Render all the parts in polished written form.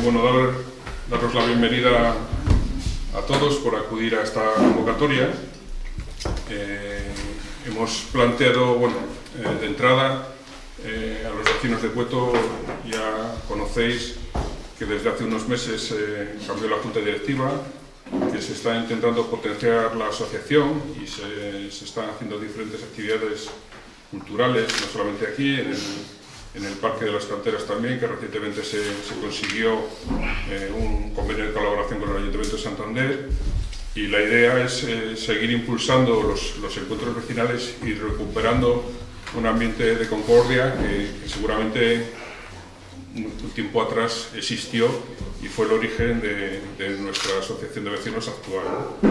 bueno, daros la bienvenida a todos por acudir a esta convocatoria. Hemos planteado, bueno, de entrada, a los vecinos de Cueto ya conocéis que desde hace unos meses cambió la Junta Directiva, que se está intentando potenciar la asociación y se están haciendo diferentes actividades culturales, no solamente aquí, en el Parque de las Canteras también, que recientemente se consiguió un convenio de colaboración con el Ayuntamiento de Santander, y la idea es seguir impulsando los encuentros vecinales y recuperando un ambiente de concordia que seguramente un tiempo atrás existió y fue el origen de nuestra asociación de vecinos actual.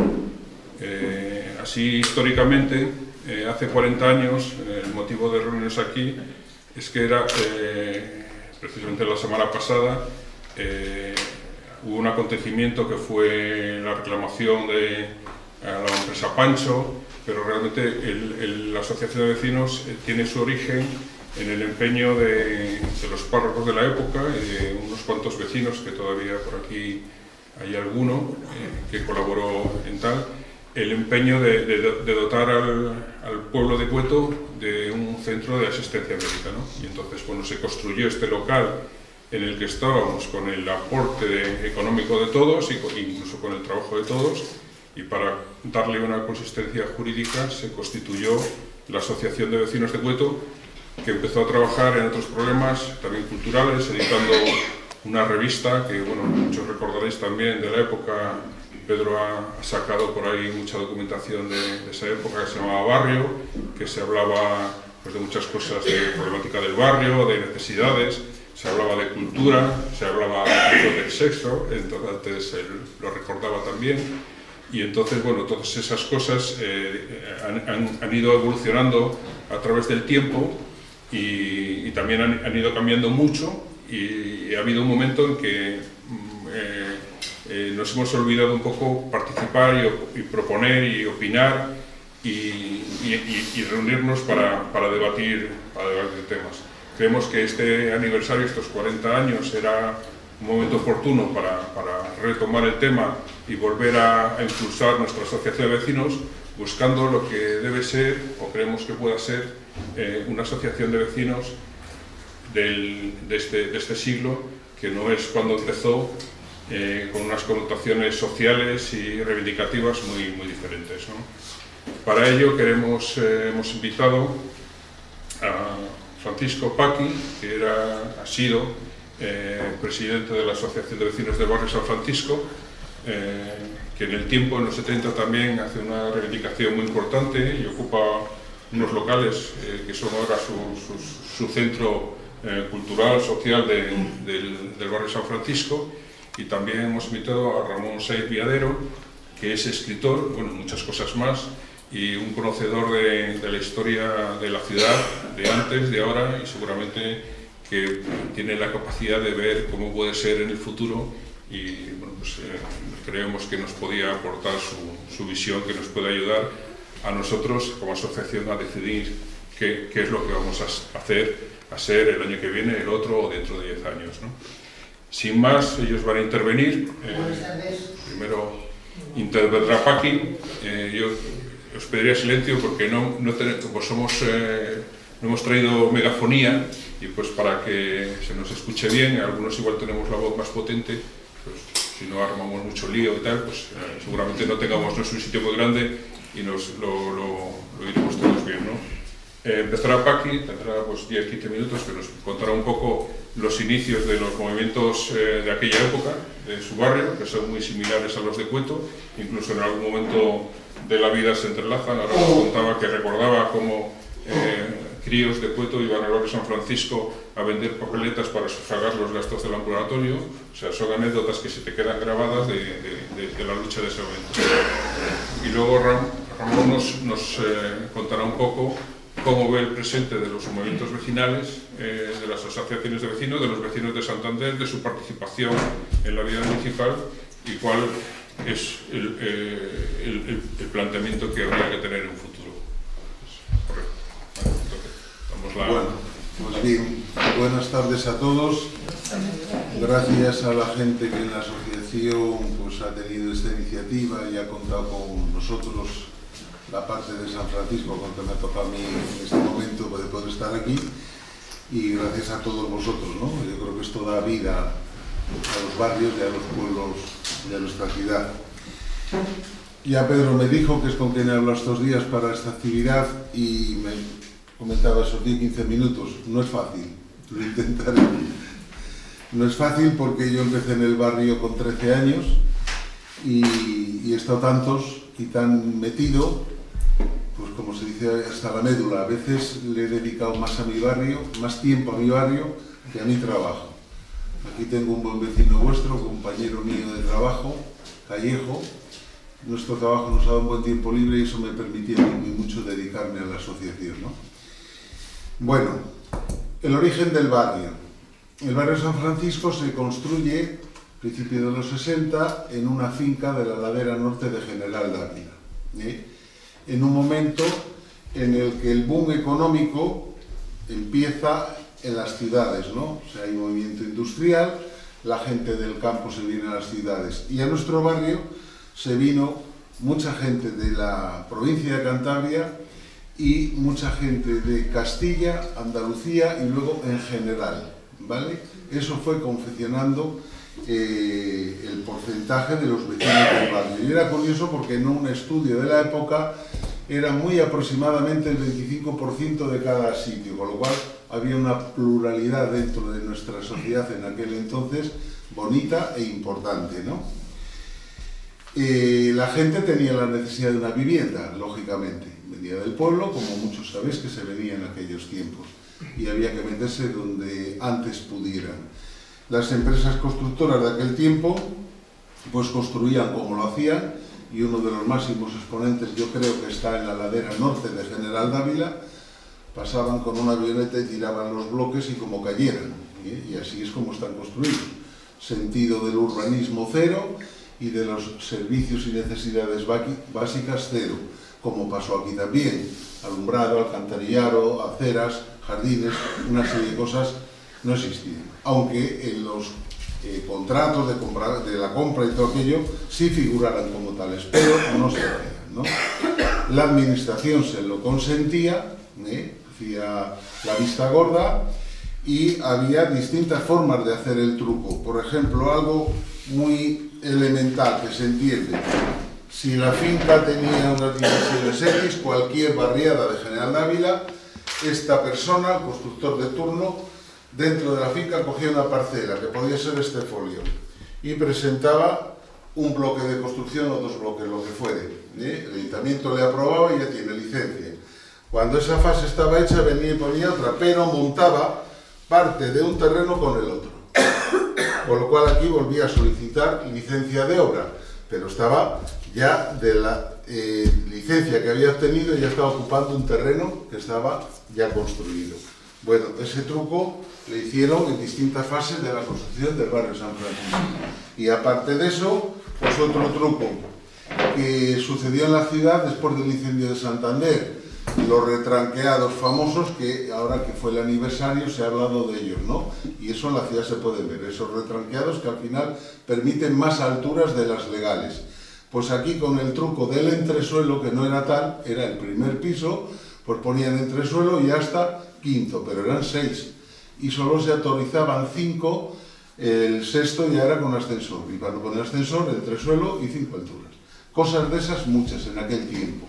Así, históricamente, hace 40 años, el motivo de reunirnos aquí es que era, precisamente la semana pasada, hubo un acontecimiento que fue la reclamación de la empresa Pancho, pero realmente la asociación de vecinos tiene su origen en el empeño de los párrocos de la época y de unos cuantos vecinos, que todavía por aquí hay alguno que colaboró en tal, el empeño de dotar al pueblo de Cueto de un centro de asistencia médica, ¿no? Y entonces, bueno, se construyó este local en el que estábamos con el aporte económico de todos e incluso con el trabajo de todos, y para darle una consistencia jurídica se constituyó la Asociación de Vecinos de Cueto, que empezó a trabajar en otros problemas también culturales, editando una revista que, bueno, muchos recordaréis también de la época. Pedro ha sacado por ahí mucha documentación de esa época, que se llamaba Barrio, que se hablaba, pues, de muchas cosas de problemática del barrio, de necesidades, se hablaba de cultura, se hablaba de sexo, entonces él lo recordaba también. Y entonces, bueno, todas esas cosas han ido evolucionando a través del tiempo y también han ido cambiando mucho, y ha habido un momento en que nos hemos olvidado un poco participar y proponer y opinar y reunirnos para debatir temas. Creemos que este aniversario, estos 40 años, era un momento oportuno para retomar el tema y volver a impulsar nuestra asociación de vecinos, buscando lo que debe ser, o creemos que pueda ser, una asociación de vecinos de este siglo, que no es cuando empezó, con unas connotaciones sociales y reivindicativas muy diferentes, ¿no? Para ello hemos invitado a Francisco Paqui, que ha sido presidente de la Asociación de Vecinos del Barrio San Francisco, que en el tiempo, en los 70, también hace una reivindicación muy importante y ocupa unos locales que son ahora su centro cultural, social del barrio San Francisco. Y también hemos invitado a Ramón Saiz Viadero, que es escritor, bueno, muchas cosas más, y un conocedor de la historia de la ciudad, de antes, de ahora, y seguramente que tiene la capacidad de ver cómo puede ser en el futuro, y bueno, pues, creemos que nos podía aportar su visión, que nos puede ayudar a nosotros como asociación a decidir qué es lo que vamos a hacer el año que viene, el otro o dentro de 10 años, ¿no? Sin más, ellos van a intervenir. Primero intervendrá Paqui. Yo os pediría silencio porque no hemos traído megafonía, y pues para que se nos escuche bien, algunos igual tenemos la voz más potente, pues si no armamos mucho lío y tal, pues seguramente no tengamos un sitio muy grande y lo iremos todos bien, ¿no? Empezará Paqui, tendrá pues 10-15 minutos, que nos contará un poco los inicios de los movimientos de aquella época, de su barrio, que son muy similares a los de Cueto, incluso en algún momento de la vida se entrelazan. Ahora nos contaba que recordaba cómo críos de Cueto iban al barrio San Francisco a vender papeletas para sufragar los gastos del ambulatorio. O sea, son anécdotas que se te quedan grabadas de la lucha de ese momento. Y luego Ramón nos contará un poco cómo ve el presente de los movimientos vecinales, de las asociaciones de vecinos, de los vecinos de Santander, de su participación en la vida municipal, y cuál es el planteamiento que habría que tener en un futuro. Correcto. Vamos Bueno, pues bien, buenas tardes a todos. Gracias a la gente que en la asociación pues, ha tenido esta iniciativa y ha contado con nosotros, la parte de San Francisco, con que me toca a mí en este momento de poder estar aquí, y gracias a todos vosotros, ¿no? Yo creo que esto da vida a los barrios y a los pueblos de nuestra ciudad. Ya Pedro me dijo que es con quien he hablado estos días para esta actividad y me comentaba esos 10-15 minutos. No es fácil, lo intentaré. No es fácil porque yo empecé en el barrio con 13 años y he estado tantos y tan metido, pues como se dice, hasta la médula. A veces le he dedicado más a mi barrio, más tiempo a mi barrio que a mi trabajo. Aquí tengo un buen vecino vuestro, compañero mío de trabajo, Callejo. Nuestro trabajo nos ha dado un buen tiempo libre y eso me permitía muy mucho dedicarme a la asociación, ¿no? Bueno, el origen del barrio. El barrio de San Francisco se construye a principios de los 60 en una finca de la ladera norte de General Dávila, en un momento en el que el boom económico empieza en las ciudades, ¿no? O sea, hay movimiento industrial, la gente del campo se viene a las ciudades y a nuestro barrio se vino mucha gente de la provincia de Cantabria y mucha gente de Castilla, Andalucía y luego en general, ¿vale? Eso fue confeccionando el porcentaje de los vecinos del barrio. Y era curioso porque en un estudio de la época era muy aproximadamente el 25% de cada sitio, con lo cual había una pluralidad dentro de nuestra sociedad en aquel entonces bonita e importante, ¿no? La gente tenía la necesidad de una vivienda, lógicamente. Venía del pueblo, como muchos sabéis que se venía en aquellos tiempos, y había que meterse donde antes pudieran. Las empresas constructoras de aquel tiempo pues construían como lo hacían, y uno de los máximos exponentes yo creo que está en la ladera norte de General Dávila. Pasaban con una avioneta y tiraban los bloques y como cayeran, y así es como están construidos. Sentido del urbanismo cero y de los servicios y necesidades básicas cero, como pasó aquí también. Alumbrado, alcantarillado, aceras, jardines, una serie de cosas no existían. Aunque en los contratos de la compra y todo aquello sí figuraran como tales, pero no se hacían, ¿no? La administración se lo consentía, hacía la vista gorda, y había distintas formas de hacer el truco. Por ejemplo, algo muy elemental que se entiende: si la finca tenía unas dimensiones X, cualquier barriada de General Dávila, esta persona, el constructor de turno, dentro de la finca cogía una parcela, que podía ser este folio, y presentaba un bloque de construcción o dos bloques, lo que fuere. El ayuntamiento le aprobaba y ya tiene licencia. Cuando esa fase estaba hecha, venía y ponía otra, pero montaba parte de un terreno con el otro. Con lo cual aquí volvía a solicitar licencia de obra, pero estaba ya de la licencia que había obtenido, ya estaba ocupando un terreno que estaba ya construido. Bueno, ese truco le hicieron en distintas fases de la construcción del barrio San Francisco. Y aparte de eso, pues otro truco que sucedió en la ciudad después del incendio de Santander, los retranqueados famosos, que ahora que fue el aniversario se ha hablado de ellos, ¿no? Y eso en la ciudad se puede ver, esos retranqueados que al final permiten más alturas de las legales. Pues aquí con el truco del entresuelo, que no era tal, era el primer piso, pues ponían entresuelo y hasta quinto, pero eran 6. Y solo se autorizaban 5, el sexto ya era con ascensor. Y para poner ascensor, entresuelo y 5 alturas. Cosas de esas muchas en aquel tiempo,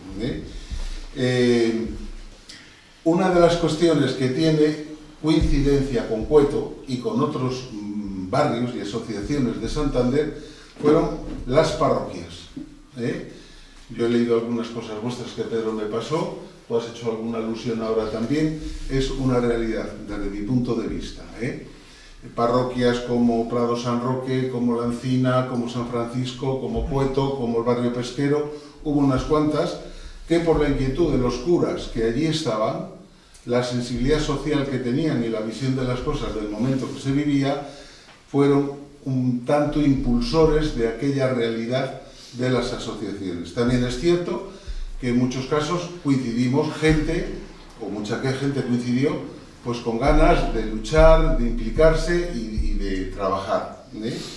una de las cuestiones que tiene coincidencia con Cueto y con otros barrios y asociaciones de Santander fueron las parroquias. Yo he leído algunas cosas vuestras que Pedro me pasó, tú has hecho alguna alusión ahora también. Es una realidad desde mi punto de vista. Parroquias como Prado San Roque, como La Encina, como San Francisco, como Cueto, como el barrio pesquero, hubo unas cuantas que por la inquietud de los curas que allí estaban, la sensibilidad social que tenían y la visión de las cosas del momento que se vivía, fueron un tanto impulsores de aquella realidad de las asociaciones. También es cierto que en muchos casos coincidimos gente, o mucha gente coincidió, pues con ganas de luchar, de implicarse y de trabajar.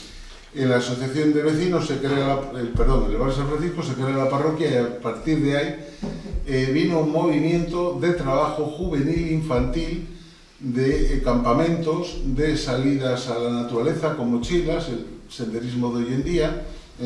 En la asociación de vecinos se crea, en el barrio San Francisco se crea la parroquia, y a partir de ahí vino un movimiento de trabajo juvenil infantil, de campamentos, de salidas a la naturaleza con mochilas, el senderismo de hoy en día,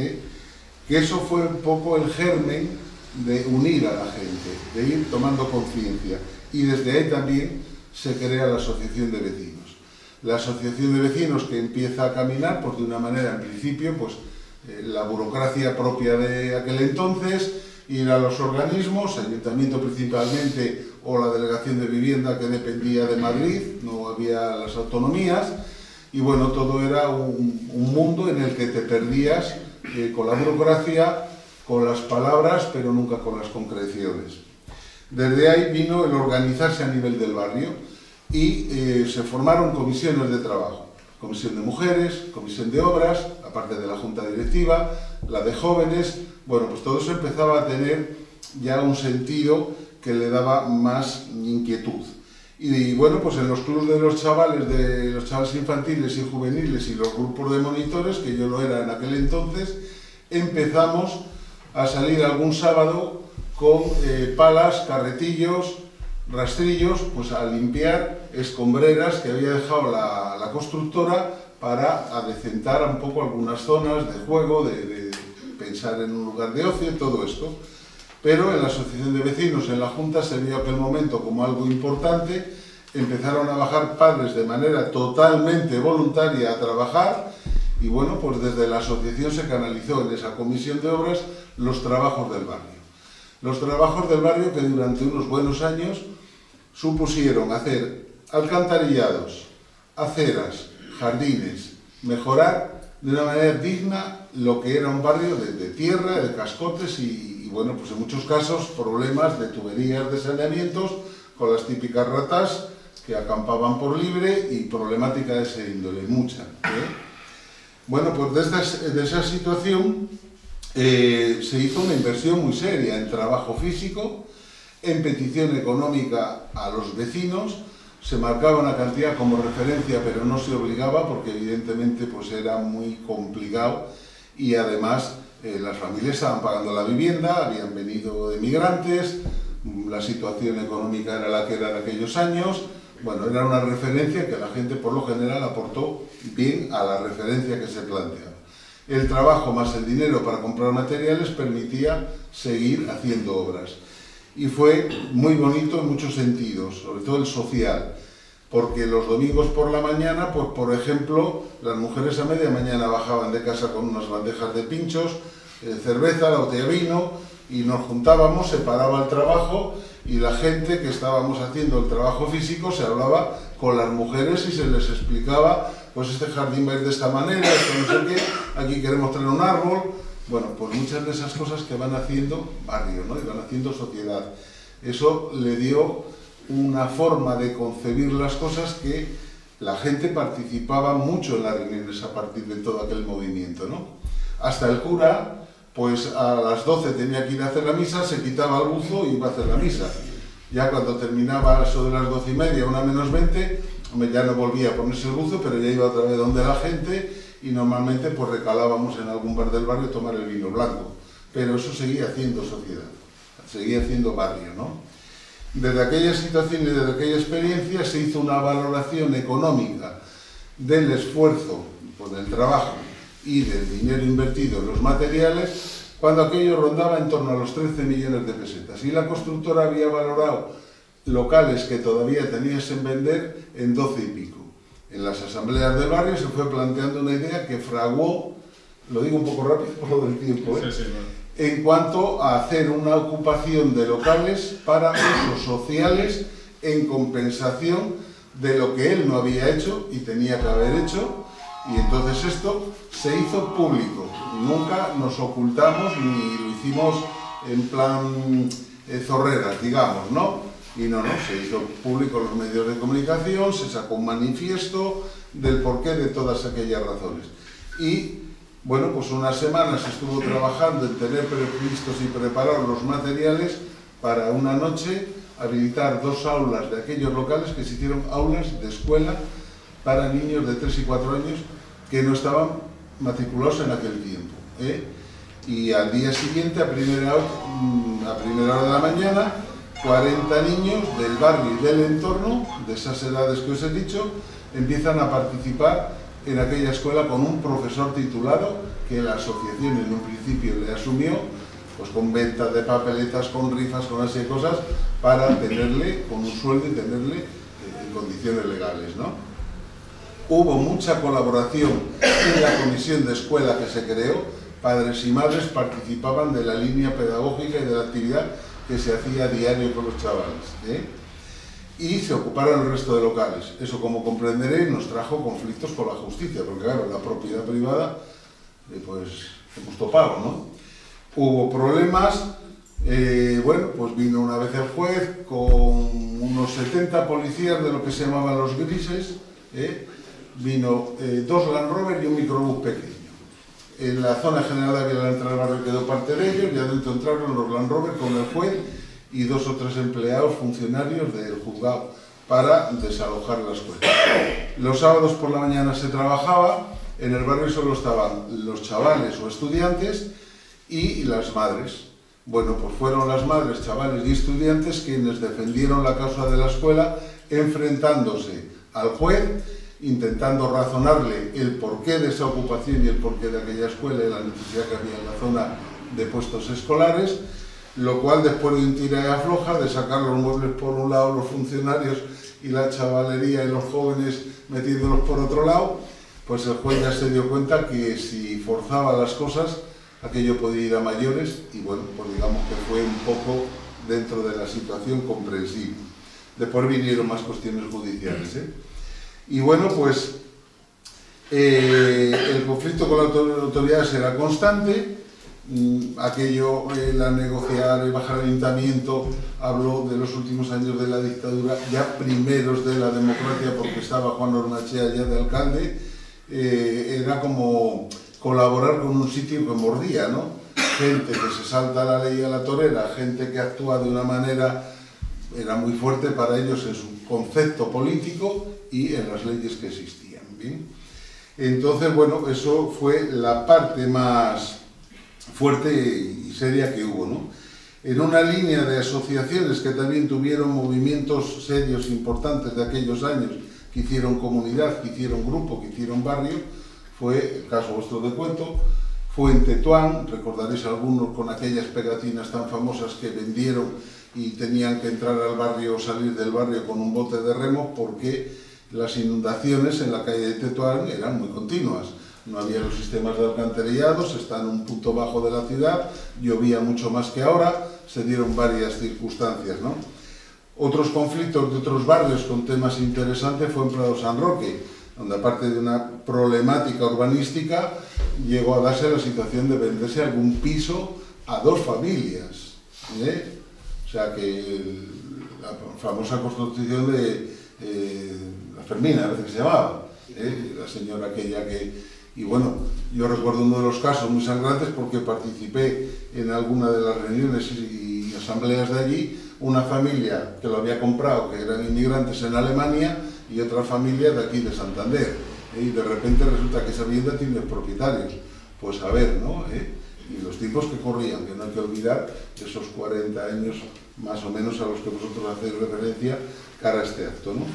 que eso fue un poco el germen de unir a la gente, de ir tomando conciencia, y desde ahí también se crea la asociación de vecinos. La asociación de vecinos que empieza a caminar, pues de una manera, en principio, pues la burocracia propia de aquel entonces, ir a los organismos, ayuntamiento principalmente, o la delegación de vivienda que dependía de Madrid, no había las autonomías, y bueno, todo era un mundo en el que te perdías con la burocracia, con las palabras, pero nunca con las concreciones. Desde ahí vino el organizarse a nivel del barrio, y se formaron comisiones de trabajo, comisión de mujeres, comisión de obras, aparte de la junta directiva, la de jóvenes. Bueno, pues todo eso empezaba a tener ya un sentido que le daba más inquietud. Y bueno, pues en los clubes de los chavales infantiles y juveniles y los grupos de monitores, que yo lo era en aquel entonces, empezamos a salir algún sábado con palas, carretillos, rastrillos, pues a limpiar escombreras que había dejado la constructora para adecentar un poco algunas zonas de juego, de pensar en un lugar de ocio, todo esto. Pero en la asociación de vecinos, en la junta, se vio aquel momento como algo importante, empezaron a bajar padres de manera totalmente voluntaria a trabajar, y bueno, pues desde la asociación se canalizó en esa comisión de obras los trabajos del barrio. Los trabajos del barrio que durante unos buenos años supusieron hacer alcantarillados, aceras, jardines, mejorar de una manera digna lo que era un barrio de tierra, de cascotes y bueno, pues en muchos casos problemas de tuberías de saneamientos con las típicas ratas que acampaban por libre y problemática de ese índole, mucha. Bueno, pues de esa situación se hizo una inversión muy seria en trabajo físico, en petición económica a los vecinos, se marcaba una cantidad como referencia, pero no se obligaba porque evidentemente pues era muy complicado y además las familias estaban pagando la vivienda, habían venido emigrantes, la situación económica era la que era en aquellos años. Bueno, era una referencia que la gente por lo general aportó bien a la referencia que se planteaba. El trabajo más el dinero para comprar materiales permitía seguir haciendo obras. Y fue muy bonito en muchos sentidos, sobre todo el social, porque los domingos por la mañana, pues por ejemplo, las mujeres a media mañana bajaban de casa con unas bandejas de pinchos, cerveza, la botella de vino, y nos juntábamos, se paraba el trabajo y la gente que estábamos haciendo el trabajo físico se hablaba con las mujeres y se les explicaba, pues este jardín va a ir de esta manera, esto no sé qué, aquí queremos tener un árbol. Bueno, pues muchas de esas cosas que van haciendo barrio, ¿no? Y van haciendo sociedad. Eso le dio una forma de concebir las cosas que la gente participaba mucho en las reuniones a partir de todo aquel movimiento, ¿no? Hasta el cura, pues a las 12 tenía que ir a hacer la misa, se quitaba el buzo y iba a hacer la misa. Ya cuando terminaba eso de las 12:30, 1:20, ya no volvía a ponerse el buzo, pero ya iba otra vez donde la gente y normalmente pues recalábamos en algún bar del barrio a tomar el vino blanco. Pero eso seguía haciendo sociedad, seguía haciendo barrio, ¿no? Desde aquella situación y desde aquella experiencia se hizo una valoración económica del esfuerzo, pues, del trabajo y del dinero invertido en los materiales, cuando aquello rondaba en torno a los 13 millones de pesetas. Y la constructora había valorado locales que todavía tenías en vender en 12 y pico. En las asambleas del barrio se fue planteando una idea que fraguó, lo digo un poco rápido por lo del tiempo, en cuanto a hacer una ocupación de locales para usos sociales en compensación de lo que él no había hecho y tenía que haber hecho, y entonces esto se hizo público. Nunca nos ocultamos ni lo hicimos en plan zorreras, digamos, ¿no? Y no, se hizo público en los medios de comunicación, se sacó un manifiesto del porqué de todas aquellas razones. Y, bueno, pues unas semanas estuvo trabajando en tener previstos y preparar los materiales para una noche habilitar 2 aulas de aquellos locales que se hicieron aulas de escuela para niños de 3 y 4 años que no estaban matriculados en aquel tiempo, y al día siguiente, a primera hora de la mañana, 40 niños del barrio y del entorno, de esas edades que os he dicho, empiezan a participar en aquella escuela con un profesor titulado que la asociación en un principio le asumió, pues con ventas de papeletas, con rifas, con así de cosas, para tenerle con un sueldo y tenerle en condiciones legales, ¿no? Hubo mucha colaboración en la comisión de escuela que se creó. Padres y madres participaban de la línea pedagógica y de la actividad que se hacía a diario con los chavales, y se ocuparon el resto de locales. Eso, como comprenderéis, nos trajo conflictos con la justicia, porque claro, la propiedad privada, pues hemos topado, ¿no? Hubo problemas, bueno, pues vino una vez el juez con unos 70 policías de lo que se llamaban los grises, vino 2 Land Rover y un microbús pequeño. En la zona general de Ávila, al entrar al barrio, quedó parte de ellos, y adentro entraron los Land Rover con el juez y 2 o 3 empleados funcionarios del juzgado para desalojar la escuela. Los sábados por la mañana se trabajaba, en el barrio solo estaban los chavales o estudiantes y las madres. Bueno, pues fueron las madres, chavales y estudiantes quienes defendieron la causa de la escuela, enfrentándose al juez, intentando razonarle el porqué de esa ocupación y el porqué de aquella escuela y la necesidad que había en la zona de puestos escolares, lo cual, después de un tira y afloja, de sacar los muebles por un lado los funcionarios y la chavalería y los jóvenes metiéndolos por otro lado, pues el juez ya se dio cuenta que si forzaba las cosas, aquello podía ir a mayores, y bueno, pues digamos que fue un poco dentro de la situación comprensible. Después vinieron más cuestiones judiciales, Y bueno, pues el conflicto con las autoridades era constante. Aquello, la negociar y bajar el ayuntamiento, habló de los últimos años de la dictadura, ya primeros de la democracia, porque estaba Juan Ormachea ya de alcalde. Era como colaborar con un sitio que mordía, ¿no? Gente que se salta la ley a la torera, gente que actúa de una manera, era muy fuerte para ellos en su concepto político y en las leyes que existían, ¿bien? Entonces, bueno, eso fue la parte más fuerte y seria que hubo, ¿no? En una línea de asociaciones que también tuvieron movimientos serios importantes de aquellos años, que hicieron comunidad, que hicieron grupo, que hicieron barrio, fue el caso vuestro de cuento, fue en Tetuán, recordaréis algunos con aquellas pegatinas tan famosas que vendieron y tenían que entrar al barrio o salir del barrio con un bote de remo porque las inundaciones en la calle de Tetuán eran muy continuas. No había los sistemas de alcantarillados, está en un punto bajo de la ciudad, llovía mucho más que ahora, se dieron varias circunstancias, ¿no? Otros conflictos de otros barrios con temas interesantes fue en Prado San Roque, donde aparte de una problemática urbanística, llegó a darse la situación de venderse algún piso a 2 familias, O sea que la famosa construcción de la Fermina, a veces que se llamaba, la señora aquella que... Y bueno, yo recuerdo uno de los casos muy sangrantes porque participé en alguna de las reuniones y asambleas de allí, una familia que lo había comprado, que eran inmigrantes en Alemania, y otra familia de aquí de Santander, y de repente resulta que esa vivienda tiene propietarios. Pues a ver, ¿no? Y los tipos que corrían, que no hay que olvidar esos 40 años más o menos a los que vosotros hacéis referencia cara a este acto, ¿no?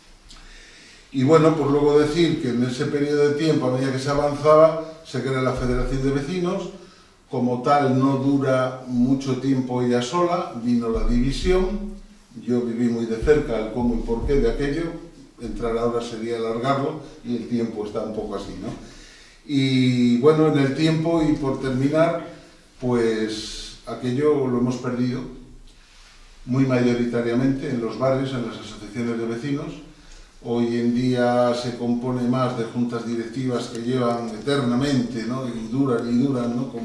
Y bueno, pues luego decir que en ese periodo de tiempo, a medida que se avanzaba, se crea la Federación de Vecinos. Como tal, no dura mucho tiempo ella sola, vino la división. Yo viví muy de cerca el cómo y por qué de aquello. Entrar ahora sería alargarlo y el tiempo está un poco así, ¿no? Y bueno, en el tiempo, y por terminar, pues aquello lo hemos perdido muy mayoritariamente en los barrios, en las asociaciones de vecinos. Hoy en día se compone más de juntas directivas que llevan eternamente, ¿no? Y duran, ¿no?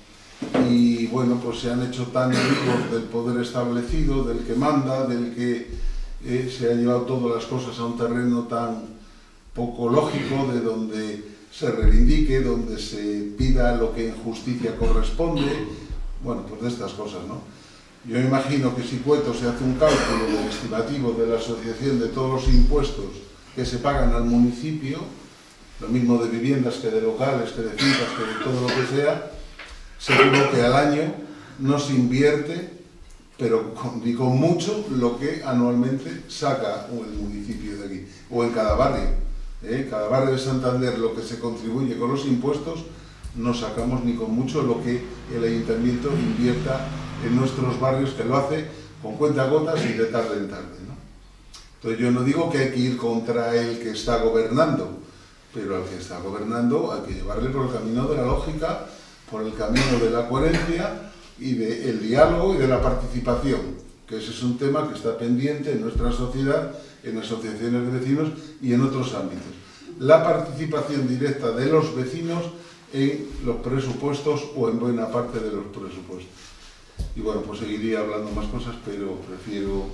Y bueno, pues se han hecho tan amigos del poder establecido, del que manda, del que se ha llevado todas las cosas a un terreno tan poco lógico, de donde se reivindique, donde se pida lo que en justicia corresponde, bueno, pues de estas cosas, ¿no? Yo me imagino que si Cueto se hace un cálculo del estimativo de la asociación de todos los impuestos que se pagan al municipio, lo mismo de viviendas que de locales, que de fincas, que de todo lo que sea, seguro que al año no se invierte, pero con mucho, lo que anualmente saca el municipio de aquí, o en cada barrio. Cada barrio de Santander, lo que se contribuye con los impuestos, no sacamos ni con mucho lo que el ayuntamiento invierta en nuestros barrios, que lo hace con cuentagotas y de tarde en tarde, ¿no? Entonces yo no digo que hay que ir contra el que está gobernando, pero al que está gobernando hay que llevarle por el camino de la lógica, por el camino de la coherencia y del diálogo y de la participación, que ese es un tema que está pendiente en nuestra sociedad, en asociaciones de vecinos y en otros ámbitos. La participación directa de los vecinos en los presupuestos o en buena parte de los presupuestos. Y bueno, pues seguiría hablando más cosas, pero prefiero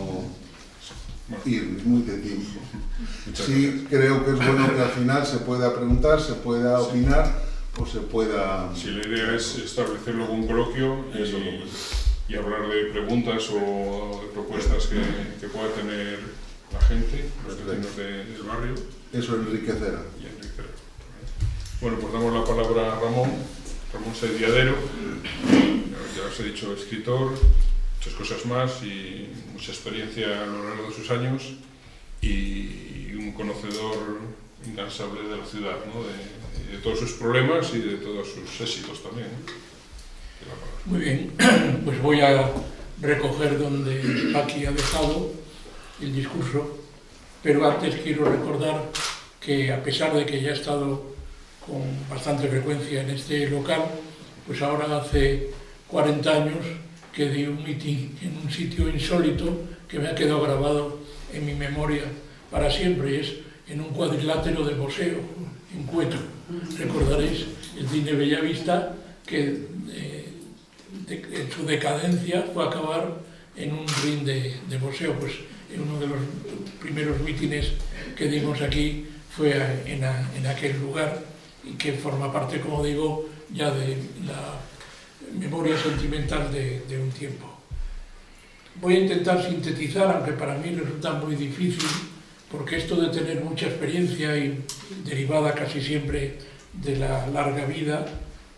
no ir muy de tiempo. Sí, creo que es bueno que al final se pueda preguntar, se pueda opinar, o se pueda... Sí, la idea es establecer luego un coloquio y hablar de preguntas o de propuestas que pueda tener la gente, los vecinos del barrio. Eso enriquecerá. Bueno, pues damos la palabra a Ramón Sediadero. Ya os he dicho, escritor, muchas cosas más y mucha experiencia a lo largo de sus años y un conocedor incansable de la ciudad, ¿no? de todos sus problemas y de todos sus éxitos también, ¿no? Muy bien, pues voy a recoger donde Paqui ha dejado el discurso, pero antes quiero recordar que a pesar de que ya he estado con bastante frecuencia en este local, pues ahora hace 40 años que di un meeting en un sitio insólito que me ha quedado grabado en mi memoria para siempre, y es en un cuadrilátero de boxeo en Cueto. Recordaréis el cine Bellavista, que en su decadencia fue a acabar en un ring de boxeo. Pues en uno de los primeros mítines que dimos aquí fue en aquel lugar, y que forma parte, como digo, ya de la memoria sentimental de un tiempo. Voy a intentar sintetizar, aunque para mí resulta muy difícil, porque esto de tener mucha experiencia y derivada casi siempre de la larga vida,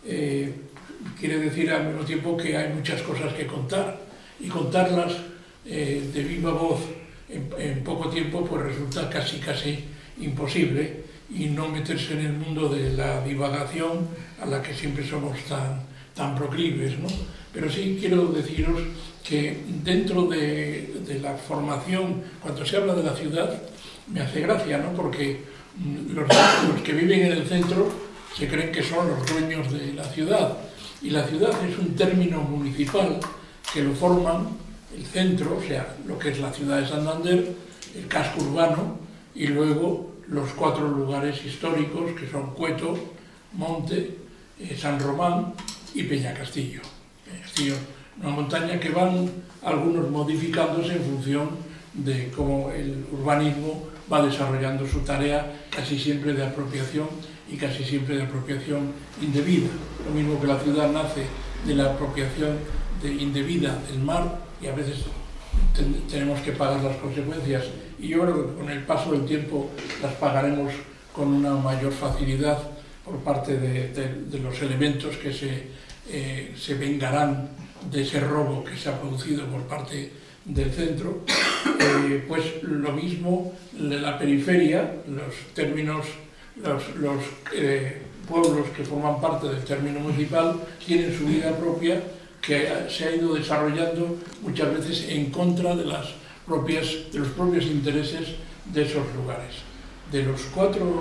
quiere decir al mismo tiempo que hay muchas cosas que contar, y contarlas de viva voz en poco tiempo pues resulta casi imposible, y no meterse en el mundo de la divagación a la que siempre somos tan proclives, ¿no? Pero sí quiero deciros que dentro de la formación, cuando se habla de la ciudad, me hace gracia, ¿no? Porque los que viven en el centro se creen que son los dueños de la ciudad, y la ciudad es un término municipal que lo forman el centro, o sea, lo que es la ciudad de Santander, el casco urbano, y luego los 4 lugares históricos, que son Cueto, Monte, San Román y Peñacastillo. Peñacastillo, una montaña que van algunos modificándose en función de cómo el urbanismo va desarrollando su tarea, casi siempre de apropiación y casi siempre de apropiación indebida. Lo mismo que la ciudad nace de la apropiación indebida del mar, y a veces tenemos que pagar las consecuencias, y yo creo que con el paso del tiempo las pagaremos con una mayor facilidad por parte de los elementos que se vengarán de ese robo que se ha producido por parte del centro. Pues lo mismo la periferia, los términos, los pueblos que forman parte del término municipal tienen su vida propia, que se ha ido desarrollando muchas veces en contra de los propios intereses de esos lugares. De los 4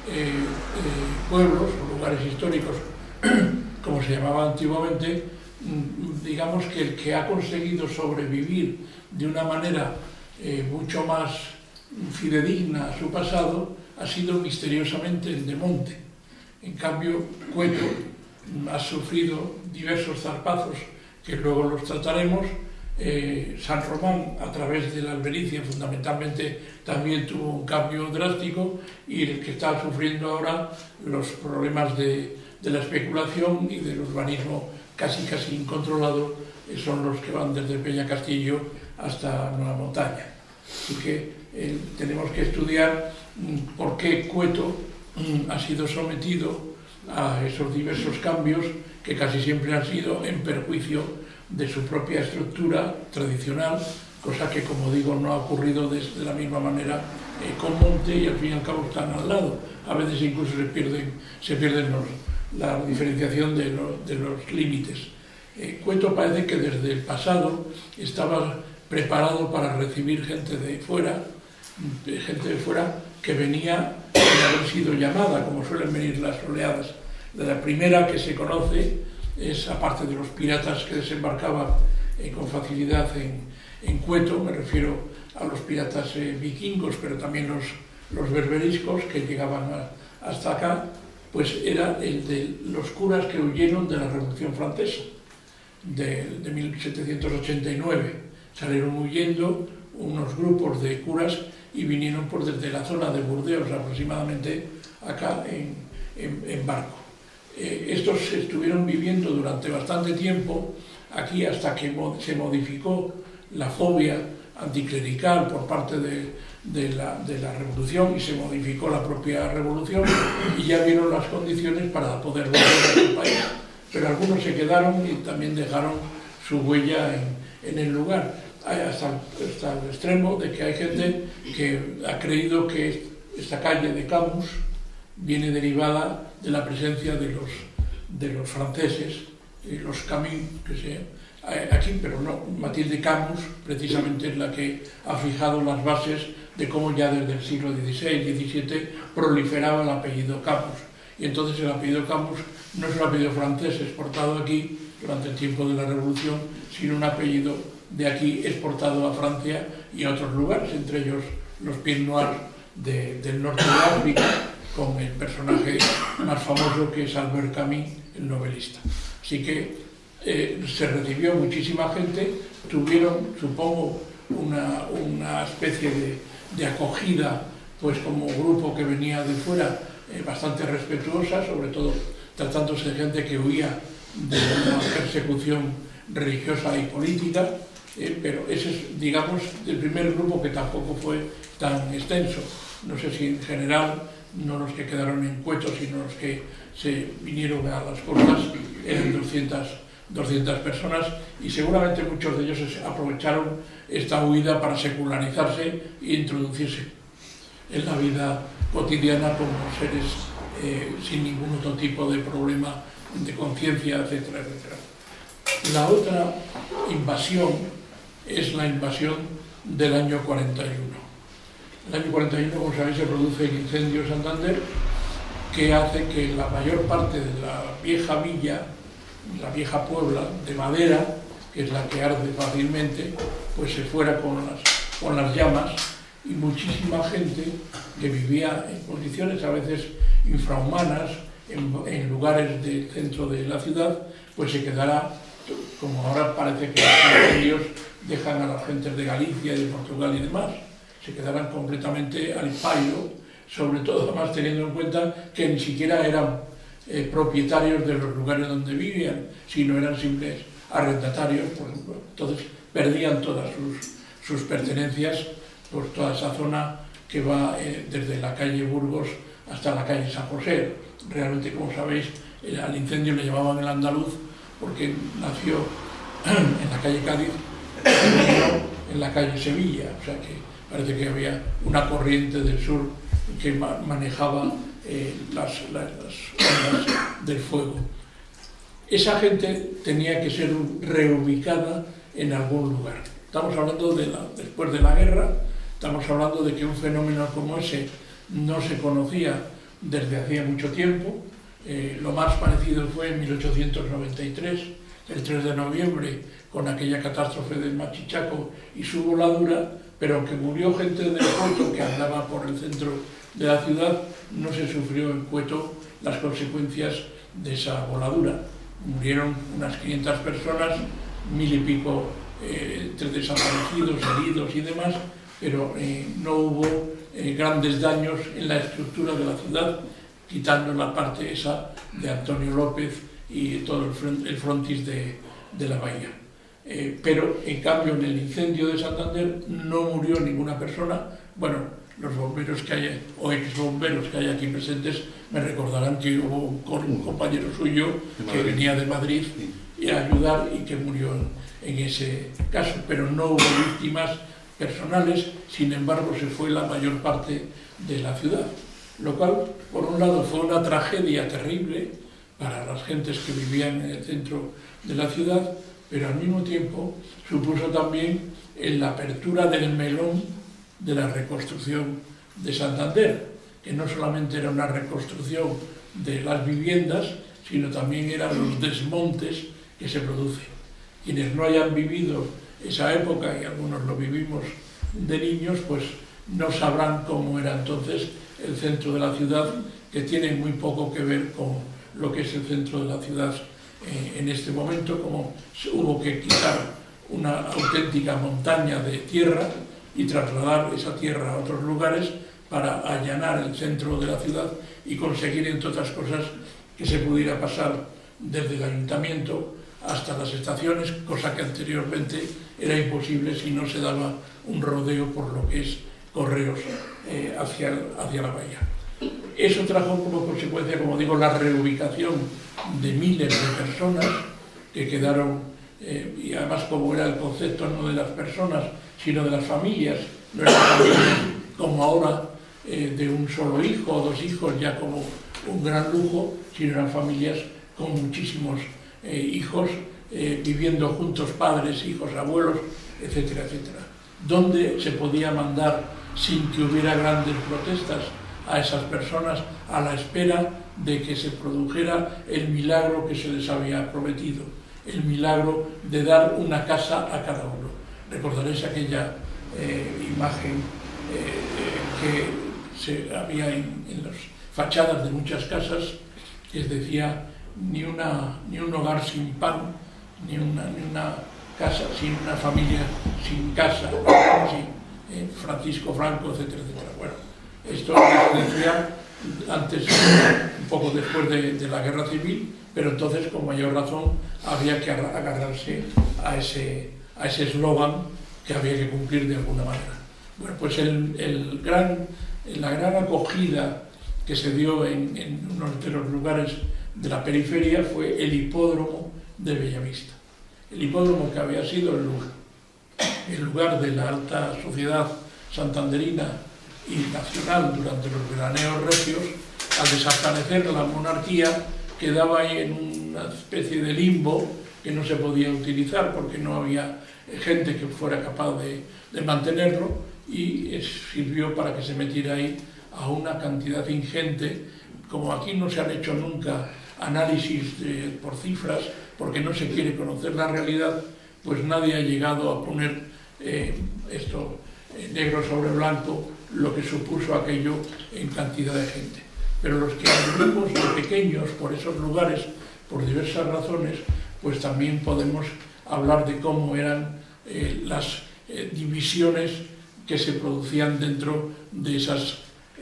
pueblos o lugares históricos, como se llamaba antiguamente, digamos que el que ha conseguido sobrevivir de una manera mucho más fidedigna a su pasado ha sido misteriosamente el de Monte. En cambio, Cueto ha sufrido diversos zarpazos que luego los trataremos. San Román, a través de la albericia, fundamentalmente también tuvo un cambio drástico, y el que está sufriendo ahora los problemas de la especulación y del urbanismo casi incontrolado son los que van desde Peñacastillo hasta Nueva Montaña. Así que tenemos que estudiar por qué Cueto ha sido sometido a esos diversos cambios que casi siempre han sido en perjuicio de su propia estructura tradicional, cosa que, como digo, no ha ocurrido de la misma manera con Monte, y al fin y al cabo están al lado. A veces incluso se pierden la diferenciación de los límites. Cueto parece que desde el pasado estaba preparado para recibir gente de fuera que venía sin haber sido llamada, como suelen venir las oleadas. La primera que se conoce es, aparte de los piratas que desembarcaban con facilidad en Cueto, me refiero a los piratas vikingos, pero también los berberiscos que llegaban hasta acá, pues era el de los curas que huyeron de la Revolución Francesa de 1789. Salieron huyendo unos grupos de curas y vinieron desde la zona de Burdeos aproximadamente acá en barco. Estos estuvieron viviendo durante bastante tiempo aquí hasta que se modificó la fobia anticlerical por parte de la revolución, y se modificó la propia revolución, y ya vieron las condiciones para poder volver a su país. Pero algunos se quedaron y también dejaron su huella en el lugar, hasta el extremo de que hay gente que ha creído que esta calle de Camus viene derivada de la presencia de los franceses, los Camus, que se aquí, pero no, Mathilde Camus precisamente es la que ha fijado las bases de cómo ya desde el siglo XVI-XVII proliferaba el apellido Camus. Y entonces el apellido Camus no es un apellido francés exportado aquí durante el tiempo de la Revolución, sino un apellido de aquí exportado a Francia y a otros lugares, entre ellos los Pieds Noirs del norte de África, con el personaje más famoso que es Albert Camus, el novelista. Así que se recibió muchísima gente, tuvieron, supongo, una especie de acogida, pues como grupo que venía de fuera, bastante respetuosa, sobre todo tratándose de gente que huía de una persecución religiosa y política, pero ese es, digamos, el primer grupo, que tampoco fue tan extenso. No sé si en general, no los que quedaron en Cueto, sino los que se vinieron a las costas, eran 200 personas, y seguramente muchos de ellos aprovecharon esta huida para secularizarse e introducirse en la vida cotidiana como seres sin ningún otro tipo de problema de conciencia, etcétera, etcétera. La otra invasión es la invasión del año 41. El año 41, como sabéis, se produce el incendio de Santander, que hace que la mayor parte de la vieja villa, la vieja Puebla de madera, que es la que arde fácilmente, pues se fuera con las llamas, y muchísima gente que vivía en condiciones a veces infrahumanas en lugares del centro de la ciudad, pues se quedará, como ahora parece que los incendios dejan a las gentes de Galicia y de Portugal y demás, se quedarán completamente al pairo, sobre todo además teniendo en cuenta que ni siquiera eran propietarios de los lugares donde vivían, sino eran simples arrendatarios, por ejemplo. Entonces perdían todas sus pertenencias por toda esa zona que va desde la calle Burgos hasta la calle San José. Realmente, como sabéis, al incendio le llamaban el andaluz porque nació en la calle Cádiz y murió en la calle Sevilla, o sea que parece que había una corriente del sur que manejaba las ondas del fuego. Esa gente tenía que ser reubicada en algún lugar. Estamos hablando después de la guerra, estamos hablando de que un fenómeno como ese no se conocía desde hacía mucho tiempo. Lo más parecido fue en 1893, el 3 de noviembre, con aquella catástrofe del Machichaco y su voladura, pero aunque murió gente de Cueto que andaba por el centro de la ciudad, no se sufrió en Cueto las consecuencias de esa voladura. Murieron unas 500 personas, 1000 y pico entre desaparecidos, heridos y demás, pero no hubo grandes daños en la estructura de la ciudad, quitando la parte esa de Antonio López y todo el frontis de la bahía. Pero en cambio en el incendio de Santander no murió ninguna persona. Bueno, los bomberos que hay, o exbomberos que hay aquí presentes, me recordarán que hubo un compañero suyo que venía de Madrid a ayudar y que murió en ese caso, pero no hubo víctimas personales. Sin embargo, se fue la mayor parte de la ciudad, lo cual, por un lado, fue una tragedia terrible para las gentes que vivían en el centro de la ciudad, pero al mismo tiempo supuso también la apertura del melón de la reconstrucción de Santander, que no solamente era una reconstrucción de las viviendas, sino también eran los desmontes que se producen. Quienes no hayan vivido esa época, y algunos lo vivimos de niños, pues no sabrán cómo era entonces el centro de la ciudad, que tiene muy poco que ver con lo que es el centro de la ciudad en este momento, como hubo que quitar una auténtica montaña de tierra y trasladar esa tierra a otros lugares para allanar el centro de la ciudad y conseguir, entre otras cosas, que se pudiera pasar desde el ayuntamiento hasta las estaciones, cosa que anteriormente era imposible si no se daba un rodeo por lo que es Correos hacia la bahía. Eso trajo como consecuencia, como digo, la reubicación de miles de personas que quedaron, y además como era el concepto no de las personas, sino de las familias, no eran familias como ahora de un solo hijo o dos hijos ya como un gran lujo, sino eran familias con muchísimos hijos viviendo juntos, padres, hijos, abuelos, etcétera, etcétera, donde se podía mandar sin que hubiera grandes protestas a esas personas a la espera de que se produjera el milagro que se les había prometido, el milagro de dar una casa a cada uno. Recordaréis aquella imagen que había en las fachadas de muchas casas, que decía ni un hogar sin pan, ni una casa, sin una familia sin casa, sin Francisco Franco, etcétera, etcétera. Bueno, esto se decía antes, un poco después de la Guerra Civil, pero entonces con mayor razón había que agarrarse a ese eslogan que había que cumplir de alguna manera. Bueno, pues la gran acogida que se dio en uno de los lugares de la periferia fue el hipódromo de Bellavista. El hipódromo, que había sido el lugar de la alta sociedad santanderina y nacional durante los veraneos regios, al desaparecer la monarquía quedaba ahí en una especie de limbo que no se podía utilizar porque no había gente que fuera capaz de mantenerlo, y sirvió para que se metiera ahí a una cantidad ingente. Como aquí no se han hecho nunca análisis por cifras, porque no se quiere conocer la realidad, pues nadie ha llegado a poner esto negro sobre blanco, lo que supuso aquello en cantidad de gente. Pero los que anduvimos de pequeños por esos lugares, por diversas razones, pues también podemos hablar de cómo eran las divisiones que se producían dentro de esas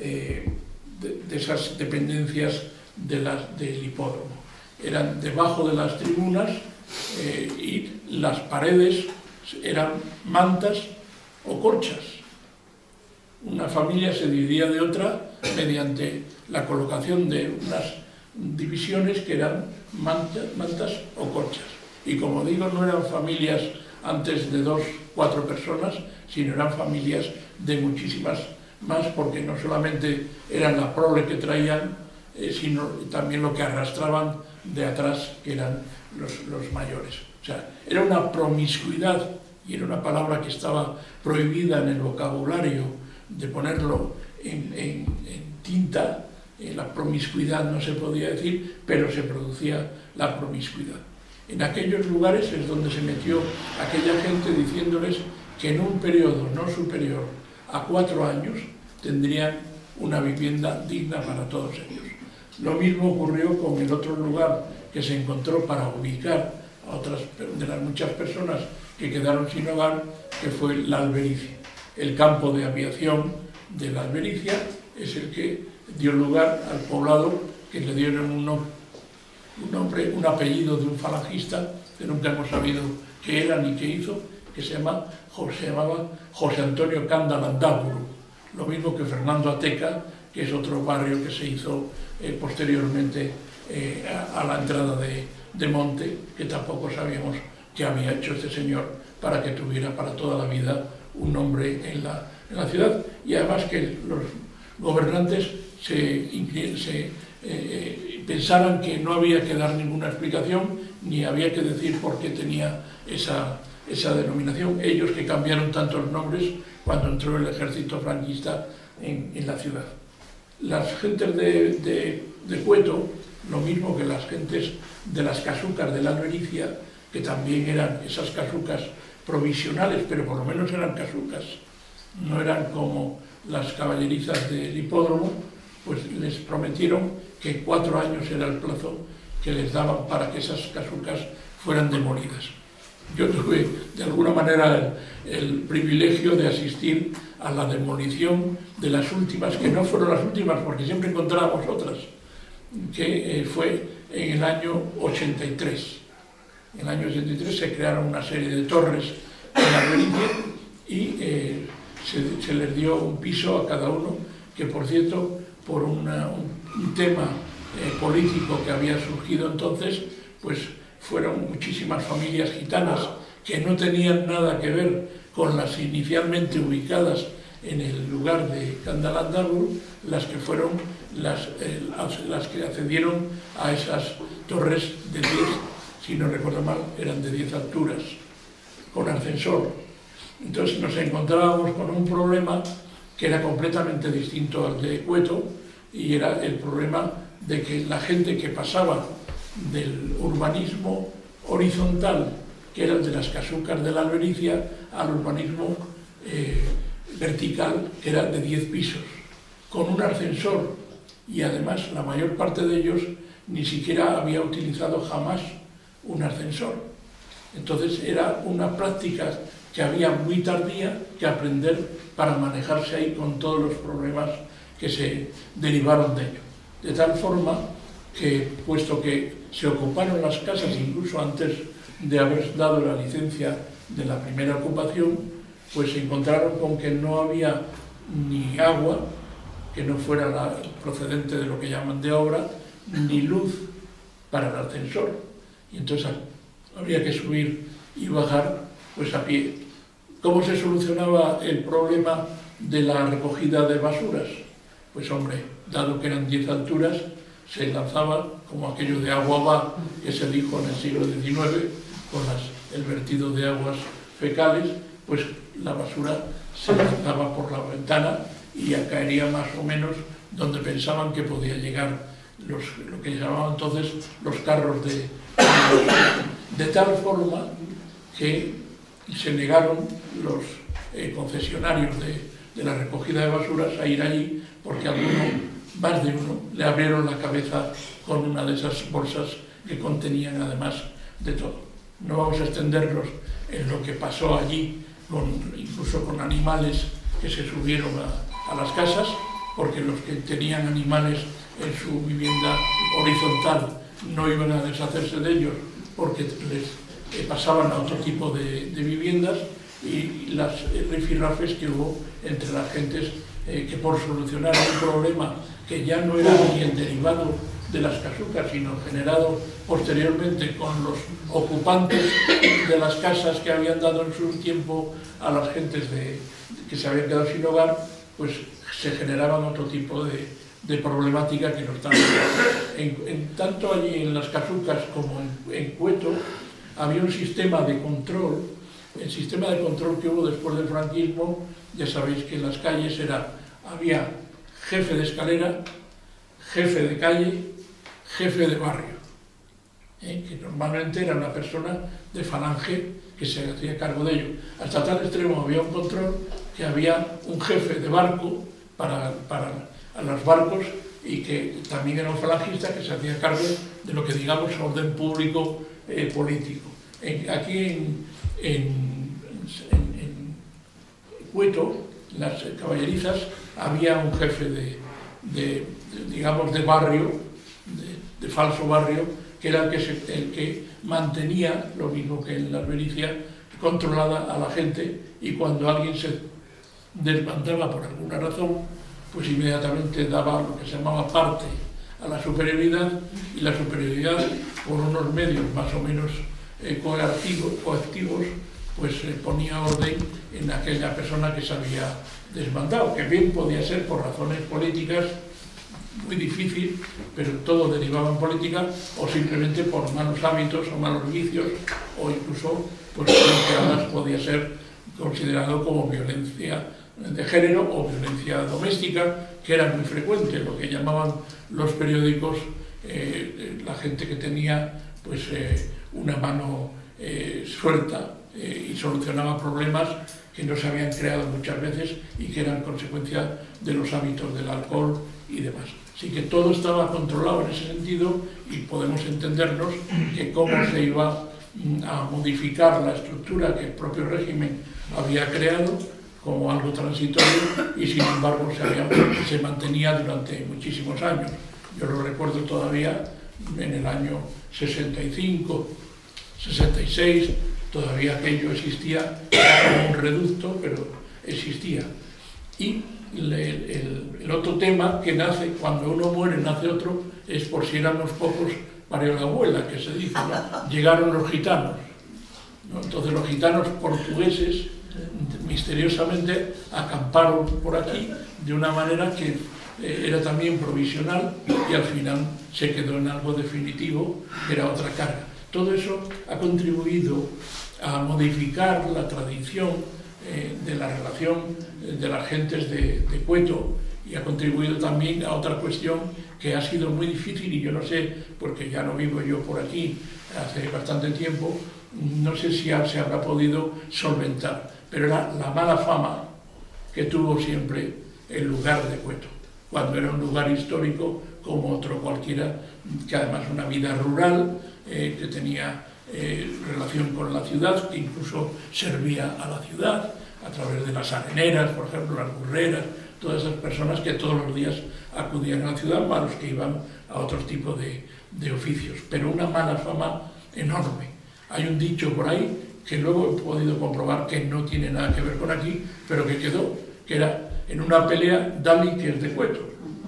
dependencias del hipódromo. Eran debajo de las tribunas y las paredes eran mantas o colchas. Una familia se dividía de otra mediante la colocación de unas divisiones que eran mantas o colchas. Y como digo, no eran familias antes de 2 o 4 personas, sino eran familias de muchísimas más, porque no solamente eran la prole que traían, sino también lo que arrastraban de atrás, que eran los mayores. O sea, era una promiscuidad, y era una palabra que estaba prohibida en el vocabulario de ponerlo en tinta. La promiscuidad no se podía decir, pero se producía la promiscuidad. En aquellos lugares es donde se metió aquella gente diciéndoles que en un periodo no superior a 4 años tendrían una vivienda digna para todos ellos. Lo mismo ocurrió con el otro lugar que se encontró para ubicar a otras de las muchas personas que quedaron sin hogar, que fue la Albericia. El campo de aviación de la Albericia es el que dio lugar al poblado que le dieron un nombre, un apellido de un falangista, que nunca hemos sabido qué era ni qué hizo, que se llamaba José Antonio Canda Landaburu, lo mismo que Fernando Ateca, que es otro barrio que se hizo posteriormente a la entrada de Monte, que tampoco sabíamos qué había hecho este señor para que tuviera para toda la vida un nombre en la ciudad, y además que los gobernantes pensaran que no había que dar ninguna explicación ni había que decir por qué tenía esa denominación, ellos que cambiaron tantos nombres cuando entró el ejército franquista en la ciudad. Las gentes de Cueto, lo mismo que las gentes de las casucas de la Albericia, que también eran esas casucas provisionales, pero por lo menos eran casucas, no eran como las caballerizas del hipódromo, pues les prometieron que 4 años era el plazo que les daban para que esas casucas fueran demolidas. Yo tuve de alguna manera el privilegio de asistir a la demolición de las últimas, que no fueron las últimas porque siempre encontrábamos otras, que fue en el año 83. En el año 83 se crearon una serie de torres en la Albericia y se les dio un piso a cada uno, que por cierto, por un tema político que había surgido entonces, pues fueron muchísimas familias gitanas que no tenían nada que ver con las inicialmente ubicadas en el lugar de Canda Landaburu, las que fueron las que accedieron a esas torres de 10, si no recuerdo mal, eran de 10 alturas, con ascensor. Entonces nos encontrábamos con un problema que era completamente distinto al de Cueto, y era el problema de que la gente que pasaba del urbanismo horizontal, que era el de las casucas de la Albericia, al urbanismo vertical, que era de 10 pisos, con un ascensor, y además la mayor parte de ellos ni siquiera había utilizado jamás un ascensor. Entonces era una práctica que había muy tardía que aprender para manejarse ahí con todos los problemas que se derivaron de ello. De tal forma que, puesto que se ocuparon las casas incluso antes de haber dado la licencia de la primera ocupación, pues se encontraron con que no había ni agua, que no fuera procedente de lo que llaman de obra, ni luz para el ascensor. Y entonces habría que subir y bajar pues a pie. ¿Cómo se solucionaba el problema de la recogida de basuras? Pues hombre, dado que eran 10 alturas, se lanzaba, como aquello de agua va, que se dijo en el siglo XIX, con el vertido de aguas fecales, pues la basura se lanzaba por la ventana y ya caería más o menos donde pensaban que podía llegar lo que llamaban entonces los carros de tal forma que se negaron los concesionarios de la recogida de basuras a ir allí, porque más de uno, le abrieron la cabeza con una de esas bolsas que contenían además de todo. No vamos a extendernos en lo que pasó allí, incluso con animales que se subieron a las casas, porque los que tenían animales en su vivienda horizontal no iban a deshacerse de ellos porque les pasaban a otro tipo de viviendas, y las rifirrafes que hubo entre las gentes que por solucionar un problema que ya no era ni el derivado de las casucas, sino generado posteriormente con los ocupantes de las casas que habían dado en su tiempo a las gentes que se habían quedado sin hogar, pues se generaban otro tipo de problemática que no están. Tanto allí en las casucas como en Cueto había un sistema de control. El sistema de control que hubo después del franquismo, ya sabéis que en las calles había jefe de escalera, jefe de calle, jefe de barrio, que normalmente era una persona de falange que se hacía cargo de ello. Hasta tal extremo había un control que había un jefe de barco para los barcos, y que también era un falangista que se hacía cargo de lo que digamos orden público político. Aquí en Cueto, las caballerizas, había un jefe digamos de barrio, de falso barrio, que era el que mantenía, lo mismo que en la albericia, controlada a la gente, y cuando alguien se desbandaba por alguna razón, pues inmediatamente daba lo que se llamaba parte a la superioridad, y la superioridad, por unos medios más o menos coactivos, pues ponía orden en aquella persona que se había desbandado, que bien podía ser por razones políticas, muy difícil, pero todo derivaba en política, o simplemente por malos hábitos o malos vicios, o incluso pues que además podía ser considerado como violencia de género o violencia doméstica, que era muy frecuente, lo que llamaban los periódicos la gente que tenía pues una mano suelta y solucionaba problemas que no se habían creado muchas veces y que eran consecuencia de los hábitos del alcohol y demás. Así que todo estaba controlado en ese sentido, y podemos entendernos que cómo se iba a modificar la estructura que el propio régimen había creado como algo transitorio, y sin embargo se mantenía durante muchísimos años. Yo lo recuerdo todavía en el año 65, 66, todavía aquello existía, era como un reducto, pero existía. Y el otro tema que nace, cuando uno muere nace otro, es por si éramos pocos, parió la abuela, que se dice, ¿no? Llegaron los gitanos, ¿no? Entonces los gitanos portugueses misteriosamente acamparon por aquí de una manera que era también provisional, y al final se quedó en algo definitivo, que era otra carga. Todo eso ha contribuido a modificar la tradición de la relación de las gentes de Cueto, y ha contribuido también a otra cuestión que ha sido muy difícil, y yo no sé, porque ya no vivo yo por aquí hace bastante tiempo, no sé si se habrá podido solventar, pero era la mala fama que tuvo siempre el lugar de Cueto, cuando era un lugar histórico como otro cualquiera, que además una vida rural, que tenía relación con la ciudad, que incluso servía a la ciudad a través de las areneras, por ejemplo, las burreras, todas esas personas que todos los días acudían a la ciudad, más los que iban a otros tipos de oficios, pero una mala fama enorme. Hay un dicho por ahí que luego he podido comprobar que no tiene nada que ver con aquí, pero que quedó, que era en una pelea Dali, que es de Cueto.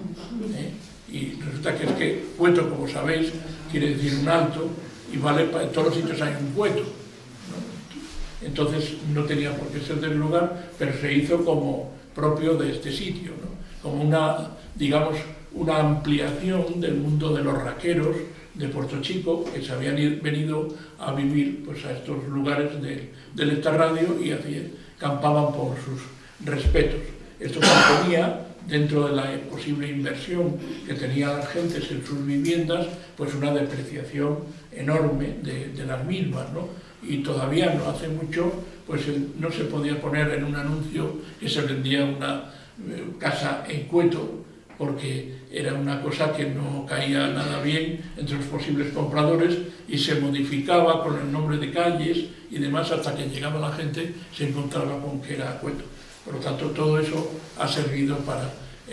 Y resulta que es que Cueto, como sabéis, quiere decir un alto, y vale, en todos los sitios hay un Cueto, ¿no? Entonces no tenía por qué ser del lugar, pero se hizo como propio de este sitio, ¿no? Como una, digamos, una ampliación del mundo de los raqueros de Puerto Chico, que se habían venido a vivir pues, a estos lugares del Estarradio, y campaban por sus respetos. Esto componía, dentro de la posible inversión que tenían las gentes en sus viviendas, pues una depreciación enorme de las mismas, ¿no? Y todavía no hace mucho, pues no se podía poner en un anuncio que se vendía una casa en Cueto, porque era una cosa que no caía nada bien entre los posibles compradores, y se modificaba con el nombre de calles y demás, hasta que llegaba la gente, se encontraba con que era Cueto. Por lo tanto, todo eso ha servido para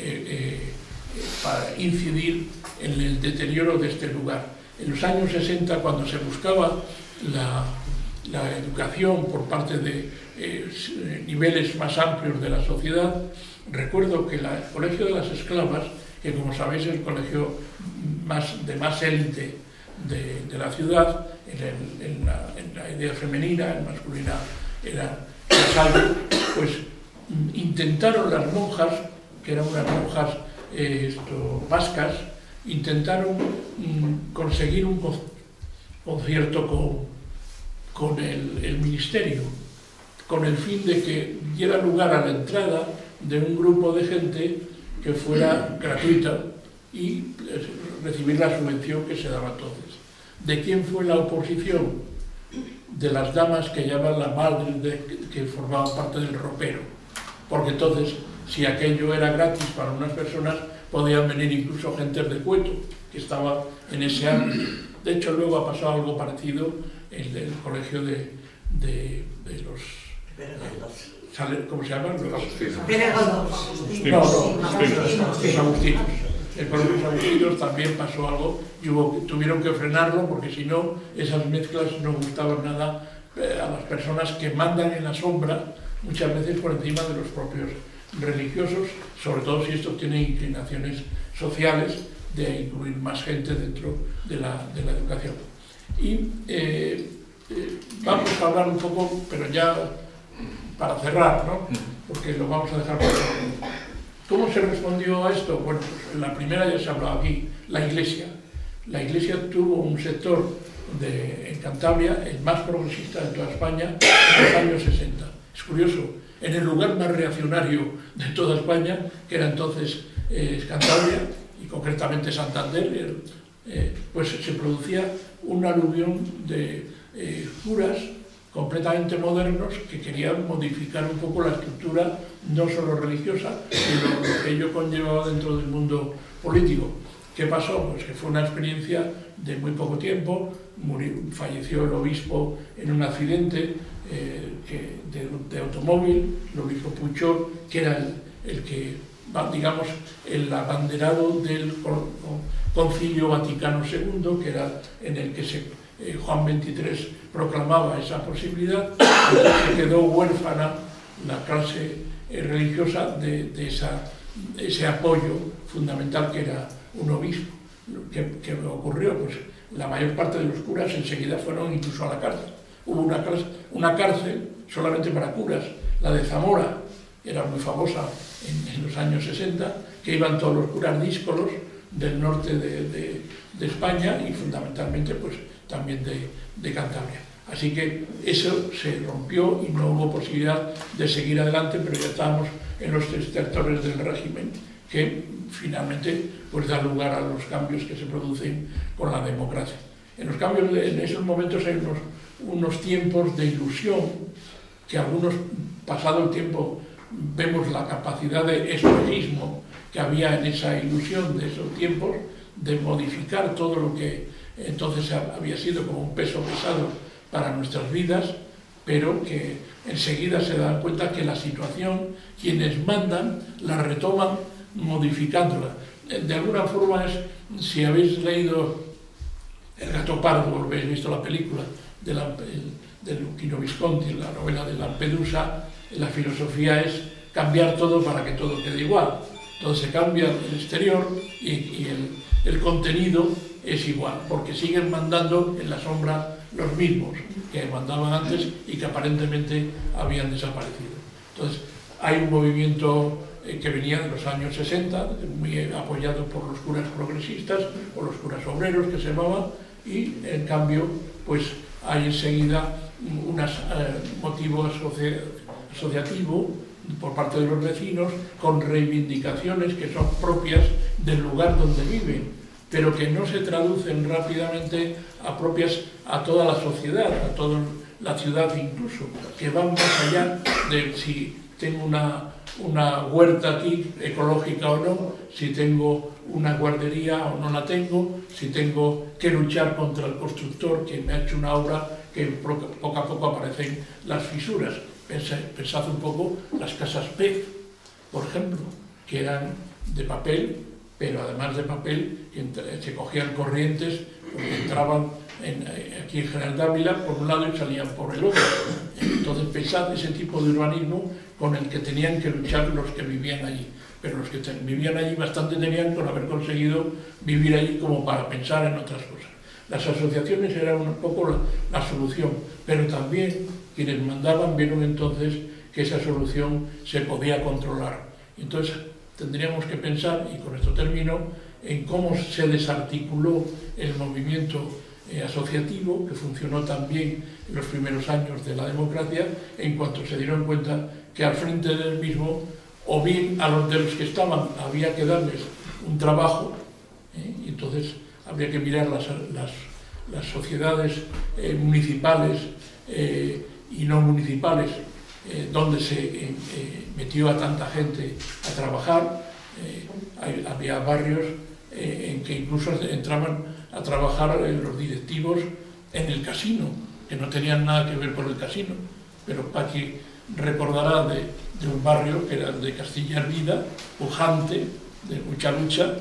incidir en el deterioro de este lugar. En los años 60, cuando se buscaba la educación por parte de niveles más amplios de la sociedad, recuerdo que el Colegio de las Esclavas, que como sabéis es el colegio de más élite de la ciudad, en la idea femenina, en masculina era Casallo, pues intentaron las monjas, que eran unas monjas vascas, intentaron conseguir un concierto con el ministerio, con el fin de que diera lugar a la entrada de un grupo de gente que fuera gratuita y recibir la subvención que se daba entonces. ¿De quién fue la oposición? De las damas que llaman la madre que formaban parte del ropero, porque entonces, si aquello era gratis para unas personas, podían venir incluso gentes de Cueto, que estaba en ese ámbito. De hecho, luego ha pasado algo parecido en el colegio de los... ¿Cómo se llaman? Los agustinos. con los agustinos también pasó algo y tuvieron que frenarlo porque si no, esas mezclas no gustaban nada a las personas que mandan en la sombra, muchas veces por encima de los propios religiosos, sobre todo si estos tienen inclinaciones sociales de incluir más gente dentro de la educación. Y vamos a hablar un poco, pero ya para cerrar, ¿no? Porque lo vamos a dejar para otro. ¿Cómo se respondió a esto? Bueno, pues la primera ya se ha hablado aquí, la Iglesia. La Iglesia tuvo un sector en Cantabria, el más progresista de toda España, en los años 60. Es curioso, en el lugar más reaccionario de toda España, que era entonces Cantabria, y concretamente Santander, pues se producía un aluvión de curas completamente modernos que querían modificar un poco la estructura no solo religiosa, sino lo que ello conllevaba dentro del mundo político. ¿Qué pasó? Pues que fue una experiencia de muy poco tiempo, falleció el obispo en un accidente de automóvil, el obispo Puchol, que era el que, digamos, el abanderado del Concilio Vaticano II, que era en el que Juan XXIII proclamaba esa posibilidad, y se quedó huérfana la clase religiosa de ese apoyo fundamental que era un obispo. ¿Qué ocurrió? Pues la mayor parte de los curas enseguida fueron incluso a la cárcel. Hubo una cárcel solamente para curas, la de Zamora, era muy famosa en los años 60, que iban todos los curas díscolos del norte de España y fundamentalmente pues también de Cantabria. Así que eso se rompió y no hubo posibilidad de seguir adelante, pero ya estábamos en los estertores del régimen, que finalmente pues da lugar a los cambios que se producen con la democracia. En esos momentos hay unos tiempos de ilusión, que algunos, pasado el tiempo, vemos la capacidad de espejismo que había en esa ilusión de esos tiempos, de modificar todo lo que entonces había sido como un peso pesado para nuestras vidas, pero que enseguida se dan cuenta que la situación, quienes mandan, la retoman modificándola. De alguna forma si habéis leído El gato pardo, habéis visto la película de Luchino Visconti, la novela de Lampedusa, la filosofía es cambiar todo para que todo quede igual. Entonces se cambia el exterior y el contenido es igual, porque siguen mandando en la sombra los mismos que mandaban antes y que aparentemente habían desaparecido. Entonces hay un movimiento que venía de los años 60, muy apoyado por los curas progresistas o los curas obreros que se llamaban, y en cambio pues hay enseguida un motivo asociativo por parte de los vecinos con reivindicaciones que son propias del lugar donde viven, pero que no se traducen rápidamente a propias a toda la sociedad, a toda la ciudad incluso, que van más allá de si tengo una huerta aquí, ecológica o no, si tengo una guardería o no la tengo, si tengo que luchar contra el constructor que me ha hecho una obra que poco a poco aparecen las fisuras. Pensad un poco las casas pez, por ejemplo, que eran de papel, pero además de papel se cogían corrientes porque entraban aquí en General Dávila por un lado y salían por el otro. Entonces pensad ese tipo de urbanismo con el que tenían que luchar los que vivían allí. Pero los que vivían allí bastante tenían con haber conseguido vivir allí como para pensar en otras cosas. Las asociaciones eran un poco la solución, pero también quienes mandaban vieron entonces que esa solución se podía controlar. Entonces tendríamos que pensar, y con esto termino, en cómo se desarticuló el movimiento asociativo, que funcionó también en los primeros años de la democracia, en cuanto se dieron cuenta que al frente del mismo, o bien a los de los que estaban había que darles un trabajo, y entonces habría que mirar las sociedades municipales y no municipales, donde se metió a tanta gente a trabajar. Había barrios en que incluso entraban a trabajar los directivos en el casino, que no tenían nada que ver con el casino, pero Paqui recordará de un barrio que era de Castilla Hervida, pujante, de mucha lucha,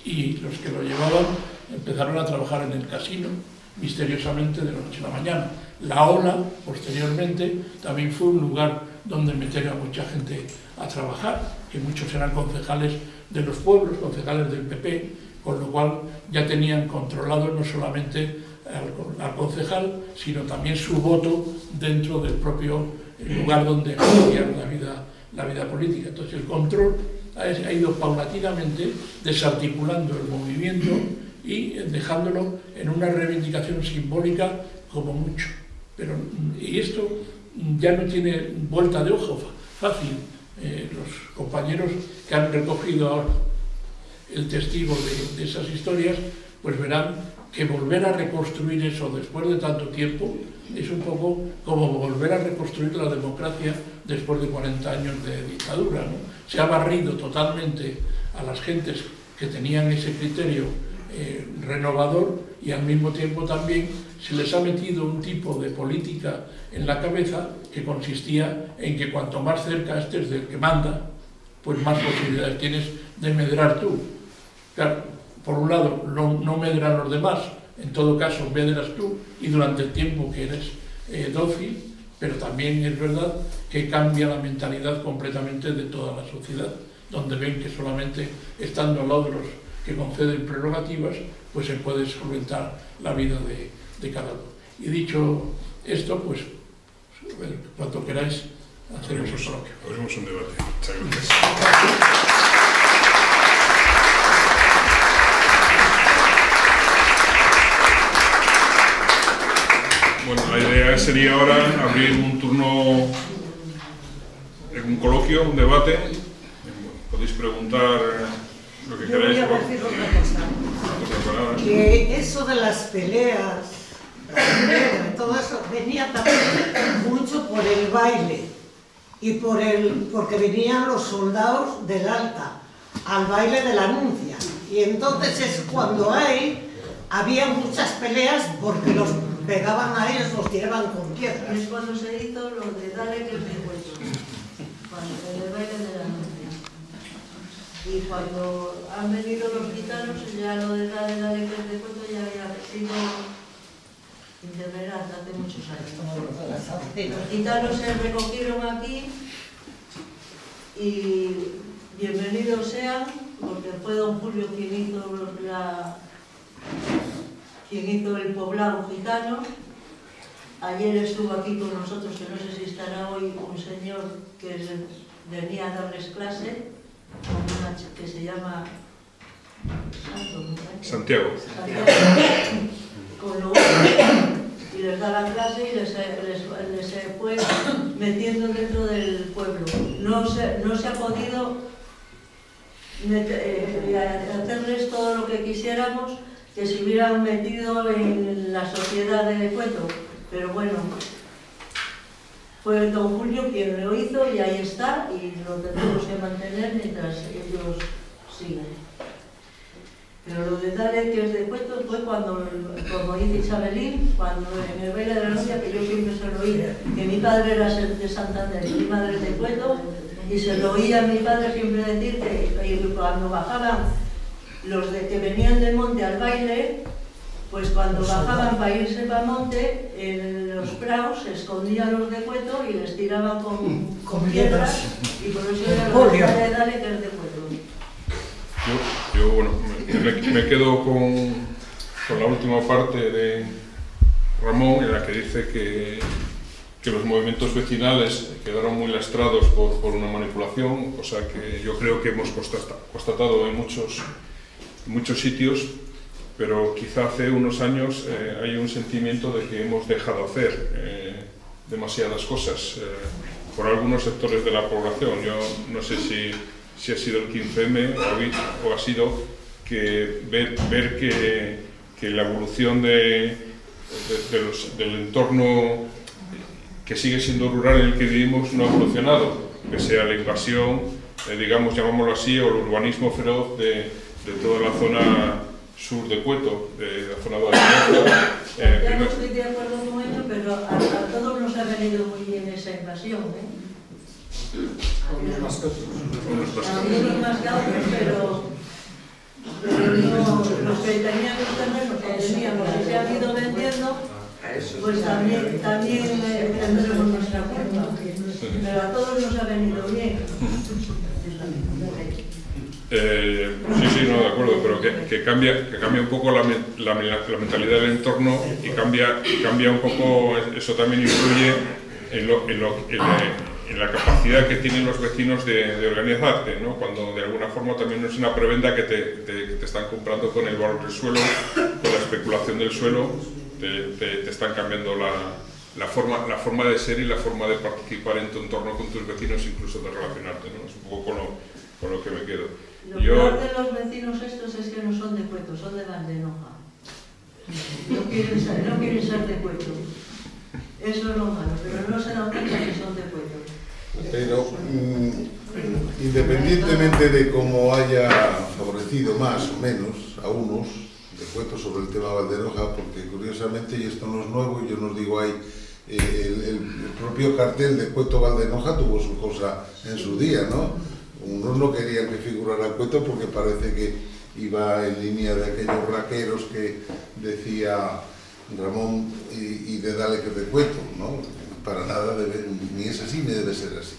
y los que lo llevaban empezaron a trabajar en el casino, misteriosamente de la noche a la mañana. La Ola, posteriormente, también fue un lugar donde meter a mucha gente a trabajar, que muchos eran concejales de los pueblos, concejales del PP, con lo cual ya tenían controlado no solamente al concejal, sino también su voto dentro del propio lugar donde ejercían la vida política. Entonces el control ha ido paulatinamente desarticulando el movimiento y dejándolo en una reivindicación simbólica como mucho. Y esto ya no tiene vuelta de hoja fácil. Los compañeros que han recogido ahora el testigo de esas historias, pues verán que volver a reconstruir eso después de tanto tiempo es un poco como volver a reconstruir la democracia después de 40 años de dictadura, ¿no? Se ha barrido totalmente a las gentes que tenían ese criterio renovador y al mismo tiempo también se les ha metido un tipo de política en la cabeza que consistía en que cuanto más cerca estés del que manda, pues más posibilidades tienes de medrar tú. Claro, por un lado, no medran los demás, en todo caso medras tú y durante el tiempo que eres dócil, pero también es verdad que cambia la mentalidad completamente de toda la sociedad, donde ven que solamente estando al lado de los que conceden prerrogativas, pues se puede solventar la vida de cada uno. Y dicho esto, pues, cuanto queráis, hacemos un coloquio. Abrimos un debate. Muchas gracias. Bueno, la idea sería ahora abrir un turno, un coloquio, un debate. Podéis preguntar lo que queráis. Yo voy a decir otra cosa. Que eso de las peleas, todo eso, venía también mucho por el baile y porque venían los soldados del Alta al baile de la Nuncia. Y entonces es cuando había muchas peleas porque los pegaban a ellos, los tiraban con piedras. Es cuando se hizo lo de dale que me cuento, cuando el baile de la Nuncia. Y cuando han venido los gitanos, ya lo de dale que me cuento ya había sido interveraz hace muchos años. Los gitanos se recogieron aquí y bienvenidos sean, porque fue don Julio quien hizo el poblado gitano. Ayer estuvo aquí con nosotros, que no sé si estará hoy, un señor que venía a darles clase, que se llama Santiago. Con lo y les da la clase y les fue metiendo dentro del pueblo. No se ha podido hacerles todo lo que quisiéramos que se hubieran metido en la sociedad de Cueto, pero bueno, fue don Julio quien lo hizo y ahí está, y lo tendremos que mantener mientras ellos siguen. Pero lo de Dale, que es de Cueto, fue cuando, como dice Isabelín, cuando en el baile de la Nuncia, que yo siempre se lo oí, que mi padre era de Santander y mi madre de Cueto, y se lo oía a mi padre siempre decir que cuando bajaban los que venían del monte al baile, pues cuando bajaban para irse para el monte, en los praos se escondían los de Cueto y les tiraban con piedras, y por eso era lo de Dale, que es de Cueto. Yo bueno, me quedo con la última parte de Ramón, en la que dice que los movimientos vecinales quedaron muy lastrados por una manipulación, cosa que yo creo que hemos constatado en muchos sitios, pero quizá hace unos años hay un sentimiento de que hemos dejado hacer demasiadas cosas por algunos sectores de la población. Yo no sé si ha sido el 15M o ha sido que ver que la evolución del entorno que sigue siendo rural en el que vivimos no ha evolucionado, pese a la invasión, digamos, llamámoslo así, o el urbanismo feroz de toda la zona sur de Cueto, de la zona de Alcalá. Ya no estoy de acuerdo con ello, pero a todos nos ha venido muy bien esa invasión, A algunos más que otros, pero los que tenían los terrenos que teníamos y se han ido vendiendo, pues también tendremos nuestra culpa. Pero a todos nos ha venido bien. Sí, no, de acuerdo, pero que cambia un poco la mentalidad del entorno y cambia un poco, eso también influye en la capacidad que tienen los vecinos de organizarte, ¿no? Cuando de alguna forma también no es una prebenda que te están comprando con el valor del suelo, con la especulación del suelo, te están cambiando la forma de ser y la forma de participar en tu entorno con tus vecinos, incluso de relacionarte, ¿no? Es un poco con lo que me quedo. Lo peor de los vecinos estos es que no son de Cueto, son de Valdenoja. No quieren ser de Cueto. Eso es lo malo, pero no se dan cuenta que son de Cueto. Pero independientemente de cómo haya favorecido más o menos a unos de Cueto sobre el tema Valdenoja, porque curiosamente, y esto no es nuevo, yo nos digo ahí, el propio cartel de Cueto Valdenoja tuvo su cosa en su día, ¿no? Unos no querían que figurara Cueto porque parece que iba en línea de aquellos raqueros que decía Ramón y de dale que te Cueto, ¿no? Para nada, ni es así ni debe ser así.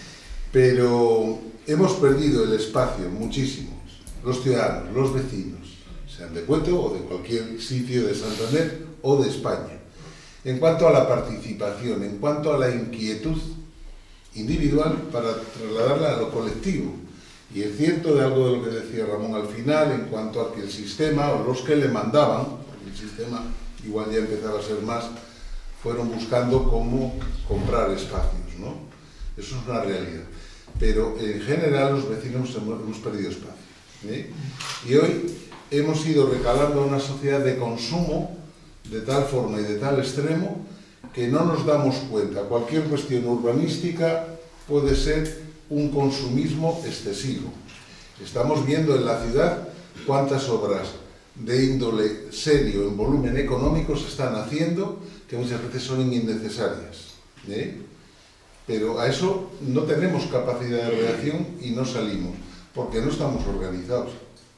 Pero hemos perdido el espacio muchísimo, los ciudadanos, los vecinos, sean de Cueto o de cualquier sitio de Santander o de España, en cuanto a la participación, en cuanto a la inquietud individual para trasladarla a lo colectivo. Y es cierto de algo de lo que decía Ramón al final, en cuanto a que el sistema, o los que le mandaban, porque el sistema igual ya empezaba a ser más, fueron buscando cómo comprar espacios, ¿no? Eso es una realidad. Pero en general los vecinos hemos perdido espacio, ¿eh? Y hoy hemos ido recalando una sociedad de consumo de tal forma y de tal extremo que no nos damos cuenta. Cualquier cuestión urbanística puede ser un consumismo excesivo. Estamos viendo en la ciudad cuántas obras de índole serio en volumen económico se están haciendo que muchas veces son innecesarias, ¿eh? Pero a eso no tenemos capacidad de reacción y no salimos, porque no estamos organizados,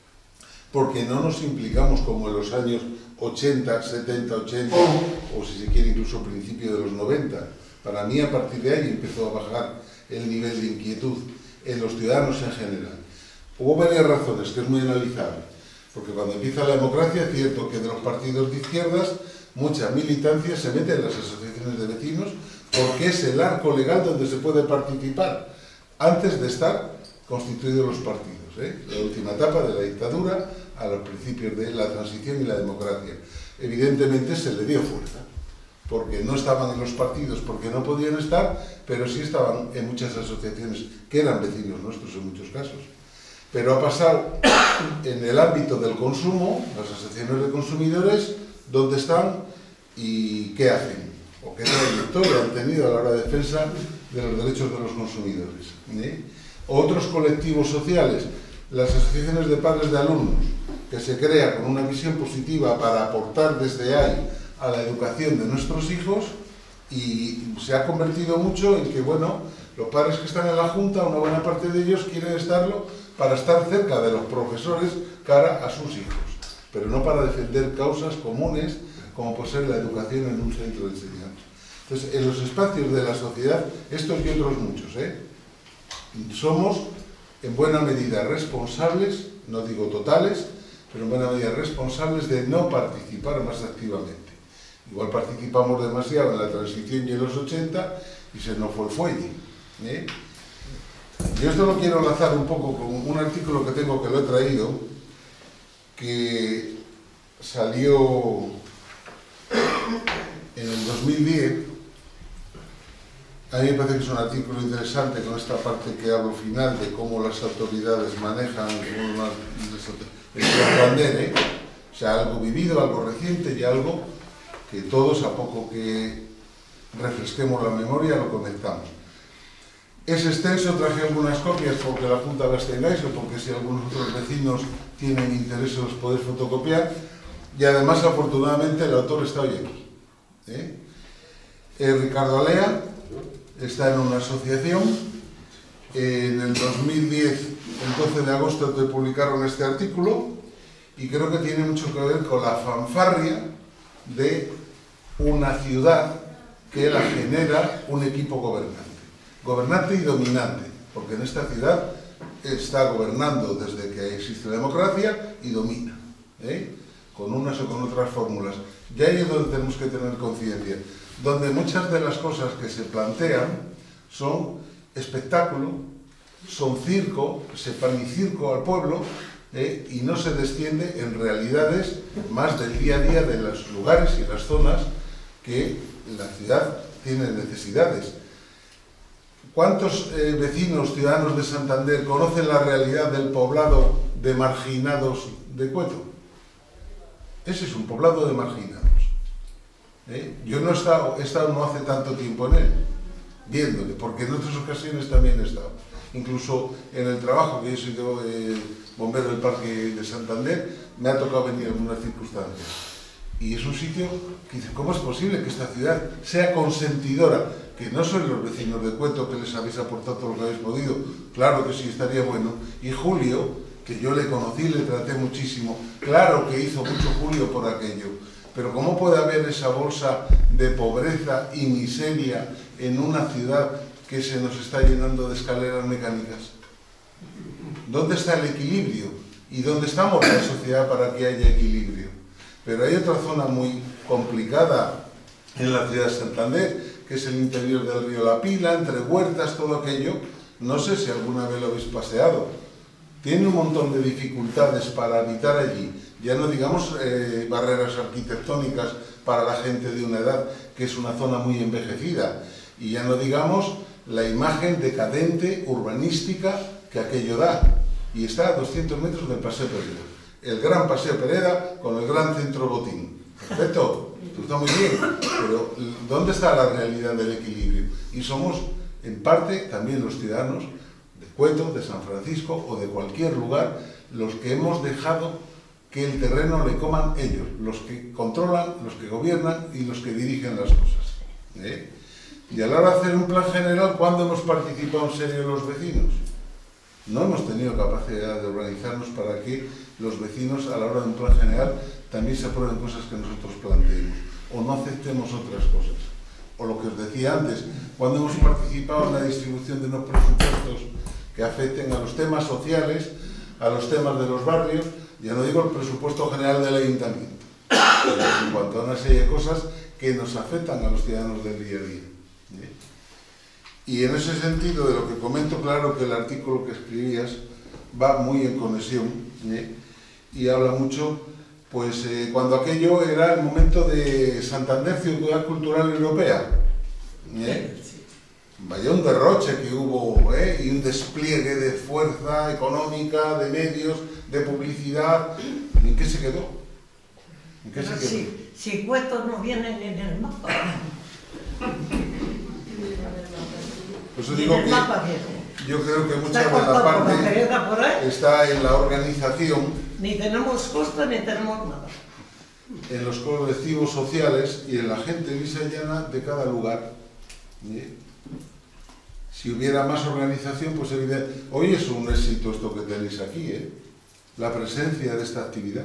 porque no nos implicamos como en los años 80, 70, 80, o si se quiere incluso principio de los 90. Para mí, a partir de ahí empezó a bajar el nivel de inquietud en los ciudadanos en general. Hubo varias razones, que es muy analizable, porque cuando empieza la democracia es cierto que de los partidos de izquierdas mucha militancia se mete en las asociaciones de vecinos porque es el arco legal donde se puede participar antes de estar constituidos los partidos, ¿eh? La última etapa de la dictadura a los principios de la transición y la democracia. Evidentemente se le dio fuerza, porque no estaban en los partidos, porque no podían estar, pero sí estaban en muchas asociaciones que eran vecinos nuestros en muchos casos. Pero ha pasado en el ámbito del consumo, las asociaciones de consumidores, dónde están y qué hacen, o qué trayectoria han tenido a la hora de defensa de los derechos de los consumidores, ¿eh? Otros colectivos sociales, las asociaciones de padres de alumnos, que se crea con una visión positiva para aportar desde ahí a la educación de nuestros hijos, y se ha convertido mucho en que, bueno, los padres que están en la Junta, una buena parte de ellos quieren estarlo para estar cerca de los profesores cara a sus hijos, pero no para defender causas comunes como puede ser la educación en un centro de enseñanza. Entonces, en los espacios de la sociedad, estos y otros muchos, somos en buena medida responsables, no digo totales, pero en buena medida responsables de no participar más activamente. Igual participamos demasiado en la transición y en los 80 y se nos fue el fuelle, ¿eh? Yo esto lo quiero enlazar un poco con un artículo que tengo, que lo he traído, que salió en el 2010. A mí me parece que es un artículo interesante con esta parte que hablo final de cómo las autoridades manejan el Santander, o sea, algo vivido, algo reciente y algo que todos, a poco que refresquemos la memoria, lo comentamos. Es extenso, traje algunas copias porque la Junta las tengáis o porque si algunos otros vecinos tienen interés en los poder fotocopiar, y además, afortunadamente, el autor está hoy aquí, Ricardo Alea está en una asociación. En el 2010, el 12 de agosto, te publicaron este artículo y creo que tiene mucho que ver con la fanfarria de una ciudad que la genera un equipo gobernante y dominante, porque en esta ciudad está gobernando desde que existe la democracia y domina, con unas o con otras fórmulas. Y ahí es donde tenemos que tener conciencia, donde muchas de las cosas que se plantean son espectáculo, son circo, se panicirco al pueblo, y no se desciende en realidades más del día a día de los lugares y las zonas que la ciudad tiene necesidades. ¿Cuántos vecinos, ciudadanos de Santander conocen la realidad del poblado de marginados de Cueto? Ese es un poblado de marginados. Yo no he estado no hace tanto tiempo en él, viéndole, porque en otras ocasiones también he estado. Incluso en el trabajo, que yo soy bombero del Parque de Santander, me ha tocado venir en algunas circunstancias. Y es un sitio que dice, ¿cómo es posible que esta ciudad sea consentidora? Que no sois los vecinos de Cueto que les habéis aportado todo lo que habéis podido. Claro que sí, estaría bueno. Y Julio, que yo le conocí, le traté muchísimo. Claro que hizo mucho Julio por aquello. Pero ¿cómo puede haber esa bolsa de pobreza y miseria en una ciudad que se nos está llenando de escaleras mecánicas? ¿Dónde está el equilibrio? ¿Y dónde estamos la sociedad para que haya equilibrio? Pero hay otra zona muy complicada en la ciudad de Santander, que es el interior del río La Pila, entre huertas, todo aquello. No sé si alguna vez lo habéis paseado. Tiene un montón de dificultades para habitar allí. Ya no digamos barreras arquitectónicas para la gente de una edad, que es una zona muy envejecida. Y ya no digamos la imagen decadente, urbanística, que aquello da. Y está a 200 metros del Paseo Pereda. El gran Paseo Pereda con el gran centro Botín. Perfecto, está muy bien, pero ¿dónde está la realidad del equilibrio? Y somos, en parte, también los ciudadanos de Cueto, de San Francisco o de cualquier lugar, los que hemos dejado que el terreno le coman ellos, los que controlan, los que gobiernan y los que dirigen las cosas. Y a la hora de hacer un plan general, ¿cuándo hemos participado en serio los vecinos? No hemos tenido capacidad de organizarnos para que los vecinos, a la hora de un plan general, también se aprueben cosas que nosotros planteemos, o no aceptemos otras cosas. O lo que os decía antes, cuando hemos participado en la distribución de unos presupuestos que afecten a los temas sociales, a los temas de los barrios, ya no digo el presupuesto general del ayuntamiento, pero en cuanto a una serie de cosas que nos afectan a los ciudadanos del día a día. Y en ese sentido, de lo que comento, claro que el artículo que escribías va muy en conexión, y habla mucho, pues cuando aquello era el momento de Santander, Ciudad Cultural Europea. Vaya un derroche que hubo, y un despliegue de fuerza económica, de medios, de publicidad. ¿En qué se quedó? ¿En qué se quedó? Si Cueto no vienen en el mapa. Por eso digo que yo creo que mucha de la parte está en la organización. Ni tenemos costo ni tenemos nada. En los colectivos sociales y en la gente lisa y llana de cada lugar. Si hubiera más organización, pues evidentemente... Hoy es un éxito esto que tenéis aquí, la presencia de esta actividad.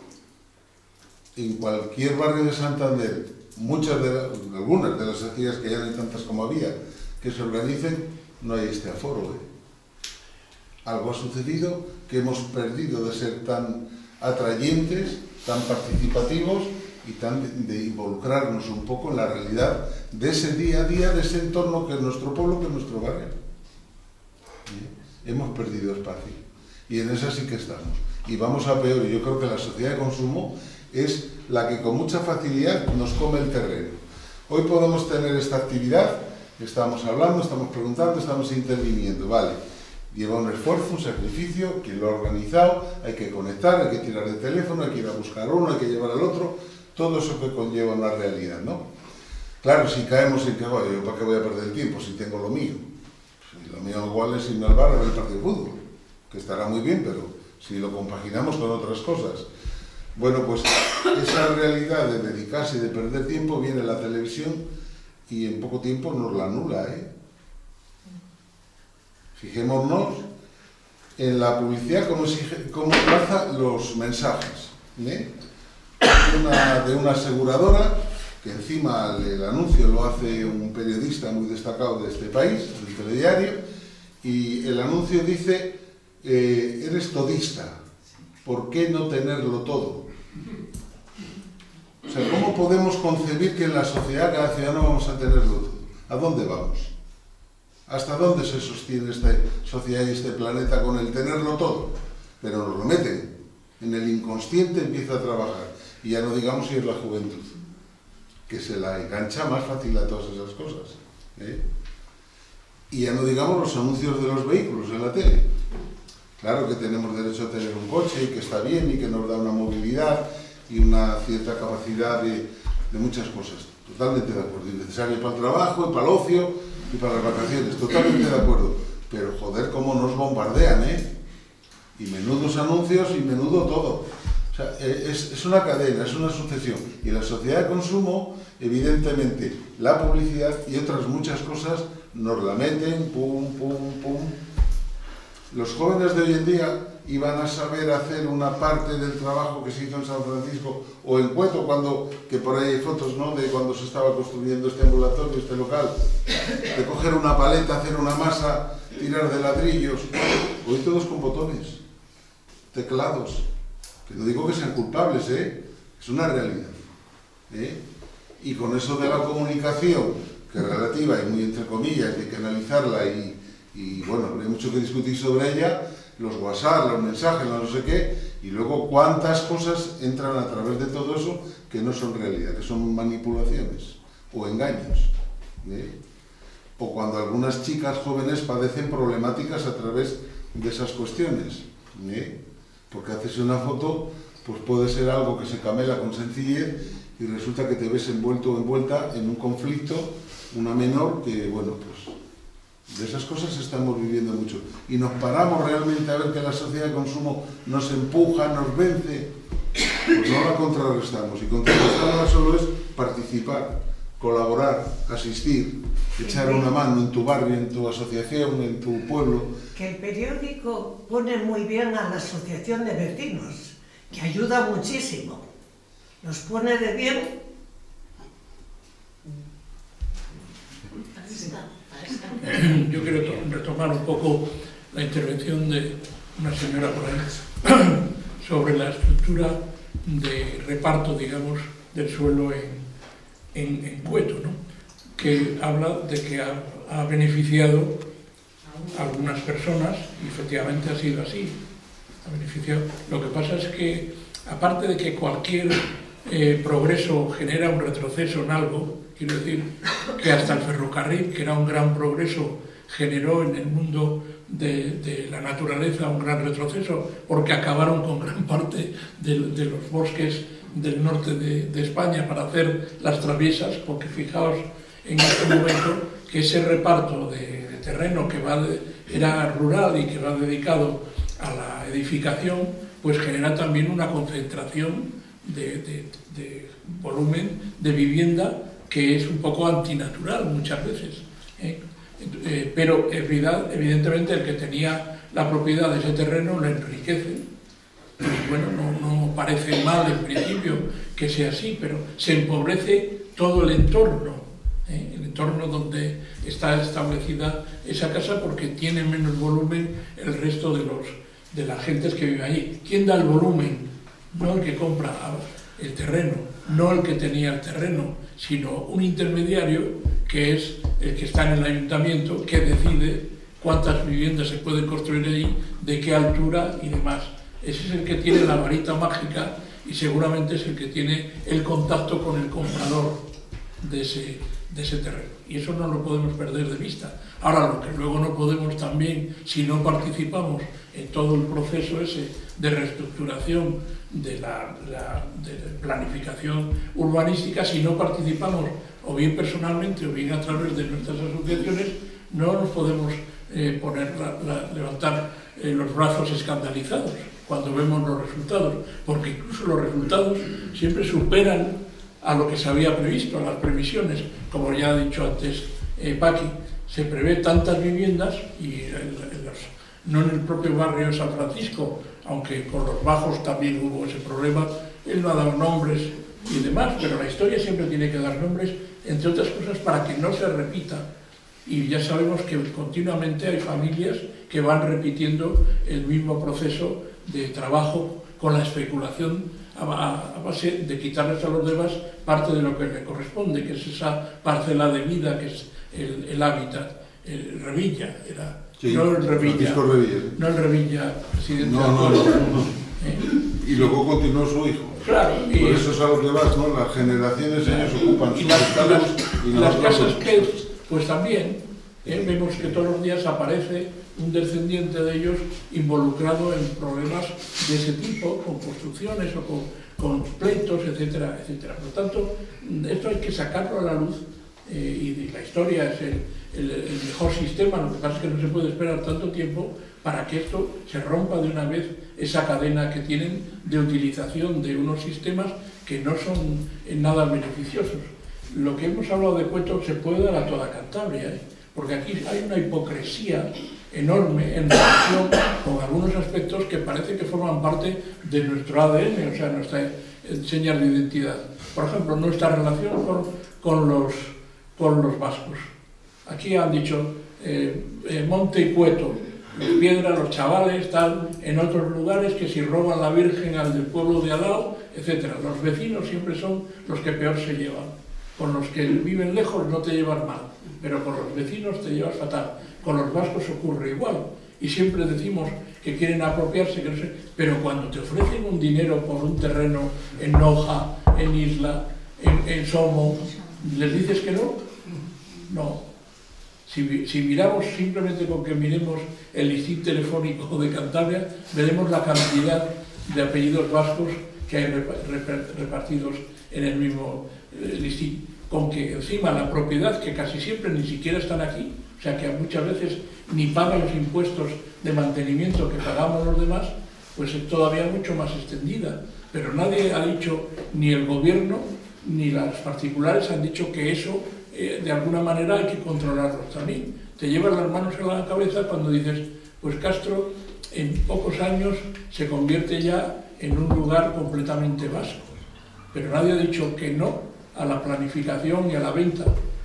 En cualquier barrio de Santander, algunas de las actividades que ya no hay tantas como había, que se organicen, no hay este aforo. Algo ha sucedido que hemos perdido de ser tan atrayentes, tan participativos y tan de involucrarnos un poco en la realidad de ese día a día, de ese entorno que es nuestro pueblo, que es nuestro barrio. Hemos perdido espacio y en esa sí que estamos. Y vamos a peor. Yo creo que la sociedad de consumo es la que con mucha facilidad nos come el terreno. Hoy podemos tener esta actividad, estamos hablando, estamos preguntando, estamos interviniendo, vale. Lleva un esfuerzo, un sacrificio, quien lo ha organizado, hay que conectar, hay que tirar de teléfono, hay que ir a buscar uno, hay que llevar al otro, todo eso que conlleva una realidad, ¿no? Claro, si caemos en que, bueno, ¿yo para qué voy a perder el tiempo si tengo lo mío? Si lo mío igual es irme al bar a ver el partido de fútbol, que estará muy bien, pero si lo compaginamos con otras cosas. Bueno, pues esa realidad de dedicarse y de perder tiempo viene la televisión y en poco tiempo nos la anula, Fijémonos en la publicidad cómo traza los mensajes, de una aseguradora, que encima el anuncio lo hace un periodista muy destacado de este país, del Telediario, y el anuncio dice, eres todista, ¿por qué no tenerlo todo? O sea, ¿cómo podemos concebir que en la sociedad cada ciudadano vamos a tenerlo todo? ¿A dónde vamos? ¿Hasta dónde se sostiene esta sociedad y este planeta con el tenerlo todo? Pero nos lo meten. En el inconsciente empieza a trabajar. Y ya no digamos si es la juventud, que se la engancha más fácil a todas esas cosas. Y ya no digamos los anuncios de los vehículos en la tele. Claro que tenemos derecho a tener un coche y que está bien y que nos da una movilidad y una cierta capacidad de muchas cosas. Totalmente de acuerdo. Y necesario para el trabajo, y para el ocio, y para las vacaciones. Totalmente de acuerdo. Pero joder, cómo nos bombardean, Y menudos anuncios y menudo todo. O sea, es una cadena, es una sucesión. Y en la sociedad de consumo, evidentemente, la publicidad y otras muchas cosas nos la meten, pum, pum, pum. Los jóvenes de hoy en día iban a saber hacer una parte del trabajo que se hizo en San Francisco o en Cueto, que por ahí hay fotos, ¿no?, de cuando se estaba construyendo este ambulatorio, este local, de coger una paleta, hacer una masa, tirar de ladrillos. Hoy todos con botones, teclados, que no digo que sean culpables, es una realidad. Y con eso de la comunicación, que es relativa y muy entre comillas, hay que analizarla y bueno, hay mucho que discutir sobre ella, los WhatsApp, los mensajes, no sé qué, y luego cuántas cosas entran a través de todo eso que no son realidad, que son manipulaciones o engaños. O cuando algunas chicas jóvenes padecen problemáticas a través de esas cuestiones. Porque haces una foto, pues puede ser algo que se camela con sencillez y resulta que te ves envuelto o envuelta en un conflicto, una menor, que bueno, pues de esas cosas estamos viviendo mucho. Y nos paramos realmente a ver que la sociedad de consumo nos empuja, nos vence, pues no la contrarrestamos. Y contrarrestarla solo es participar, colaborar, asistir, echar una mano en tu barrio, en tu asociación, en tu pueblo. Que el periódico pone muy bien a la asociación de vecinos, que ayuda muchísimo. Nos pone de bien. Yo quiero retomar un poco la intervención de una señora por ahí sobre la estructura de reparto, digamos, del suelo en Cueto, ¿no?, que habla de que ha beneficiado a algunas personas, y efectivamente ha sido así, ha beneficiado. Lo que pasa es que, aparte de que cualquier progreso genera un retroceso en algo, quiero decir que hasta el ferrocarril, que era un gran progreso, generó en el mundo de la naturaleza un gran retroceso, porque acabaron con gran parte de los bosques del norte de España para hacer las traviesas, porque fijaos en este momento que ese reparto de terreno que era rural y que va dedicado a la edificación, pues genera también una concentración de volumen de vivienda que es un poco antinatural muchas veces. Pero evidentemente el que tenía la propiedad de ese terreno lo enriquece. Y bueno, no parece mal en principio que sea así, pero se empobrece todo el entorno donde está establecida esa casa, porque tiene menos volumen el resto de las gentes que viven allí. ¿Quién da el volumen? No el que compra el terreno, no el que tenía el terreno, sino un intermediario que es el que está en el ayuntamiento, que decide cuántas viviendas se pueden construir allí, de qué altura y demás. Ese es el que tiene la varita mágica y seguramente es el que tiene el contacto con el comprador de ese terreno. Y eso no lo podemos perder de vista. Ahora, lo que luego no podemos también, si no participamos en todo el proceso ese de reestructuración de la planificación urbanística, si no participamos o bien personalmente o bien a través de nuestras asociaciones, no nos podemos levantar los brazos escandalizados cuando vemos los resultados, porque incluso los resultados siempre superan a lo que se había previsto, a las previsiones. Como ya ha dicho antes Paqui, se prevé tantas viviendas y no en el propio barrio de San Francisco, aunque con los bajos también hubo ese problema. Él no ha dado nombres y demás, pero la historia siempre tiene que dar nombres, entre otras cosas, para que no se repita. Y ya sabemos que continuamente hay familias que van repitiendo el mismo proceso de trabajo con la especulación a base de quitarles a los demás parte de lo que le corresponde, que es esa parcela de vida, que es el hábitat. El Revilla era, sí, no el Revilla, no el Revilla, presidente. No. Y luego continuó su hijo. Claro, y por eso es a lo que vas, ¿no? Las generaciones, ellos ocupan sus estados y las casas que, pues también vemos que todos los días aparece un descendiente de ellos involucrado en problemas de ese tipo, con construcciones o con pleitos, etcétera, etcétera. Por lo tanto, esto hay que sacarlo a la luz y la historia es el mejor sistema. Lo que pasa es que no se puede esperar tanto tiempo para que esto se rompa de una vez, esa cadena que tienen de utilización de unos sistemas que no son en nada beneficiosos. Lo que hemos hablado de Cueto se puede dar a toda Cantabria, porque aquí hay una hipocresía enorme en relación con algunos aspectos que parece que forman parte de nuestro ADN, o sea, nuestra señal de identidad. Por ejemplo, nuestra relación con los vascos. Aquí han dicho Monte y Cueto, piedra, los chavales, tal, en otros lugares que si roban la Virgen al del pueblo de al lado, etc. Los vecinos siempre son los que peor se llevan. Con los que viven lejos no te llevas mal, pero con los vecinos te llevas fatal. Con los vascos ocurre igual. Y siempre decimos que quieren apropiarse, que no sé, pero cuando te ofrecen un dinero por un terreno en Noja, en Isla, en Somo, ¿les dices que no? No. Si miramos simplemente con que miremos el listín telefónico de Cantabria, veremos la cantidad de apellidos vascos que hay repartidos en el mismo listín. Con que encima la propiedad, que casi siempre ni siquiera están aquí, o sea que muchas veces ni pagan los impuestos de mantenimiento que pagamos los demás, pues es todavía mucho más extendida. Pero nadie ha dicho, ni el gobierno ni las particulares han dicho que eso de alguna manera hay que controlarlos también. Te llevas las manos a la cabeza cuando dices, pues Castro en pocos años se convierte ya en un lugar completamente vasco. Pero nadie ha dicho que no a la planificación y a la venta.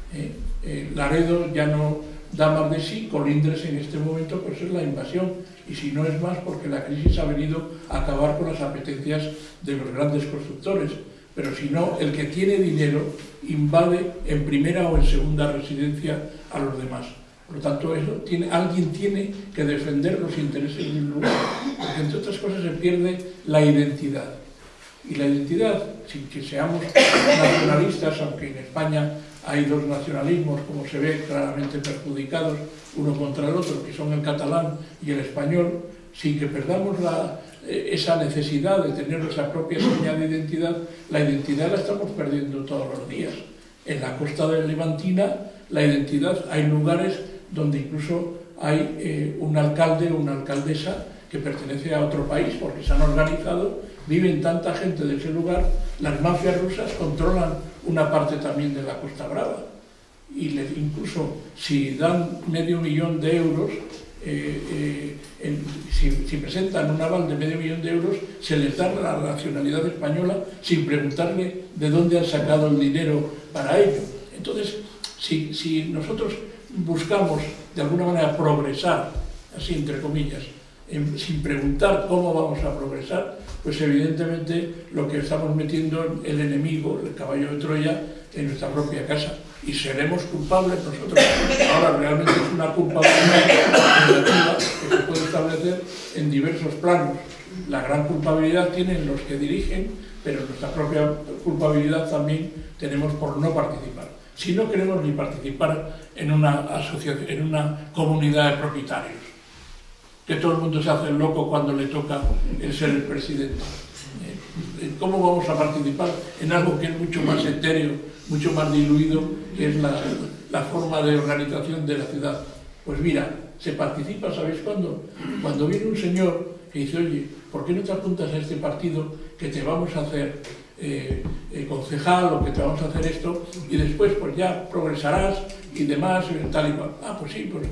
Laredo ya no da más de sí, Colindres en este momento pues es la invasión, y si no es más porque la crisis ha venido a acabar con las apetencias de los grandes constructores. Pero si no, el que tiene dinero invade en primera o en segunda residencia a los demás. Por lo tanto, alguien tiene que defender los intereses de un lugar, porque entre otras cosas se pierde la identidad. Y la identidad, sin que seamos nacionalistas, aunque en España hay dos nacionalismos, como se ve claramente perjudicados uno contra el otro, que son el catalán y el español, sin que perdamos esa necesidad de tener nuestra propia señal de identidad, la identidad la estamos perdiendo todos los días. En la costa de Levantina, la identidad, hay lugares donde incluso hay un alcalde o una alcaldesa que pertenece a otro país, porque se han organizado, viven tanta gente de ese lugar, las mafias rusas controlan una parte también de la Costa Brava. Y incluso si dan $500.000 de euros, si presentan un aval de $500.000 de euros, se les da la nacionalidad española sin preguntarle de dónde han sacado el dinero para ello. Entonces, si nosotros buscamos de alguna manera progresar, así entre comillas, sin preguntar cómo vamos a progresar, pues evidentemente lo que estamos metiendo el enemigo, el caballo de Troya, en nuestra propia casa. Y seremos culpables nosotros. Ahora realmente es una culpabilidad relativa que se puede establecer en diversos planos. La gran culpabilidad tienen los que dirigen, pero nuestra propia culpabilidad también tenemos por no participar. Si no queremos ni participar en una asociación, en una comunidad de propietarios, que todo el mundo se hace loco cuando le toca el ser el presidente. ¿Cómo vamos a participar en algo que es mucho más etéreo, mucho más diluido, que es la forma de organización de la ciudad? Pues mira, se participa, ¿sabéis cuándo? Cuando viene un señor que dice, oye, ¿por qué no te apuntas a este partido que te vamos a hacer concejal o que te vamos a hacer esto? Y después pues ya progresarás y demás, y tal y cual. Ah, pues sí, pues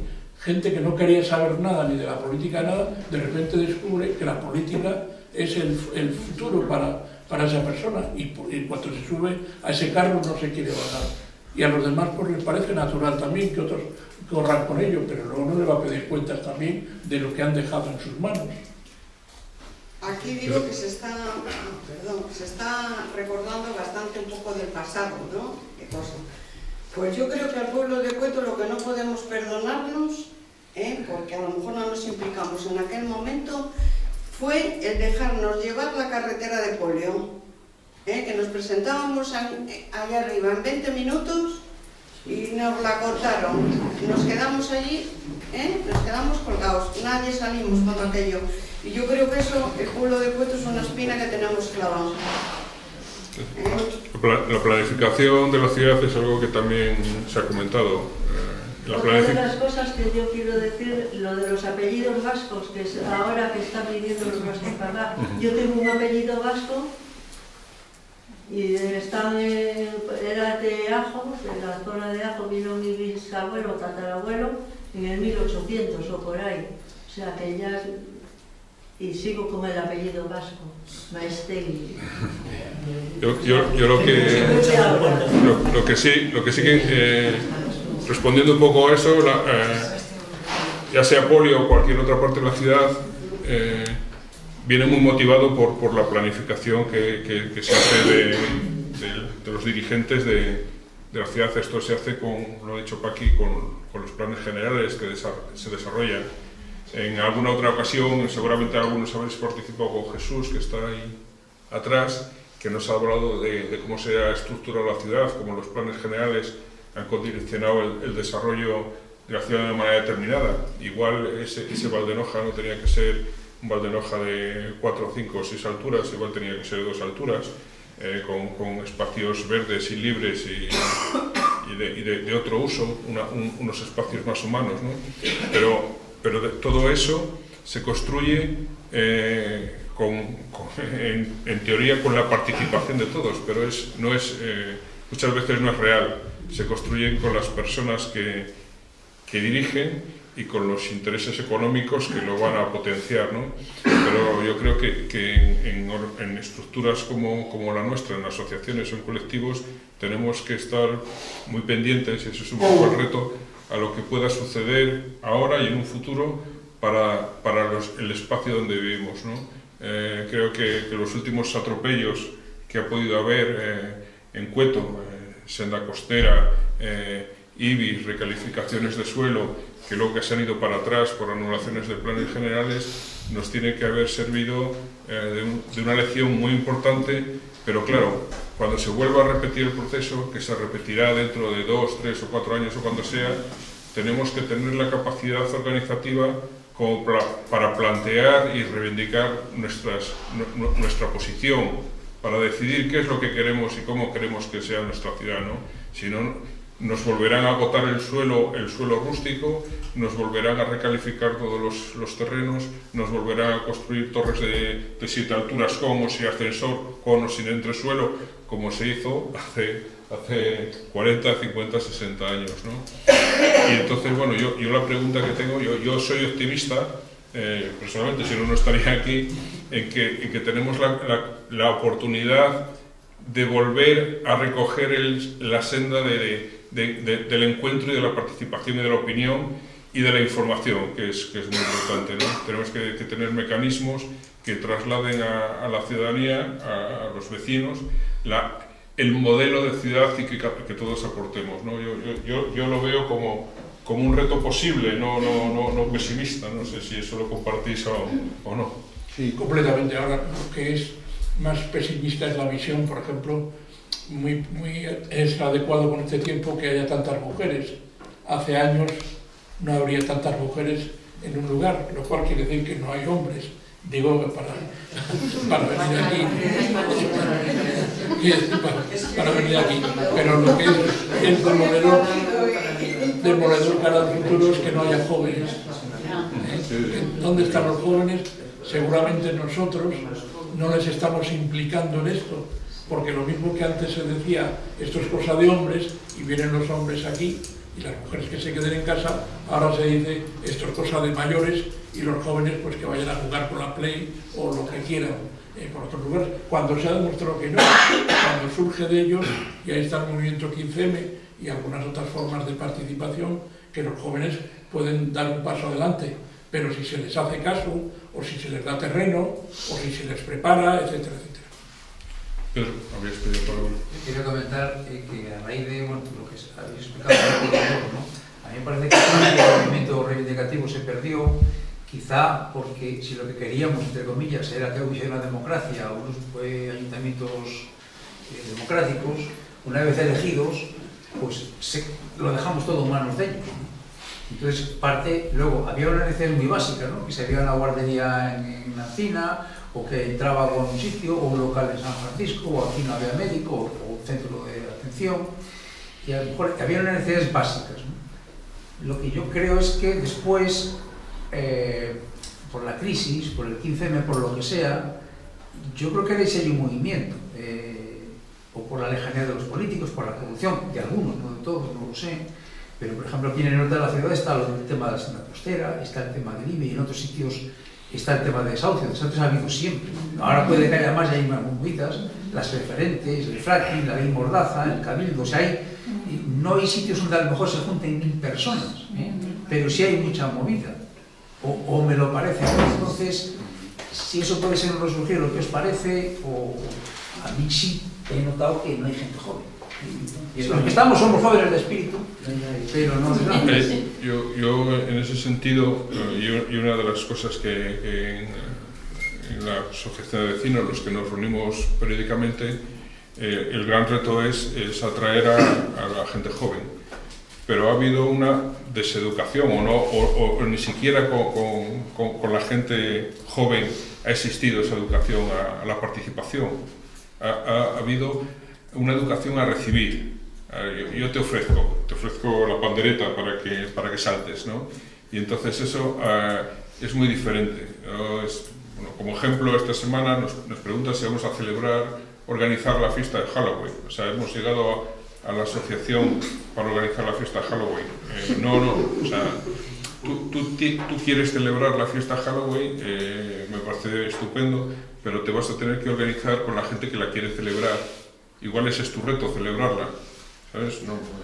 gente que no quería saber nada ni de la política nada, de repente descubre que la política es el futuro para esa persona y cuando se sube a ese cargo no se quiere bajar. Y a los demás pues les parece natural también que otros corran con ello, pero luego no le va a pedir cuentas también de lo que han dejado en sus manos. Aquí digo que se está recordando bastante un poco del pasado, ¿no? ¿Qué cosa? Pues yo creo que al pueblo de Cueto lo que no podemos perdonarnos, porque a lo mejor no nos implicamos en aquel momento, fue el dejarnos llevar la carretera de polio, que nos presentábamos allá arriba en 20 minutos y nos la cortaron. Nos quedamos allí, nos quedamos colgados, nadie salimos cuando aquello. Y yo creo que eso, el pueblo de Cueto es una espina que tenemos clavada. La planificación de la ciudad es algo que también se ha comentado. Otra de las cosas que yo quiero decir, lo de los apellidos vascos, que es ahora que están viniendo los vascos para acá. Yo tengo un apellido vasco y era de Ajo, de la zona de Ajo, vino mi bisabuelo, tatarabuelo, en el 1800 o por ahí. O sea que ya... Y sigo con el apellido vasco, Maestegui. Yo lo que sí que respondiendo un poco a eso, ya sea Polio o cualquier otra parte de la ciudad, viene muy motivado por la planificación que se hace de los dirigentes de la ciudad. Esto se hace lo ha dicho Paqui, con los planes generales que se desarrollan. En alguna otra ocasión, seguramente algunos habéis participado con Jesús, que está ahí atrás, que nos ha hablado de cómo se ha estructurado la ciudad, cómo los planes generales han condicionado el desarrollo de la ciudad de una manera determinada. Igual ese Valdenoja no tenía que ser un Valdenoja de 4, 5 o 6 alturas, igual tenía que ser de 2 alturas, con espacios verdes y libres y de otro uso, unos espacios más humanos, ¿no? Pero todo eso se construye en teoría con la participación de todos, pero muchas veces no es real. Se construyen con las personas que dirigen y con los intereses económicos que lo van a potenciar, ¿no? Pero yo creo que en estructuras como la nuestra, en asociaciones o en colectivos, tenemos que estar muy pendientes, y eso es un poco el reto, a lo que pueda suceder ahora y en un futuro para el espacio donde vivimos, ¿no? Creo que los últimos atropellos que ha podido haber en Cueto, senda costera, IBIs, recalificaciones de suelo, que luego que se han ido para atrás por anulaciones de planes generales, nos tiene que haber servido de una lección muy importante, pero claro, cuando se vuelva a repetir el proceso, que se repetirá dentro de 2, 3 o 4 años o cuando sea, tenemos que tener la capacidad organizativa como para plantear y reivindicar nuestra posición, para decidir qué es lo que queremos y cómo queremos que sea nuestra ciudad, ¿no? Si no, nos volverán a agotar el suelo rústico, nos volverán a recalificar todos los terrenos, nos volverán a construir torres de 7 alturas con o sin ascensor, con o sin entresuelo, como se hizo hace 40, 50, 60 años, ¿no? Y entonces, bueno, yo la pregunta que tengo, yo soy optimista, personalmente, si no estaría aquí, en que tenemos la oportunidad de volver a recoger la senda del encuentro y de la participación y de la opinión y de la información, que es muy importante, ¿no? Tenemos que tener mecanismos que trasladen a la ciudadanía, a los vecinos, el modelo de ciudad y que todos aportemos, ¿no? Yo lo veo como un reto posible, no pesimista. No sé si eso lo compartís o no. Sí, completamente. Ahora, lo que es más pesimista es la visión, por ejemplo, es adecuado con este tiempo que haya tantas mujeres. Hace años no habría tantas mujeres en un lugar, lo cual quiere decir que no hay hombres. Digo, para venir aquí, para venir aquí. Pero lo que es demoledor cara al futuro es que no haya jóvenes. ¿Dónde están los jóvenes? Seguramente nosotros no les estamos implicando en esto, porque lo mismo que antes se decía, esto es cosa de hombres, y vienen los hombres aquí, y las mujeres que se queden en casa. Ahora se dice esto es cosa de mayores y los jóvenes pues que vayan a jugar con la Play o lo que quieran por otros lugares, cuando se ha demostrado que no, cuando surge de ellos, y ahí está el movimiento 15M y algunas otras formas de participación, que los jóvenes pueden dar un paso adelante, pero si se les hace caso, o si se les da terreno, o si se les prepara, etcétera, etcétera. Pedro, habías pedido palabra. Quiero comentar que a raíz de lo que habéis explicado, ¿no? A mí me parece que el movimiento reivindicativo se perdió, quizá porque si lo que queríamos, entre comillas, era que hubiese una democracia, unos ayuntamientos democráticos, una vez elegidos, pues lo dejamos todo en manos de ellos. Entonces, luego había una necesidad muy básica, ¿no? Que se veía una guardería en Ancina, o que entraba a un sitio, o un local en San Francisco, o aquí no había médico, o centro de atención, y a lo mejor había unas necesidades básicas, ¿no? Lo que yo creo es que después, por la crisis, por el 15M, por lo que sea, yo creo que ahora sí hay un movimiento, o por la lejanía de los políticos, por la corrupción, de algunos, no de todos, no lo sé, pero por ejemplo aquí en el norte de la ciudad está el tema de la senda costera, está el tema del IBE, y en otros sitios está el tema de desahucio. Desahucios ha habido siempre. Ahora puede que haya más y hay más movidas, las preferentes, el fracking, la ley Mordaza, el cabildo, o sea, no hay sitios donde a lo mejor se junten 1000 personas, pero sí hay mucha movida, o me lo parece. Entonces, si eso puede ser un resurgir lo que os parece, o a mí sí he notado que no hay gente joven. Los que estamos somos jóvenes de espíritu, pero no de nada. Yo en ese sentido, y una de las cosas que en la asociación de vecinos, los que nos reunimos periódicamente, el gran reto es atraer a la gente joven. Pero ha habido una deseducación, o ni siquiera con la gente joven ha existido esa educación a la participación. Ha habido una educación a recibir. Yo te ofrezco la pandereta para que saltes, ¿no? Y entonces eso es muy diferente. Bueno, como ejemplo, esta semana nos preguntan si vamos a organizar la fiesta de Halloween. O sea, hemos llegado a la asociación para organizar la fiesta de Halloween. No, o sea, tú quieres celebrar la fiesta de Halloween, me parece estupendo, pero te vas a tener que organizar con la gente que la quiere celebrar. Igual ese es tu reto, celebrarla, ¿sabes?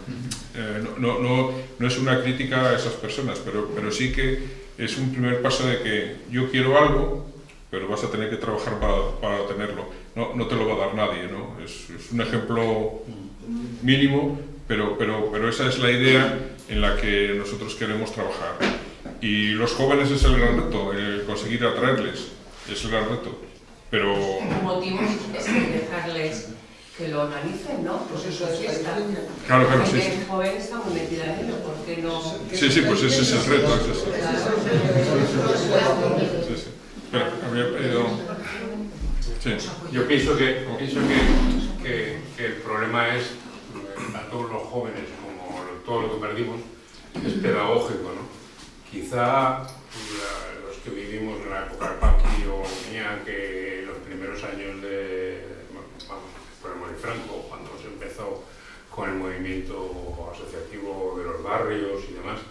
No es una crítica a esas personas, pero sí que es un primer paso de que yo quiero algo, pero vas a tener que trabajar para tenerlo. No te lo va a dar nadie, ¿no? Es un ejemplo mínimo, pero esa es la idea en la que nosotros queremos trabajar. Y los jóvenes es el gran reto, conseguir atraerles, es el gran reto. Pero... El motivo es dejarles que lo organicen, ¿no? Pues eso es fiesta. Claro, sí. El joven está muy metido en ello, ¿por qué no? Sí, pues ese es el reto. Sí. Pero, había pedido... Sí. Yo pienso que el problema es, tanto los jóvenes como todo lo que perdimos, es pedagógico, ¿no? Quizá los que vivimos en la época de Paqui o mía, que los primeros años por el Mori Franco, cuando se empezó con el movimiento asociativo de los barrios y demás,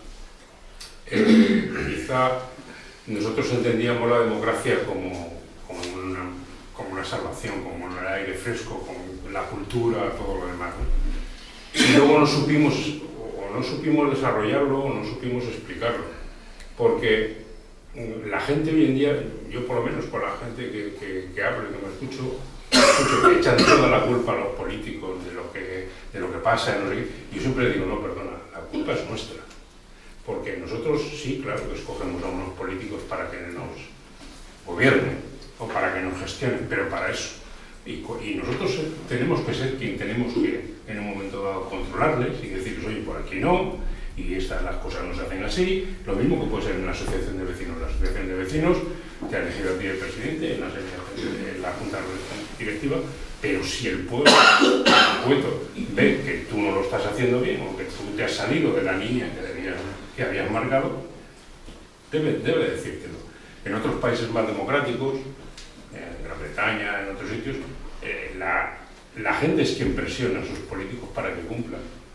quizá nosotros entendíamos la democracia como una salvación, como el aire fresco, como la cultura, todo lo demás, ¿no? Y luego no supimos desarrollarlo, o no supimos explicarlo, porque la gente hoy en día, yo por lo menos con la gente que hablo y que me escucho que echan toda la culpa a los políticos de lo que pasa, no sé qué. Yo siempre digo, no, perdona, la culpa es nuestra, porque nosotros sí, claro, que escogemos a unos políticos para que nos gobiernen o para que nos gestionen, pero para eso. Y nosotros tenemos que ser quien tenemos que en un momento dado controlarles y decirles, oye, por aquí no, y las cosas no se hacen así. Lo mismo que puede ser en una asociación de vecinos. La asociación de vecinos te ha elegido a ti el presidente, en la junta directiva, pero si el pueblo ve que tú no lo estás haciendo bien, o que tú te has salido de la línea que habías marcado, debe decírtelo. En otros países más democráticos, en Gran Bretaña, en otros sitios, la gente es quien presiona a sus políticos para que cumplan.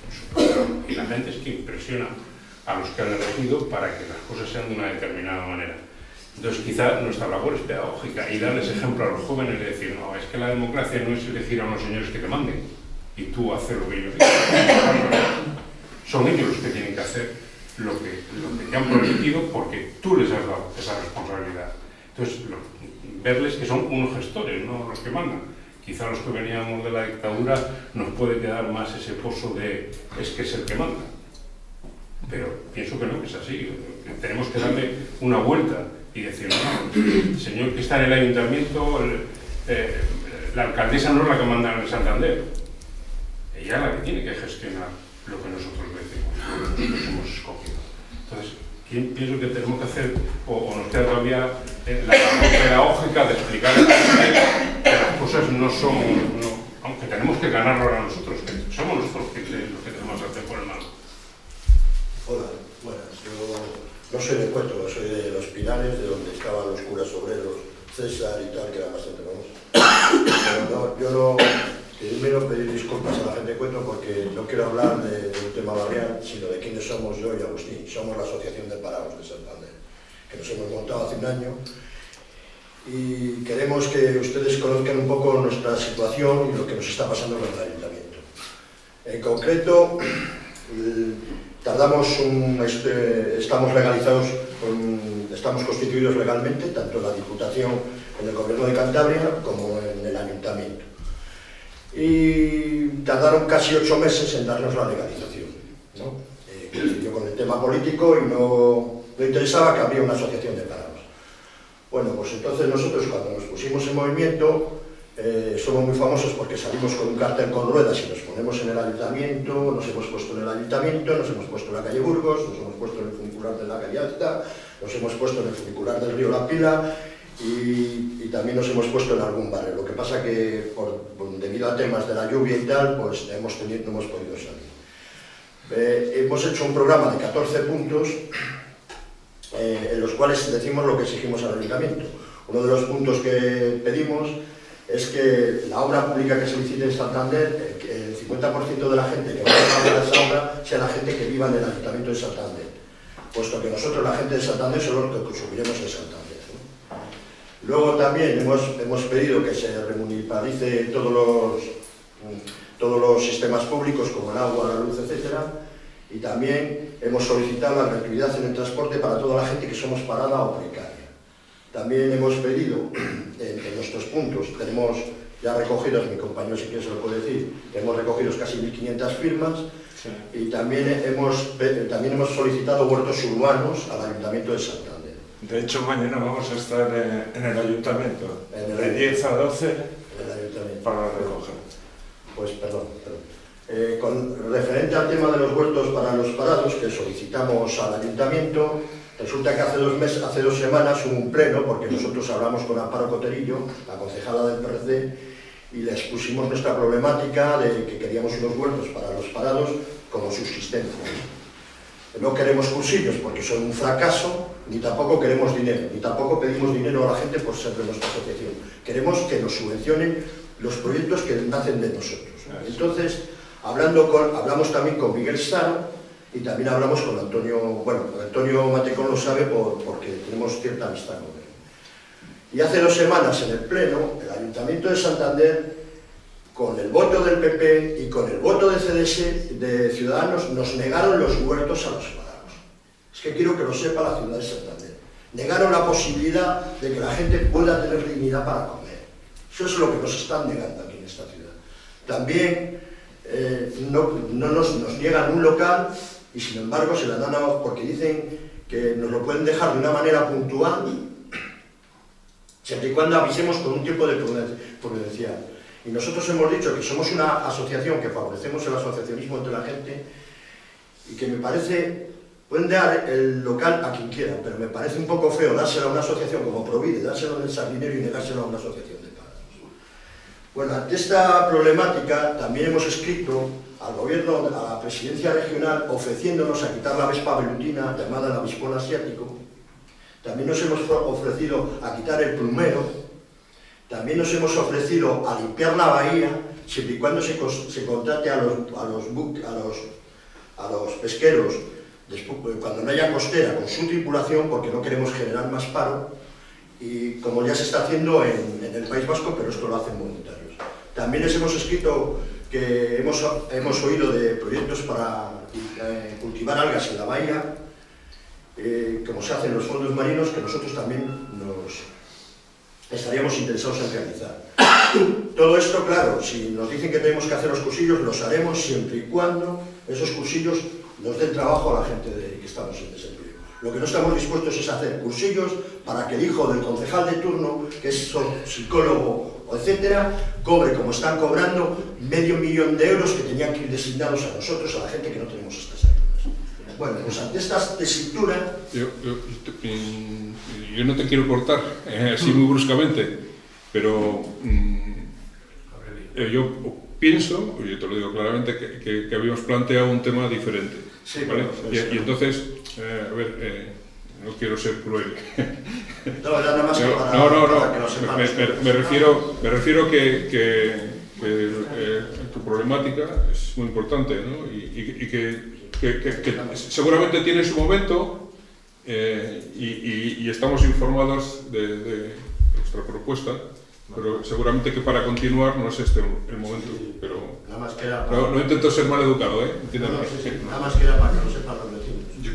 Y la gente es que impresiona a los que han elegido para que las cosas sean de una determinada manera. Entonces, quizá nuestra labor es pedagógica y darles ejemplo a los jóvenes de decir, no, es que la democracia no es elegir a unos señores que te manden y tú hacer lo que ellos dicen. Son ellos los que tienen que hacer lo que te han prometido porque tú les has dado esa responsabilidad. Entonces, verles que son unos gestores, no los que mandan. Quizá los que veníamos de la dictadura nos puede quedar más ese pozo de es que es el que manda. Pero pienso que no, que es así. Tenemos que darle una vuelta y decir, no, el señor que está en el ayuntamiento, la alcaldesa no es la que manda en el Santander. Ella es la que tiene que gestionar lo que nosotros decimos, lo que nosotros hemos escogido. Entonces, pienso que tenemos que hacer, o nos queda todavía la labor pedagógica de explicar que las cosas no son, aunque tenemos que ganarlo ahora nosotros, que somos nosotros los que tenemos que hacer por el mal. Hola, buenas. Yo no soy de Cueto, soy de Los Pinares, de donde estaban los curas obreros, César y tal, que eran bastante famosos. Pero no, yo no quiero pedir disculpas a la gente de Cueto porque no quiero hablar de un tema barrial, sino de quiénes somos yo y Agustín. Somos la Asociación de Parados de Santander, que nos hemos montado hace un año y queremos que ustedes conozcan un poco nuestra situación y lo que nos está pasando con el ayuntamiento. En concreto, estamos legalizados, estamos constituidos legalmente, tanto en la Diputación, en el Gobierno de Cantabria, como en el Ayuntamiento. Y tardaron casi 8 meses en darnos la legalización, ¿no? Coincidió con el tema político y no interesaba que habría una asociación de parados. Bueno, pues entonces nosotros cuando nos pusimos en movimiento, somos muy famosos porque salimos con un cartel con ruedas y nos ponemos en el ayuntamiento, nos hemos puesto en el ayuntamiento, nos hemos puesto en la calle Burgos, nos hemos puesto en el funicular de la calle Alta, nos hemos puesto en el funicular del río La Pila y también nos hemos puesto en algún barrio. Lo que pasa que debido a temas de la lluvia y tal, pues no hemos podido salir. Hemos hecho un programa de 14 puntos en los cuales decimos lo que exigimos al ayuntamiento. Uno de los puntos que pedimos es que la obra pública que se licite en Santander, el 50% de la gente que va a pagar esa obra sea la gente que viva en el Ayuntamiento de Santander, puesto que nosotros, la gente de Santander, somos los que consumiremos en Santander, ¿no? Luego también hemos pedido que se remunicipalice todos los sistemas públicos, como el agua, la luz, etc. Y también hemos solicitado la gratuidad en el transporte para toda la gente que somos parada o precaria. También hemos pedido, en nuestros puntos, tenemos ya recogidos, mi compañero si quiere se lo puede decir, hemos recogido casi 1.500 firmas, sí. Y también hemos solicitado huertos urbanos al Ayuntamiento de Santander. De hecho, mañana vamos a estar en el Ayuntamiento, de 10 a 12, para recoger. Pues perdón. Con referente al tema de los huertos para los parados que solicitamos al Ayuntamiento, resulta que hace 2 semanas hubo un pleno, porque nosotros hablamos con Amparo Coterillo, la concejala del PRC, y le expusimos nuestra problemática de que queríamos unos huertos para los parados como subsistencia. No queremos cursillos porque son un fracaso, ni tampoco queremos dinero, ni tampoco pedimos dinero a la gente por ser de nuestra asociación. Queremos que nos subvencionen los proyectos que nacen de nosotros. Entonces, hablamos también con Miguel Saro, y también hablamos con Antonio, bueno, Antonio Matecón lo sabe porque tenemos cierta amistad con él. Y hace 2 semanas en el Pleno, el Ayuntamiento de Santander, con el voto del PP y con el voto de CDS, de Ciudadanos, nos negaron los huertos a los parados. Es que quiero que lo sepa la ciudad de Santander. Negaron la posibilidad de que la gente pueda tener dignidad para comer. Eso es lo que nos están negando aquí en esta ciudad. También nos niegan un local y sin embargo se la dan porque dicen que nos lo pueden dejar de una manera puntual siempre y cuando avisemos con un tiempo de prudencial. Y nosotros hemos dicho que somos una asociación que favorecemos el asociacionismo entre la gente y que me parece, pueden dar el local a quien quieran, pero me parece un poco feo dárselo a una asociación como Provide, dárselo al Sardinero y negárselo a una asociación de parados. Bueno, ante esta problemática también hemos escrito al gobierno, a la presidencia regional, ofreciéndonos a quitar la vespa velutina, llamada el avispón asiático. También nos hemos ofrecido a quitar el plumero. También nos hemos ofrecido a limpiar la bahía, siempre y cuando se contrate a los a los pesqueros, después, cuando no haya costera, con su tripulación, porque no queremos generar más paro, y como ya se está haciendo en el País Vasco, pero esto lo hacen voluntarios. También les hemos escrito que hemos oído de proyectos para cultivar algas en la bahía, como se hace en los fondos marinos, que nosotros también estaríamos interesados en realizar. Todo esto, claro, si nos dicen que tenemos que hacer los cursillos, los haremos siempre y cuando esos cursillos nos den trabajo a la gente que estamos en desempleo. Lo que no estamos dispuestos es hacer cursillos para que el hijo del concejal de turno, que es psicólogo, etcétera, cobre como están cobrando $500.000 de euros que tenían que ir designados a nosotros, a la gente que no tenemos estas ayudas. Bueno, pues ante esta tesitura... Yo no te quiero cortar así muy bruscamente, pero yo pienso, yo te lo digo claramente, que habíamos planteado un tema diferente. Sí, ¿vale? Bueno, y entonces, a ver, no quiero ser cruel. No, nada más que para que lo sepamos. Me refiero que tu problemática es muy importante, ¿no? Y que seguramente tiene su momento y estamos informados de nuestra propuesta, pero seguramente que para continuar no es este el momento. Pero nada más que era para... no intento ser mal educado, ¿eh? Nada más que era para que lo sepan los vecinos. Yo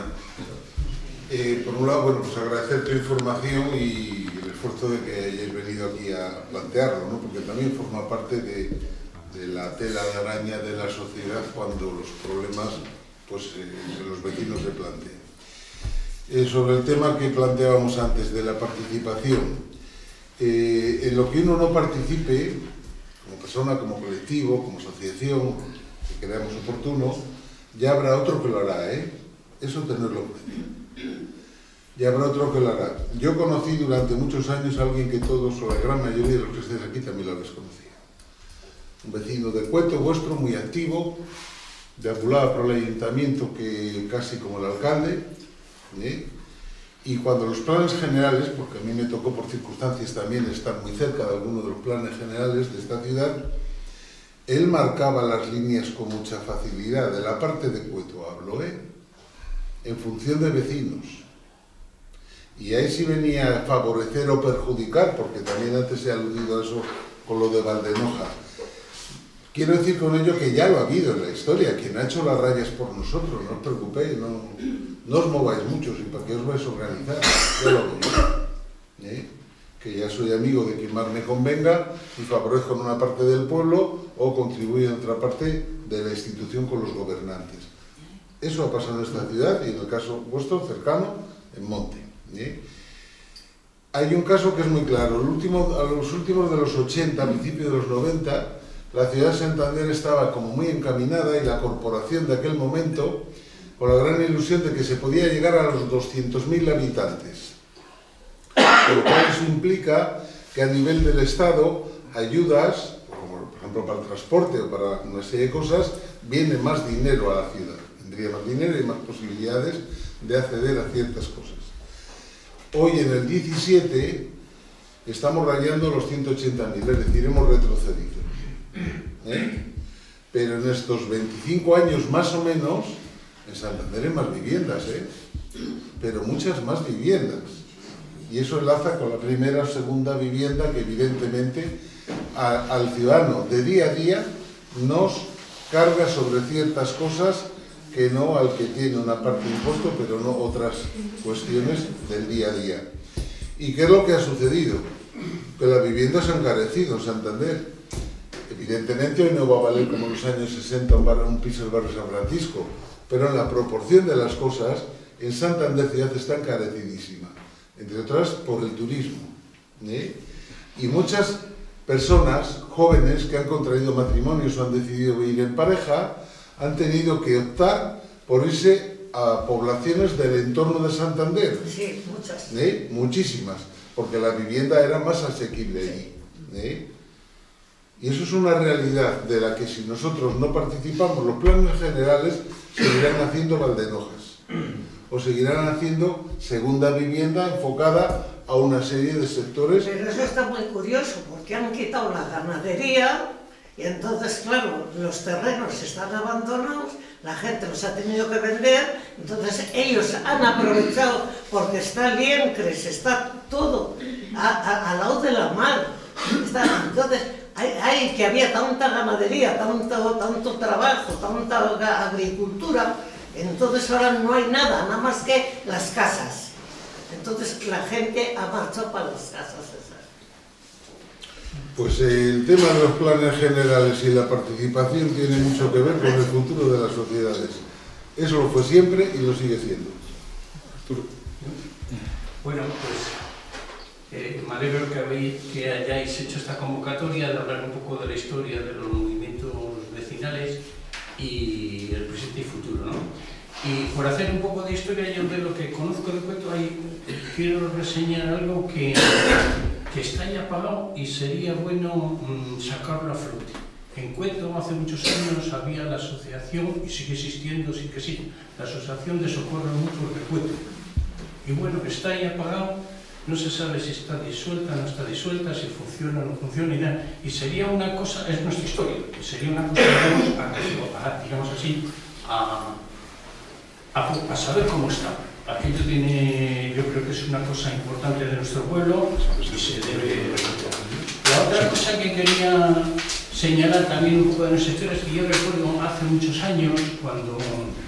quería, por un lado, bueno, pues agradecer tu información y el esfuerzo de que hayáis venido aquí a plantearlo, ¿no? Porque también forma parte de la tela de araña de la sociedad cuando los problemas, pues, de los vecinos se plantean. Sobre el tema que planteábamos antes de la participación, en lo que uno no participe, como persona, como colectivo, como asociación, que creamos oportuno, ya habrá otro que lo hará, ¿eh? Eso tenerlo en cuenta. Ya habrá otro que lo hará. Yo conocí durante muchos años a alguien que todos, o la gran mayoría de los que estáis aquí, también lo habéis conocido. Un vecino de Cueto vuestro, muy activo, deambulaba por el ayuntamiento que casi como el alcalde, ¿eh? Y cuando los planes generales, porque a mí me tocó por circunstancias también estar muy cerca de alguno de los planes generales de esta ciudad, él marcaba las líneas con mucha facilidad, de la parte de Cueto hablo, en función de vecinos. Y ahí sí venía a favorecer o perjudicar, porque también antes he aludido a eso con lo de Valdenoja. Quiero decir con ello que ya lo ha habido en la historia, quien ha hecho las rayas por nosotros, no os preocupéis, no os mováis mucho, y para qué os vais a organizar, ya lo hago yo, que ya soy amigo de quien más me convenga y favorezco en una parte del pueblo o contribuyo en otra parte de la institución con los gobernantes. Eso ha pasado en esta ciudad y en el caso vuestro, cercano, en Monte. Hay un caso que es muy claro, a los últimos de los 80, a principios de los 90, la ciudad de Santander estaba como muy encaminada y la corporación de aquel momento con la gran ilusión de que se podía llegar a los 200.000 habitantes. Lo cual eso implica que a nivel del Estado ayudas, como por ejemplo para el transporte o para una serie de cosas, viene más dinero a la ciudad. Tendría más dinero y más posibilidades de acceder a ciertas cosas. Hoy en el 17 estamos rayando los 180.000, es decir, hemos retrocedido. Pero en estos 25 años más o menos, en Santander hay más viviendas, pero muchas más viviendas. Y eso enlaza con la primera o segunda vivienda que evidentemente al ciudadano de día a día nos carga sobre ciertas cosas que no al que tiene una parte de impuesto, pero no otras cuestiones del día a día. ¿Y qué es lo que ha sucedido? Que las viviendas se han encarecido en Santander. Evidentemente hoy no va a valer como en los años 60 un piso del barrio San Francisco, pero en la proporción de las cosas, en Santander ciudad está encarecidísima, entre otras por el turismo. Y muchas personas jóvenes que han contraído matrimonios o han decidido vivir en pareja han tenido que optar por irse a poblaciones del entorno de Santander. Sí, muchas. Muchísimas, porque la vivienda era más asequible allí. Y eso es una realidad de la que si nosotros no participamos, los planes generales seguirán haciendo Valdenojas o seguirán haciendo segunda vivienda enfocada a una serie de sectores. Pero eso está muy curioso porque han quitado la ganadería y entonces, claro, los terrenos están abandonados, la gente los ha tenido que vender, entonces ellos han aprovechado porque está Liencres, está todo al lado de la mar. Entonces, que había tanta ganadería, tanto trabajo, tanta agricultura, entonces ahora no hay nada más que las casas. Entonces la gente ha marchado para las casas esas. Pues el tema de los planes generales y la participación tiene mucho que ver con el futuro de las sociedades. Eso lo fue siempre y lo sigue siendo. Bueno, pues me alegro que hayáis hecho esta convocatoria de hablar un poco de la historia de los movimientos vecinales y el presente y futuro, ¿no? Y por hacer un poco de historia, yo de lo que conozco de Cueto, quiero reseñar algo que está ya apagado y sería bueno sacarlo a flote. En Cueto, hace muchos años, había la asociación, y sigue existiendo, sí que sí, la Asociación de Socorro Mutuo de Cueto. Y bueno, está ahí apagado, no se sabe si está disuelta, no está disuelta, si funciona o no funciona, y sería una cosa, es nuestra historia, sería una cosa, digamos así, a saber cómo está. Aquello tiene, yo creo que es una cosa importante de nuestro pueblo y se debe... La otra cosa que quería señalar también un poco de nuestra historia es que yo recuerdo hace muchos años cuando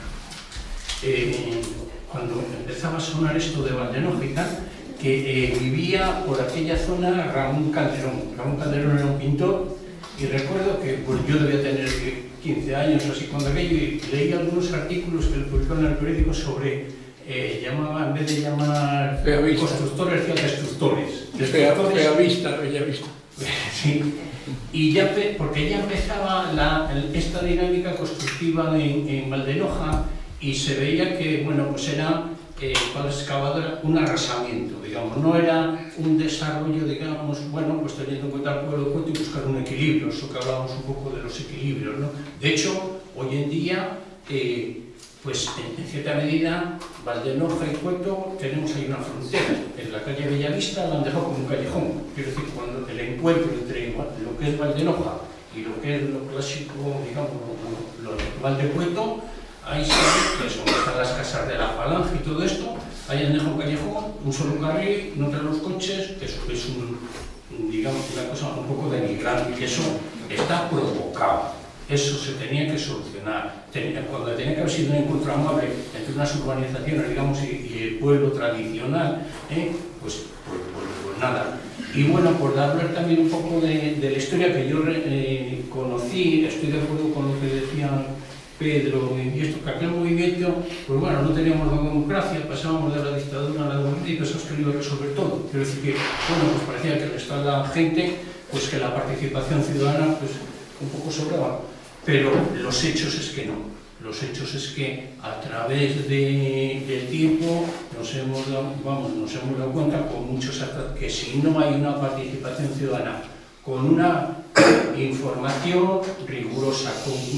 empezaba a sonar esto de Valdenoja y tal, que vivía por aquella zona Ramón Calderón. Ramón Calderón era un pintor y recuerdo que pues, yo debía tener 15 años o así cuando aquello y leí algunos artículos que le publicaron en el periódico sobre, en vez de llamar constructores, decía destructores. Bellavista. Sí, y ya, porque ya empezaba esta dinámica constructiva en Valdenoja y se veía que, bueno, pues era para la excavadora un arrasamiento, digamos, no era un desarrollo, digamos, bueno, pues teniendo en cuenta el pueblo de Cueto y buscar un equilibrio, eso que hablábamos un poco de los equilibrios, ¿no? De hecho, hoy en día, pues en cierta medida, Valdenoja y Cueto tenemos ahí una frontera. En la calle Bellavista la han dejado como un callejón. Quiero decir, cuando el encuentro entre lo que es Valdenoja y lo que es lo clásico, digamos, lo actual de Cueto, ahí se ve que es donde están las casas de la Falange y todo esto, ahí han dejado un callejón, un solo carril, no traen los coches, eso es digamos, una cosa un poco denigrante, y eso está provocado. Eso se tenía que solucionar. Cuando tenía que haber sido un encuentro amable entre unas urbanizaciones, digamos, y el pueblo tradicional, pues nada. Y bueno, por hablar también un poco de la historia que yo conocí, estoy de acuerdo con lo que decía Pedro y esto, que aquel movimiento, pues bueno, no teníamos la democracia, pasábamos de la dictadura a la democracia y pensamos que lo iba a resolver todo. Quiero decir que, bueno, pues parecía que le estaba la gente, pues que la participación ciudadana, pues un poco sobraba. Pero los hechos es que no. Los hechos es que a través del tiempo nos hemos dado cuenta con muchos que si no hay una participación ciudadana, con una información rigurosa,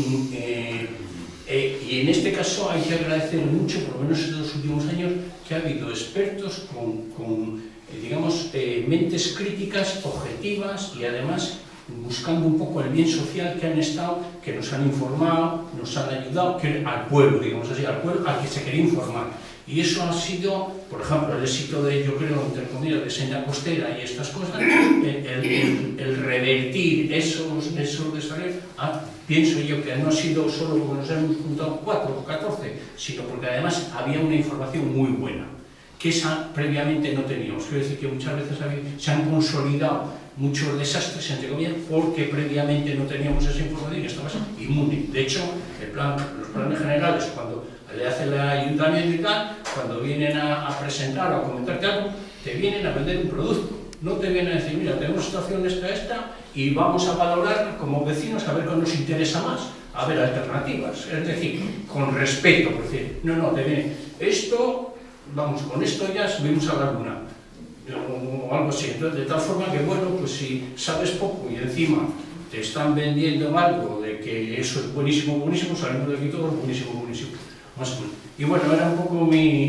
y en este caso hay que agradecer mucho, por lo menos en los últimos años, que ha habido expertos con digamos, mentes críticas, objetivas y además buscando un poco el bien social, que han estado, que nos han informado, nos han ayudado, al pueblo, digamos así, al pueblo al que se quería informar. Y eso ha sido, por ejemplo, el éxito de, yo creo, entre comillas, de Senda Costera y estas cosas, el revertir esos desarrollos. Pienso yo que no ha sido solo porque nos hemos juntado 4 o 14, sino porque además había una información muy buena, que esa previamente no teníamos. Quiero decir que muchas veces se han consolidado muchos desastres, entre comillas, porque previamente no teníamos esa información y estabas inmune. De hecho, los planes generales, cuando le hace el ayuntamiento y tal, cuando vienen a presentar o a comentarte algo, te vienen a vender un producto. No te vienen a decir, mira, tenemos situación esta, y vamos a valorar como vecinos a ver qué nos interesa más, a ver alternativas. Es decir, con respeto, por decir, no, te viene esto, vamos, con esto ya subimos a la luna. O algo así. Entonces, de tal forma que, bueno, pues si sabes poco y encima te están vendiendo algo de que eso es buenísimo, salimos de aquí todos buenísimo. Y bueno, era un poco mi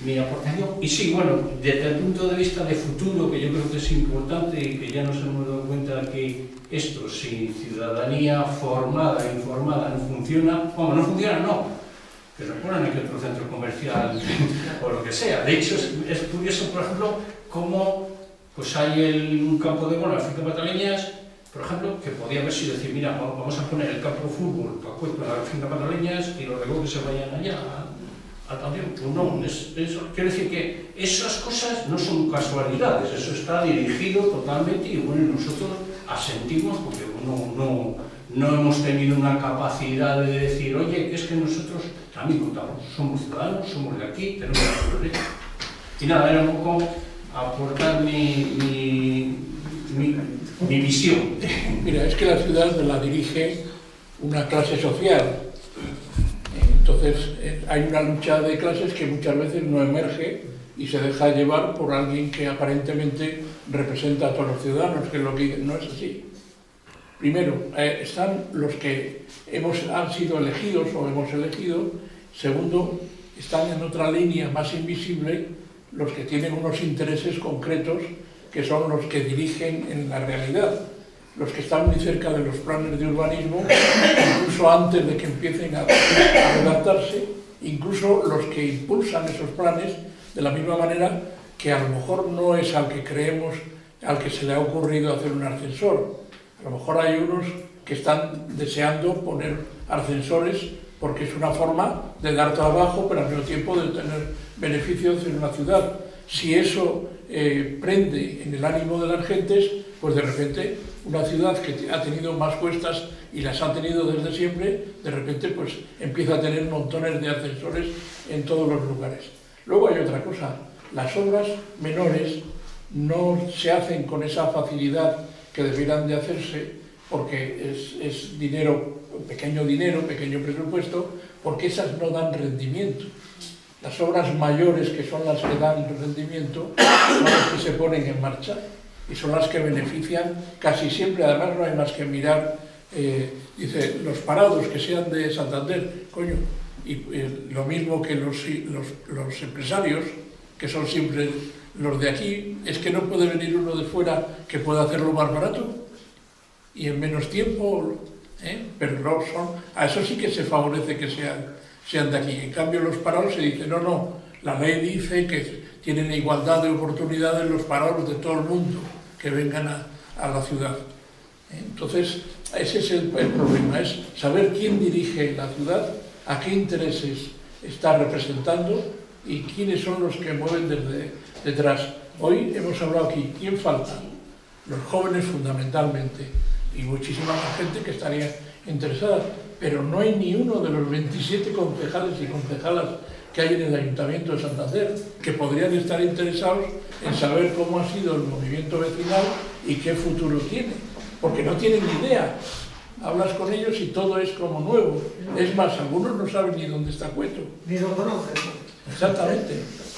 mi aportación. Y sí, bueno, desde el punto de vista de futuro, que yo creo que es importante y que ya nos hemos dado cuenta que esto, sin ciudadanía formada e informada, no funciona. Bueno, no funciona, no, que nos ponen aquí otro centro comercial o lo que sea. De hecho, es curioso, por ejemplo, cómo pues hay un campo de golf en Cataleñas, por ejemplo, que podía haber sido decir, mira, vamos a poner el campo de fútbol para la finca Cataleñas y los de que se vayan allá al panteón. Pues no, quiero decir que esas cosas no son casualidades, eso está dirigido totalmente y bueno, nosotros asentimos porque no hemos tenido una capacidad de decir, oye, que es que nosotros también contamos, somos ciudadanos, somos de aquí, tenemos la derecho. Y nada, era un poco aportar mi visión. Mira, es que la ciudad la dirige una clase social. Entonces hay una lucha de clases que muchas veces no emerge y se deja llevar por alguien que aparentemente representa a todos los ciudadanos, que es lo que no es así. Primero, están los que han sido elegidos o hemos elegido. Segundo, están en otra línea más invisible los que tienen unos intereses concretos que son los que dirigen en la realidad, los que están muy cerca de los planes de urbanismo, incluso antes de que empiecen a redactarse, incluso los que impulsan esos planes de la misma manera que a lo mejor no es al que creemos, al que se le ha ocurrido hacer un ascensor. A lo mejor hay unos que están deseando poner ascensores porque es una forma de dar trabajo, pero al mismo tiempo de tener beneficios en una ciudad. Si eso prende en el ánimo de las gentes, pues de repente una ciudad que ha tenido más cuestas y las ha tenido desde siempre, de repente pues empieza a tener montones de ascensores en todos los lugares. Luego hay otra cosa, las obras menores no se hacen con esa facilidad que debieran de hacerse porque es dinero, pequeño presupuesto, porque esas no dan rendimiento. Las obras mayores, que son las que dan rendimiento, son las que se ponen en marcha y son las que benefician casi siempre. Además no hay más que mirar, dice, los parados que sean de Santander, coño, y lo mismo que los empresarios, que son siempre los de aquí, es que no puede venir uno de fuera que pueda hacerlo más barato y en menos tiempo, pero no son, a eso sí que se favorece que sean de aquí. En cambio los parados se dice, no, la ley dice que tienen igualdad de oportunidades los parados de todo el mundo que vengan a la ciudad. Entonces ese es el problema, es saber quién dirige la ciudad, a qué intereses está representando y quiénes son los que mueven desde detrás. Hoy hemos hablado aquí, ¿quién falta? Los jóvenes fundamentalmente y muchísima más gente que estaría interesada, pero no hay ni uno de los 27 concejales y concejalas que hay en el Ayuntamiento de Santander que podrían estar interesados en saber cómo ha sido el movimiento vecinal y qué futuro tiene, porque no tienen ni idea. Hablas con ellos y todo es como nuevo. Es más, algunos no saben ni dónde está Cueto. Ni lo conocen. Exactamente.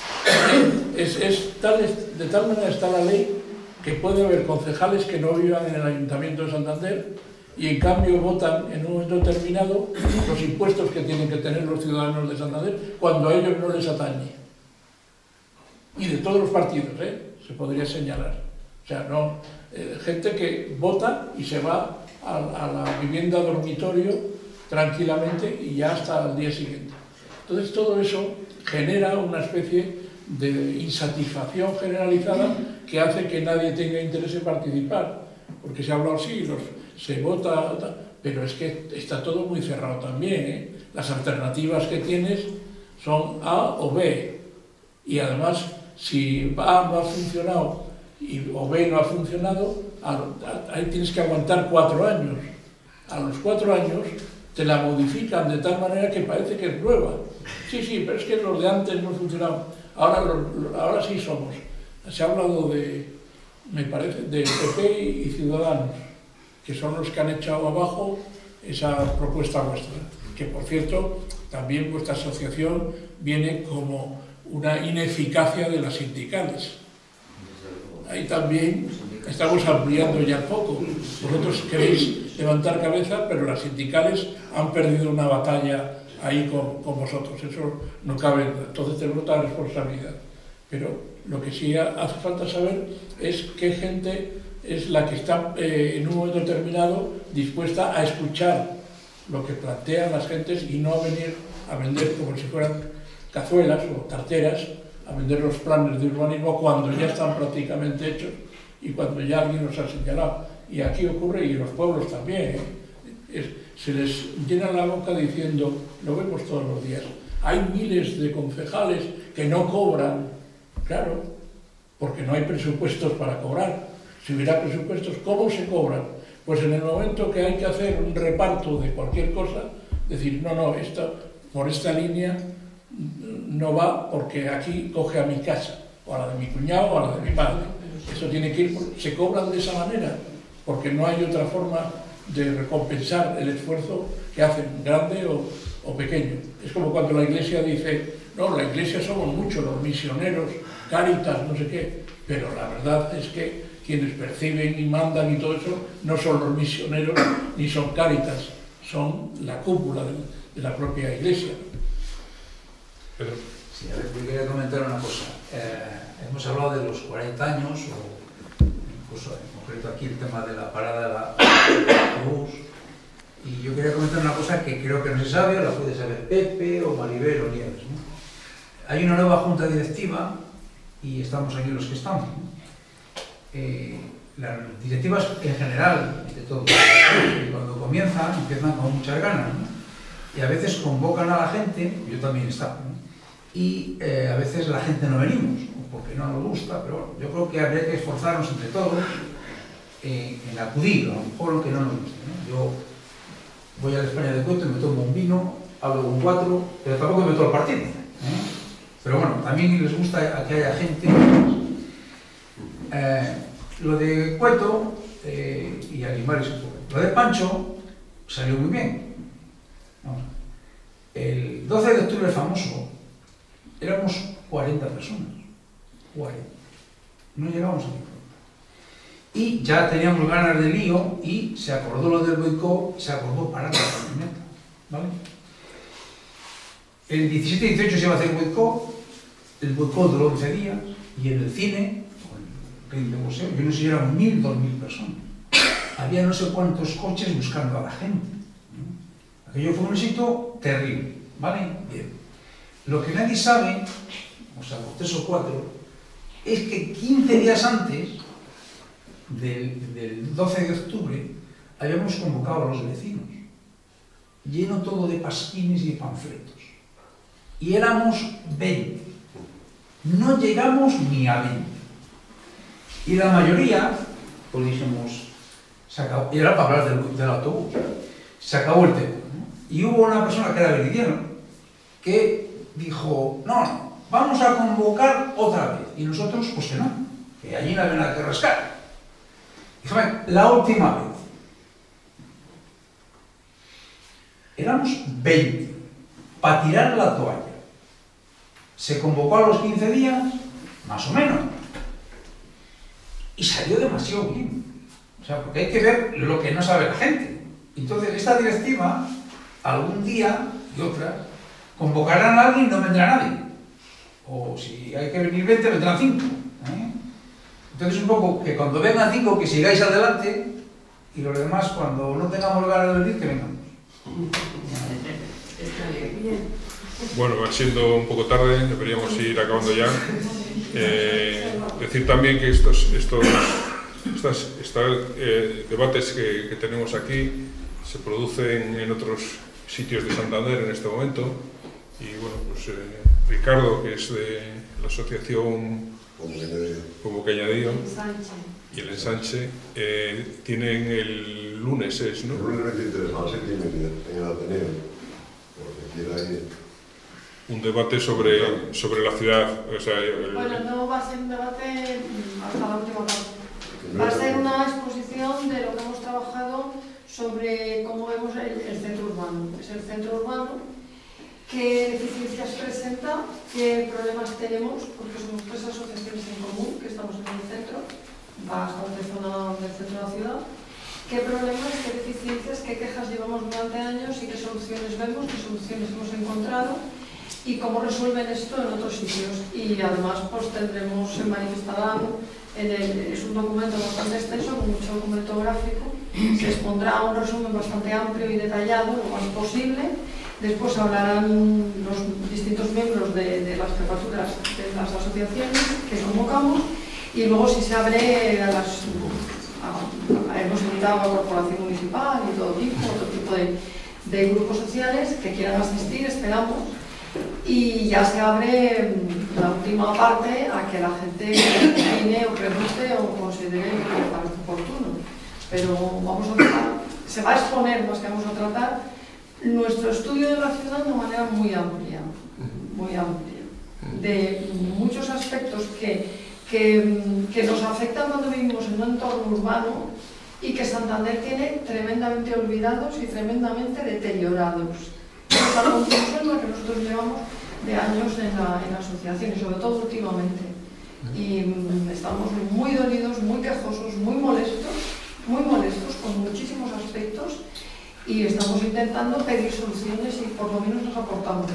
De tal manera está la ley que puede haber concejales que no vivan en el Ayuntamiento de Santander y en cambio votan en un momento determinado los impuestos que tienen que tener los ciudadanos de Santander cuando a ellos no les atañe. Y de todos los partidos, se podría señalar. O sea, no, gente que vota y se va a la vivienda dormitorio tranquilamente y ya hasta el día siguiente. Entonces todo eso genera una especie de insatisfacción generalizada que hace que nadie tenga interés en participar, porque se ha hablado así, se vota, pero es que está todo muy cerrado también, Las alternativas que tienes son A o B, y además si A no ha funcionado o B no ha funcionado, ahí tienes que aguantar 4 años. A los 4 años te la modifican de tal manera que parece que es nueva. Sí, pero es que los de antes no funcionaban. Ahora sí somos. Se ha hablado me parece, de PP y Ciudadanos, que son los que han echado abajo esa propuesta vuestra. Que, por cierto, también vuestra asociación viene como una ineficacia de las sindicales. Ahí también estamos ampliando ya un poco. Vosotros queréis levantar cabeza, pero las sindicales han perdido una batalla ahí con vosotros, eso no cabe, entonces tenemos la responsabilidad. Pero lo que sí hace falta saber es qué gente es la que está en un momento determinado dispuesta a escuchar lo que plantean las gentes y no a venir a vender como si fueran cazuelas o tarteras, a vender los planes de urbanismo cuando ya están prácticamente hechos y cuando ya alguien los ha señalado. Y aquí ocurre, y en los pueblos también, se les llena la boca diciendo, lo vemos todos los días, hay miles de concejales que no cobran, claro, porque no hay presupuestos para cobrar. Si hubiera presupuestos, ¿cómo se cobran? Pues en el momento que hay que hacer un reparto de cualquier cosa, decir, no, por esta línea no va porque aquí coge a mi casa, o a la de mi cuñado o a la de mi padre. Eso tiene que ir, se cobran de esa manera, porque no hay otra forma de recompensar el esfuerzo que hacen, grande o pequeño. Es como cuando la Iglesia dice, no, la Iglesia somos muchos, los misioneros, Cáritas, no sé qué, pero la verdad es que quienes perciben y mandan y todo eso no son los misioneros ni son Cáritas, son la cúpula de la propia Iglesia. Pedro. Sí, a ver, yo quería comentar una cosa. Hemos hablado de los 40 años, o incluso en concreto aquí el tema de la parada del autobús, y yo quería comentar una cosa que creo que no se sabe, o la puede saber Pepe o Maribel o Nieves, ¿no? Hay una nueva junta directiva y estamos aquí los que estamos, ¿no? Las directivas en general, de todo, cuando empiezan con muchas ganas, ¿no? Y a veces convocan a la gente, yo también estaba, ¿no? Y a veces la gente no venimos, porque no nos gusta, pero bueno, yo creo que habría que esforzarnos entre todos en acudir, a lo mejor lo que no nos guste, ¿no? Yo voy a la España de Cuento y me tomo un vino, hablo con 4, pero tampoco me meto al partido, ¿eh? Pero bueno, también les gusta que haya gente. Lo de Cueto y Animales, lo de Pancho salió muy bien. El 12 de octubre famoso éramos 40 personas, 40. No llegamos a 50. Y ya teníamos ganas de lío y se acordó lo del boicot, se acordó parar la camioneta, ¿vale? El 17 y 18 se iba a hacer el boicot duró 11 días y en el cine, yo no sé si eran 1.000, 2.000 personas. Había no sé cuántos coches buscando a la gente, ¿no? Aquello fue un éxito terrible, ¿vale? Bien. Lo que nadie sabe, o sea, por 3 o 4, es que 15 días antes del 12 de octubre habíamos convocado a los vecinos, lleno todo de pasquines y de panfletos. Y éramos 20. No llegamos ni a 20. Y la mayoría, pues dijimos, se acabó, y era para hablar del autobús, se acabó el tema, ¿no? Y hubo una persona que era veridiano que dijo, no, vamos a convocar otra vez. Y nosotros, pues que no, que allí no había nada que rascar. Dígame, la última vez. Éramos 20, para tirar la toalla. Se convocó a los 15 días, más o menos. Y salió demasiado bien. O sea, porque hay que ver lo que no sabe la gente. Entonces, esta directiva, algún día y otra, convocarán a alguien y no vendrá nadie. O si hay que venir 20, vendrán 5. Entonces, un poco que cuando vengan 5, que sigáis adelante, y los demás, cuando no tengamos ganas de venir, que vengamos. Bueno, va siendo un poco tarde, deberíamos ir acabando ya. Decir también que estos debates que tenemos aquí se producen en otros sitios de Santander en este momento. Y bueno, pues Ricardo, que es de la asociación Como que Añadido, y el Ensanche, tienen el lunes, ¿no? El lunes 23 de septiembre en el Ateneo, porque quiera ir. Un debate sobre la ciudad. O sea, bueno, no va a ser un debate hasta la última parte. Va a ser una exposición de lo que hemos trabajado sobre cómo vemos el centro urbano. Es el centro urbano, qué deficiencias presenta, qué problemas tenemos, porque somos 3 asociaciones en común que estamos en el centro, bastante zona del centro de la ciudad, qué problemas, qué deficiencias, qué quejas llevamos durante años y qué soluciones vemos, qué soluciones hemos encontrado y cómo resuelven esto en otros sitios. Y además pues tendremos, se manifestarán, es un documento bastante extenso, con mucho documento gráfico, se expondrá un resumen bastante amplio y detallado, lo más posible. Después hablarán los distintos miembros de las jefaturas de las asociaciones que convocamos y luego si se abre a las... hemos invitado a la corporación municipal y todo tipo, otro tipo de grupos sociales que quieran asistir, esperamos. Y ya se abre la última parte a que la gente opine o pregunte o considere que le parece oportuno. Pero vamos a tratar, se va a exponer más que vamos a tratar nuestro estudio de la ciudad de una manera muy amplia, de muchos aspectos que nos afectan cuando vivimos en un entorno urbano y que Santander tiene tremendamente olvidados y tremendamente deteriorados. Esa es la conclusión que nosotros llevamos de años en la asociación y sobre todo últimamente. Y estamos muy dolidos, muy quejosos, muy molestos con muchísimos aspectos y estamos intentando pedir soluciones y por lo menos las aportamos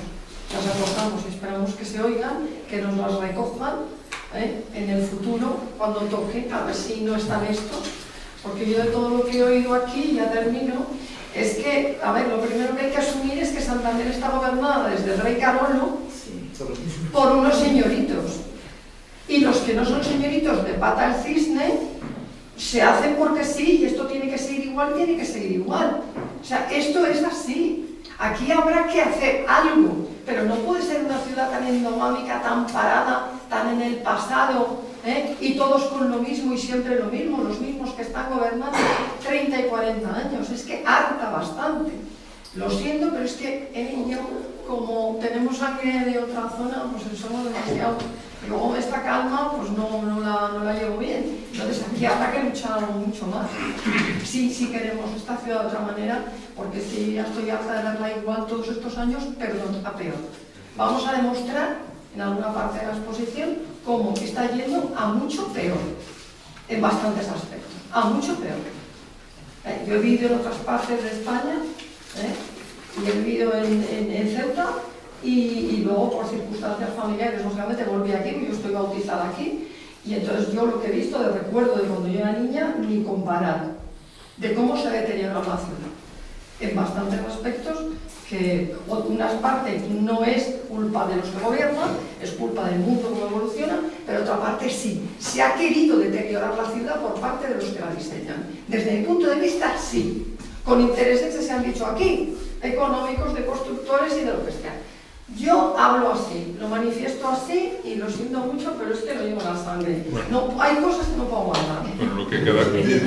y esperamos que se oigan, que nos las recojan en el futuro cuando toque, a ver si no están estos, porque yo de todo lo que he oído aquí, ya termino, es que, a ver, lo primero que hay que asumir es que Santander está gobernada desde el rey Carolo por unos señoritos. Y los que no son señoritos de pata al cisne se hacen porque sí, y esto tiene que seguir igual, tiene que seguir igual. O sea, esto es así. Aquí habrá que hacer algo, pero no puede ser una ciudad tan endogámica, tan parada, tan en el pasado, y todos con lo mismo y siempre lo mismo, los mismos que están gobernando 30 y 40 años. Es que harta bastante. Lo siento, pero es que yo, como tenemos sangre de otra zona, pues somos demasiado. Y luego esta calma, pues no la llevo bien. Entonces aquí habrá que luchar mucho más. Sí queremos esta ciudad de otra manera, porque si ya estoy harta de verla igual todos estos años, perdón, a peor. Vamos a demostrar en alguna parte de la exposición cómo está yendo a mucho peor, en bastantes aspectos, a mucho peor. Yo he vivido en otras partes de España, y he vivido en Ceuta, y luego por circunstancias familiares, lógicamente volví aquí, porque yo estoy bautizada aquí, y entonces yo lo que he visto de recuerdo de cuando yo era niña, ni comparar, de cómo se deteriora la ciudad, en bastantes aspectos, que unas partes no es culpa de los que gobiernan, es culpa del mundo como evoluciona, pero otra parte sí. Se ha querido deteriorar la ciudad por parte de los que la diseñan. Desde mi punto de vista, sí. Con intereses que se han dicho aquí, económicos, de constructores y de lo que sea. Yo hablo así, lo manifiesto así y lo siento mucho, pero es que lo llevo en la sangre. No, hay cosas que no puedo guardar. Pero lo que queda aquí...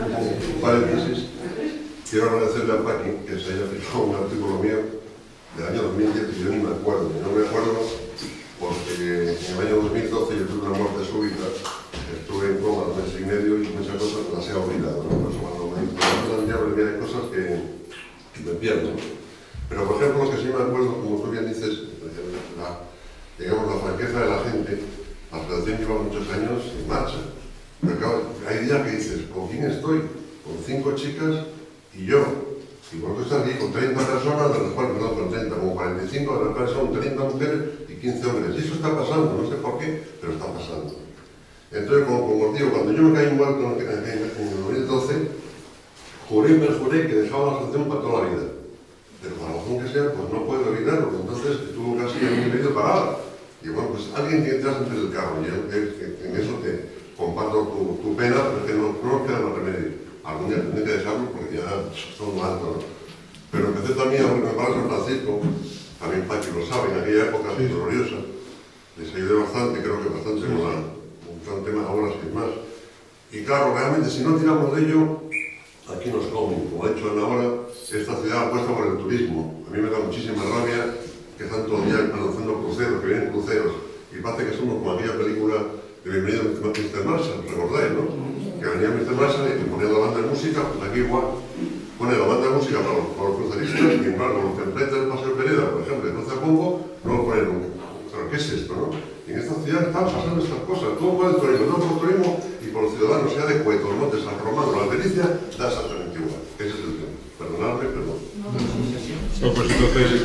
Quiero agradecerle a Paqui que se haya fijado un artículo mío del año 2010 que yo ni me acuerdo. No me acuerdo porque en el año 2012 yo tuve una muerte súbita, estuve en coma 2 meses y medio y muchas cosas las he olvidado, ¿no? Por eso cuando me digo, hay cosas que me pierdo. Pero por ejemplo, lo que sí me acuerdo, como tú bien dices, digamos la franqueza de la gente, la asociación lleva muchos años en marcha. Pero claro, hay días que dices, ¿con quién estoy? Con 5 chicas y yo. Y vosotros estás aquí con 30 personas, de las cuales, perdón, con 30, como 45, de las cuales son 30 mujeres y 15 hombres. Y eso está pasando, no sé por qué, pero está pasando. Entonces, como os digo, cuando yo me caí muerto en el 2012, juré y perjuré que dejaba la asociación para toda la vida. Pero por la razón que sea, pues no puedo evitarlo, porque entonces estuvo casi año y medio parada. Y bueno, pues alguien tiene que tirarse entre el carro, y en eso te comparto tu pena, pero es que no nos queda más remedio. Algún día tendré que dejarlo porque ya son altos, ¿no? Pero empecé también a ver para San Francisco, también Paqui lo sabe, en aquella época gloriosa. Les ayudé bastante, creo que bastante con el tema de obras y más. Y claro, realmente si no tiramos de ello, aquí nos comen. Como ha dicho Ana ahora, esta ciudad apuesta por el turismo. A mí me da muchísima rabia que están todo el día anunciando cruceros, que vienen cruceros. Y parece que somos como aquella película de Bienvenido Mr. Marshall, recordáis, ¿no? Que venía Mr. Marshall y ponía la banda de música, pues aquí igual. Pone la banda de música para los cruceristas y igual con los templetes del Paseo Pereda, por ejemplo, de Cruce a Pombo, no lo pone nunca. Pero ¿qué es esto, ¿no? En esta ciudad están pasando estas cosas, todo por el turismo, no por el turismo y por los ciudadanos, sea de Cueto, Monte, San Román o la Delicia, da exactamente igual. Ese es el tema. Perdonadme, perdón. No, pues entonces,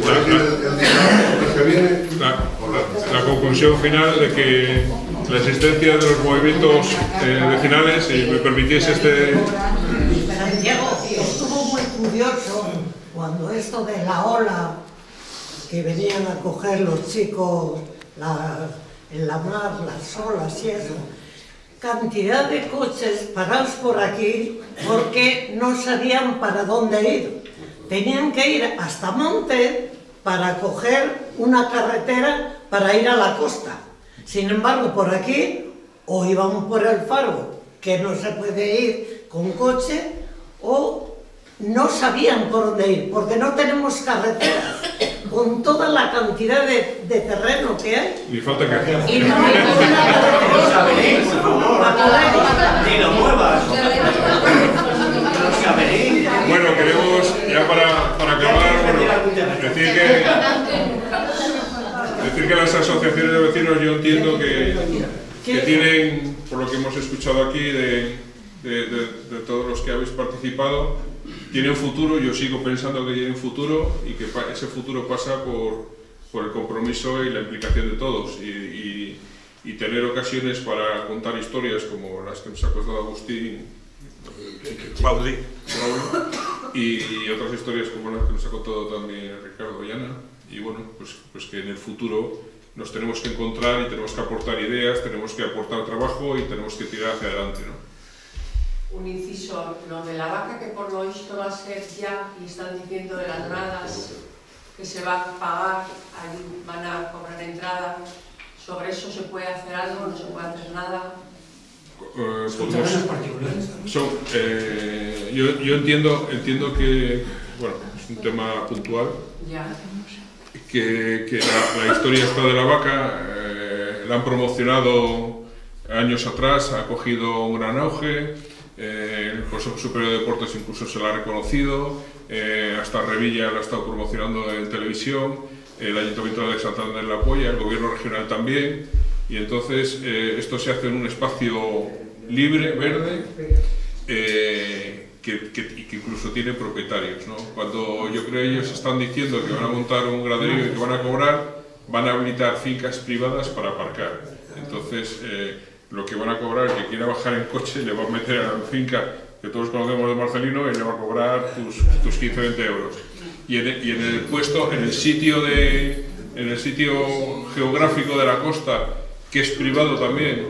la conclusión final de que la existencia de los movimientos vecinales, si me permitís Santiago, estuvo muy curioso cuando esto de la ola que venían a coger los chicos en la mar, las olas y eso, cantidad de coches parados por aquí porque no sabían para dónde ir. Tenían que ir hasta Monte para coger una carretera para ir a la costa. Sin embargo, por aquí o iban por el Faro, que no se puede ir con coche, o no sabían por dónde ir, porque no tenemos carreteras, con toda la cantidad de terreno que hay. Y falta que... Y no hay ninguna carretera. Ni lo muevas. Bueno, queremos, ya para acabar, decir que las asociaciones de vecinos, yo entiendo que tienen, por lo que hemos escuchado aquí, de todos los que habéis participado, tienen futuro. Yo sigo pensando que tienen futuro y que ese futuro pasa por el compromiso y la implicación de todos y tener ocasiones para contar historias como las que nos ha contado Agustín Baudí y otras historias como las que nos ha contado también Ricardo y Ana. Y bueno, pues que en el futuro nos tenemos que encontrar y tenemos que aportar ideas, tenemos que aportar trabajo y tenemos que tirar hacia adelante, ¿no? Un inciso, lo de la vaca, que por lo visto va a ser ya, y están diciendo de las gradas que se va a pagar, ahí van a cobrar entrada. ¿Sobre eso se puede hacer algo? ¿No se puede hacer nada? Yo entiendo que, bueno, es un tema puntual. Ya. Que la historia esta de la vaca la han promocionado años atrás, ha cogido un gran auge, el Consejo Superior de Deportes incluso se la ha reconocido, hasta Revilla la ha estado promocionando en televisión, el Ayuntamiento de Santander la apoya, el Gobierno regional también, y entonces esto se hace en un espacio libre, verde, que incluso tiene propietarios, ¿no? Cuando yo creo ellos están diciendo que van a montar un graderío y que van a cobrar, van a habilitar fincas privadas para aparcar. Entonces, lo que van a cobrar, el que quiera bajar en coche, le va a meter a la finca que todos conocemos de Marcelino y le va a cobrar tus 15-20 euros. Y en el puesto, en el sitio geográfico de la costa, que es privado también,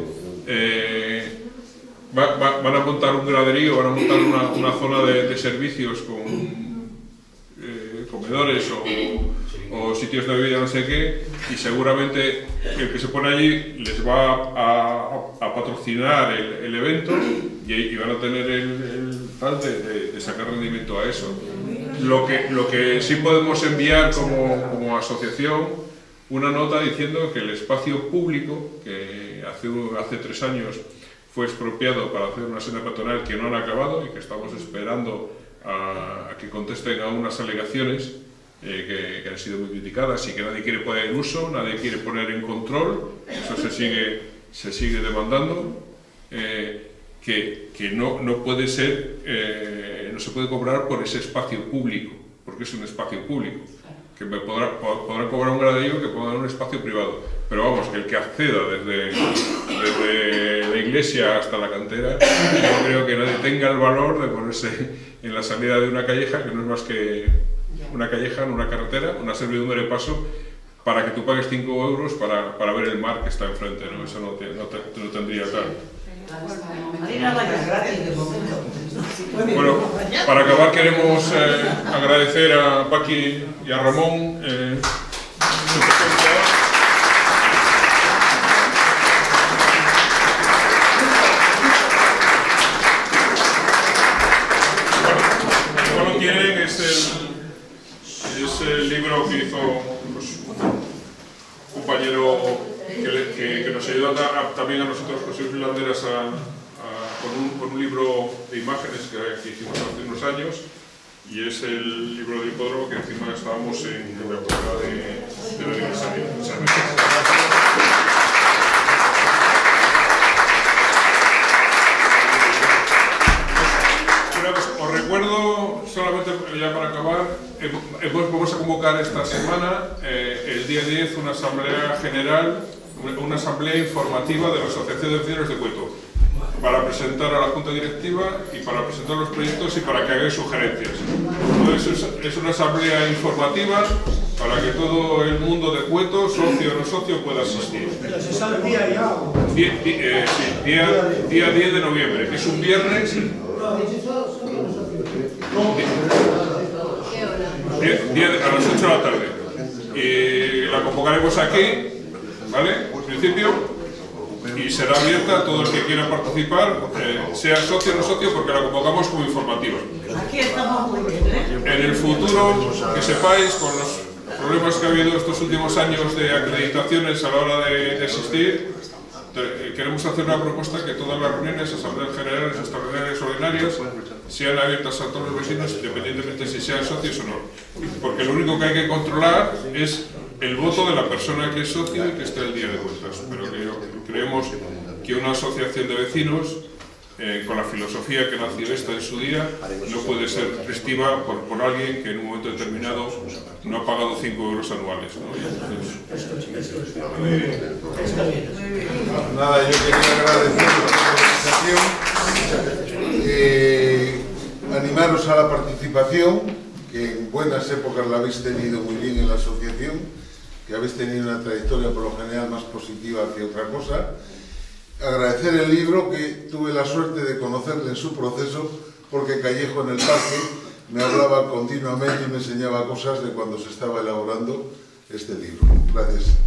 van a montar un graderío, van a montar una zona de servicios con comedores o sitios de bebida, no sé qué, y seguramente el que se pone allí les va a patrocinar el evento y van a tener el tal de sacar rendimiento a eso. Lo que sí podemos enviar como asociación, una nota diciendo que el espacio público, que hace 3 años fue expropiado para hacer una senda peatonal que no han acabado y que estamos esperando a que contesten a unas alegaciones que han sido muy criticadas y que nadie quiere poner en uso, nadie quiere poner en control, eso se sigue demandando, que no puede ser, no se puede cobrar por ese espacio público, porque es un espacio público, que podrán cobrar un graderío que pongan un espacio privado, pero vamos, el que acceda desde la iglesia hasta la cantera, yo creo que nadie tenga el valor de ponerse en la salida de una calleja, que no es más que una calleja, no una carretera, una servidumbre de paso, para que tú pagues 5 euros para ver el mar que está enfrente, ¿no? Eso no tendría tal. Bueno, para acabar queremos agradecer a Paqui y a Ramón su presencia. Bueno, tienen es el libro que hizo pues, un compañero que nos ayuda también a nosotros, José Luis Landeras, con un libro de imágenes que hicimos hace unos años, y es el libro del hipódromo que encima estábamos en la época del aniversario. Muchas gracias. solamente ya para acabar, vamos a convocar esta semana, el día 10, una asamblea general, una asamblea informativa de la Asociación de Vecinos de Cueto, para presentar a la Junta Directiva y para presentar los proyectos y para que hagáis sugerencias. Entonces es una asamblea informativa para que todo el mundo de Cueto, socio o no socio, pueda asistir. Pero se sabe el día ya. Día 10 de noviembre, que es un viernes. A las 8 de la tarde. Y la convocaremos aquí, ¿vale? En principio. Y será abierta a todo el que quiera participar, sea socio o no socio, porque la convocamos como informativa. Aquí estamos muy bien, ¿eh? En el futuro, que sepáis, con los problemas que ha habido estos últimos años de acreditaciones a la hora de asistir, queremos hacer una propuesta que todas las reuniones, asambleas generales, extraordinarias, ordinarias, sean abiertas a todos los vecinos, independientemente si sean socios o no. Porque lo único que hay que controlar es el voto de la persona que es socio y que está el día de cuentas. Pero creemos que una asociación de vecinos, con la filosofía que nació esta en su día, no puede ser festiva por alguien que en un momento determinado no ha pagado 5 euros anuales, ¿no? Nada, yo quería agradecer la presentación, animaros a la participación, que en buenas épocas la habéis tenido muy bien en la asociación, que habéis tenido una trayectoria por lo general más positiva que otra cosa. Agradecer el libro, que tuve la suerte de conocerle en su proceso, porque Callejo en el parque me hablaba continuamente y me enseñaba cosas de cuando se estaba elaborando este libro. Gracias.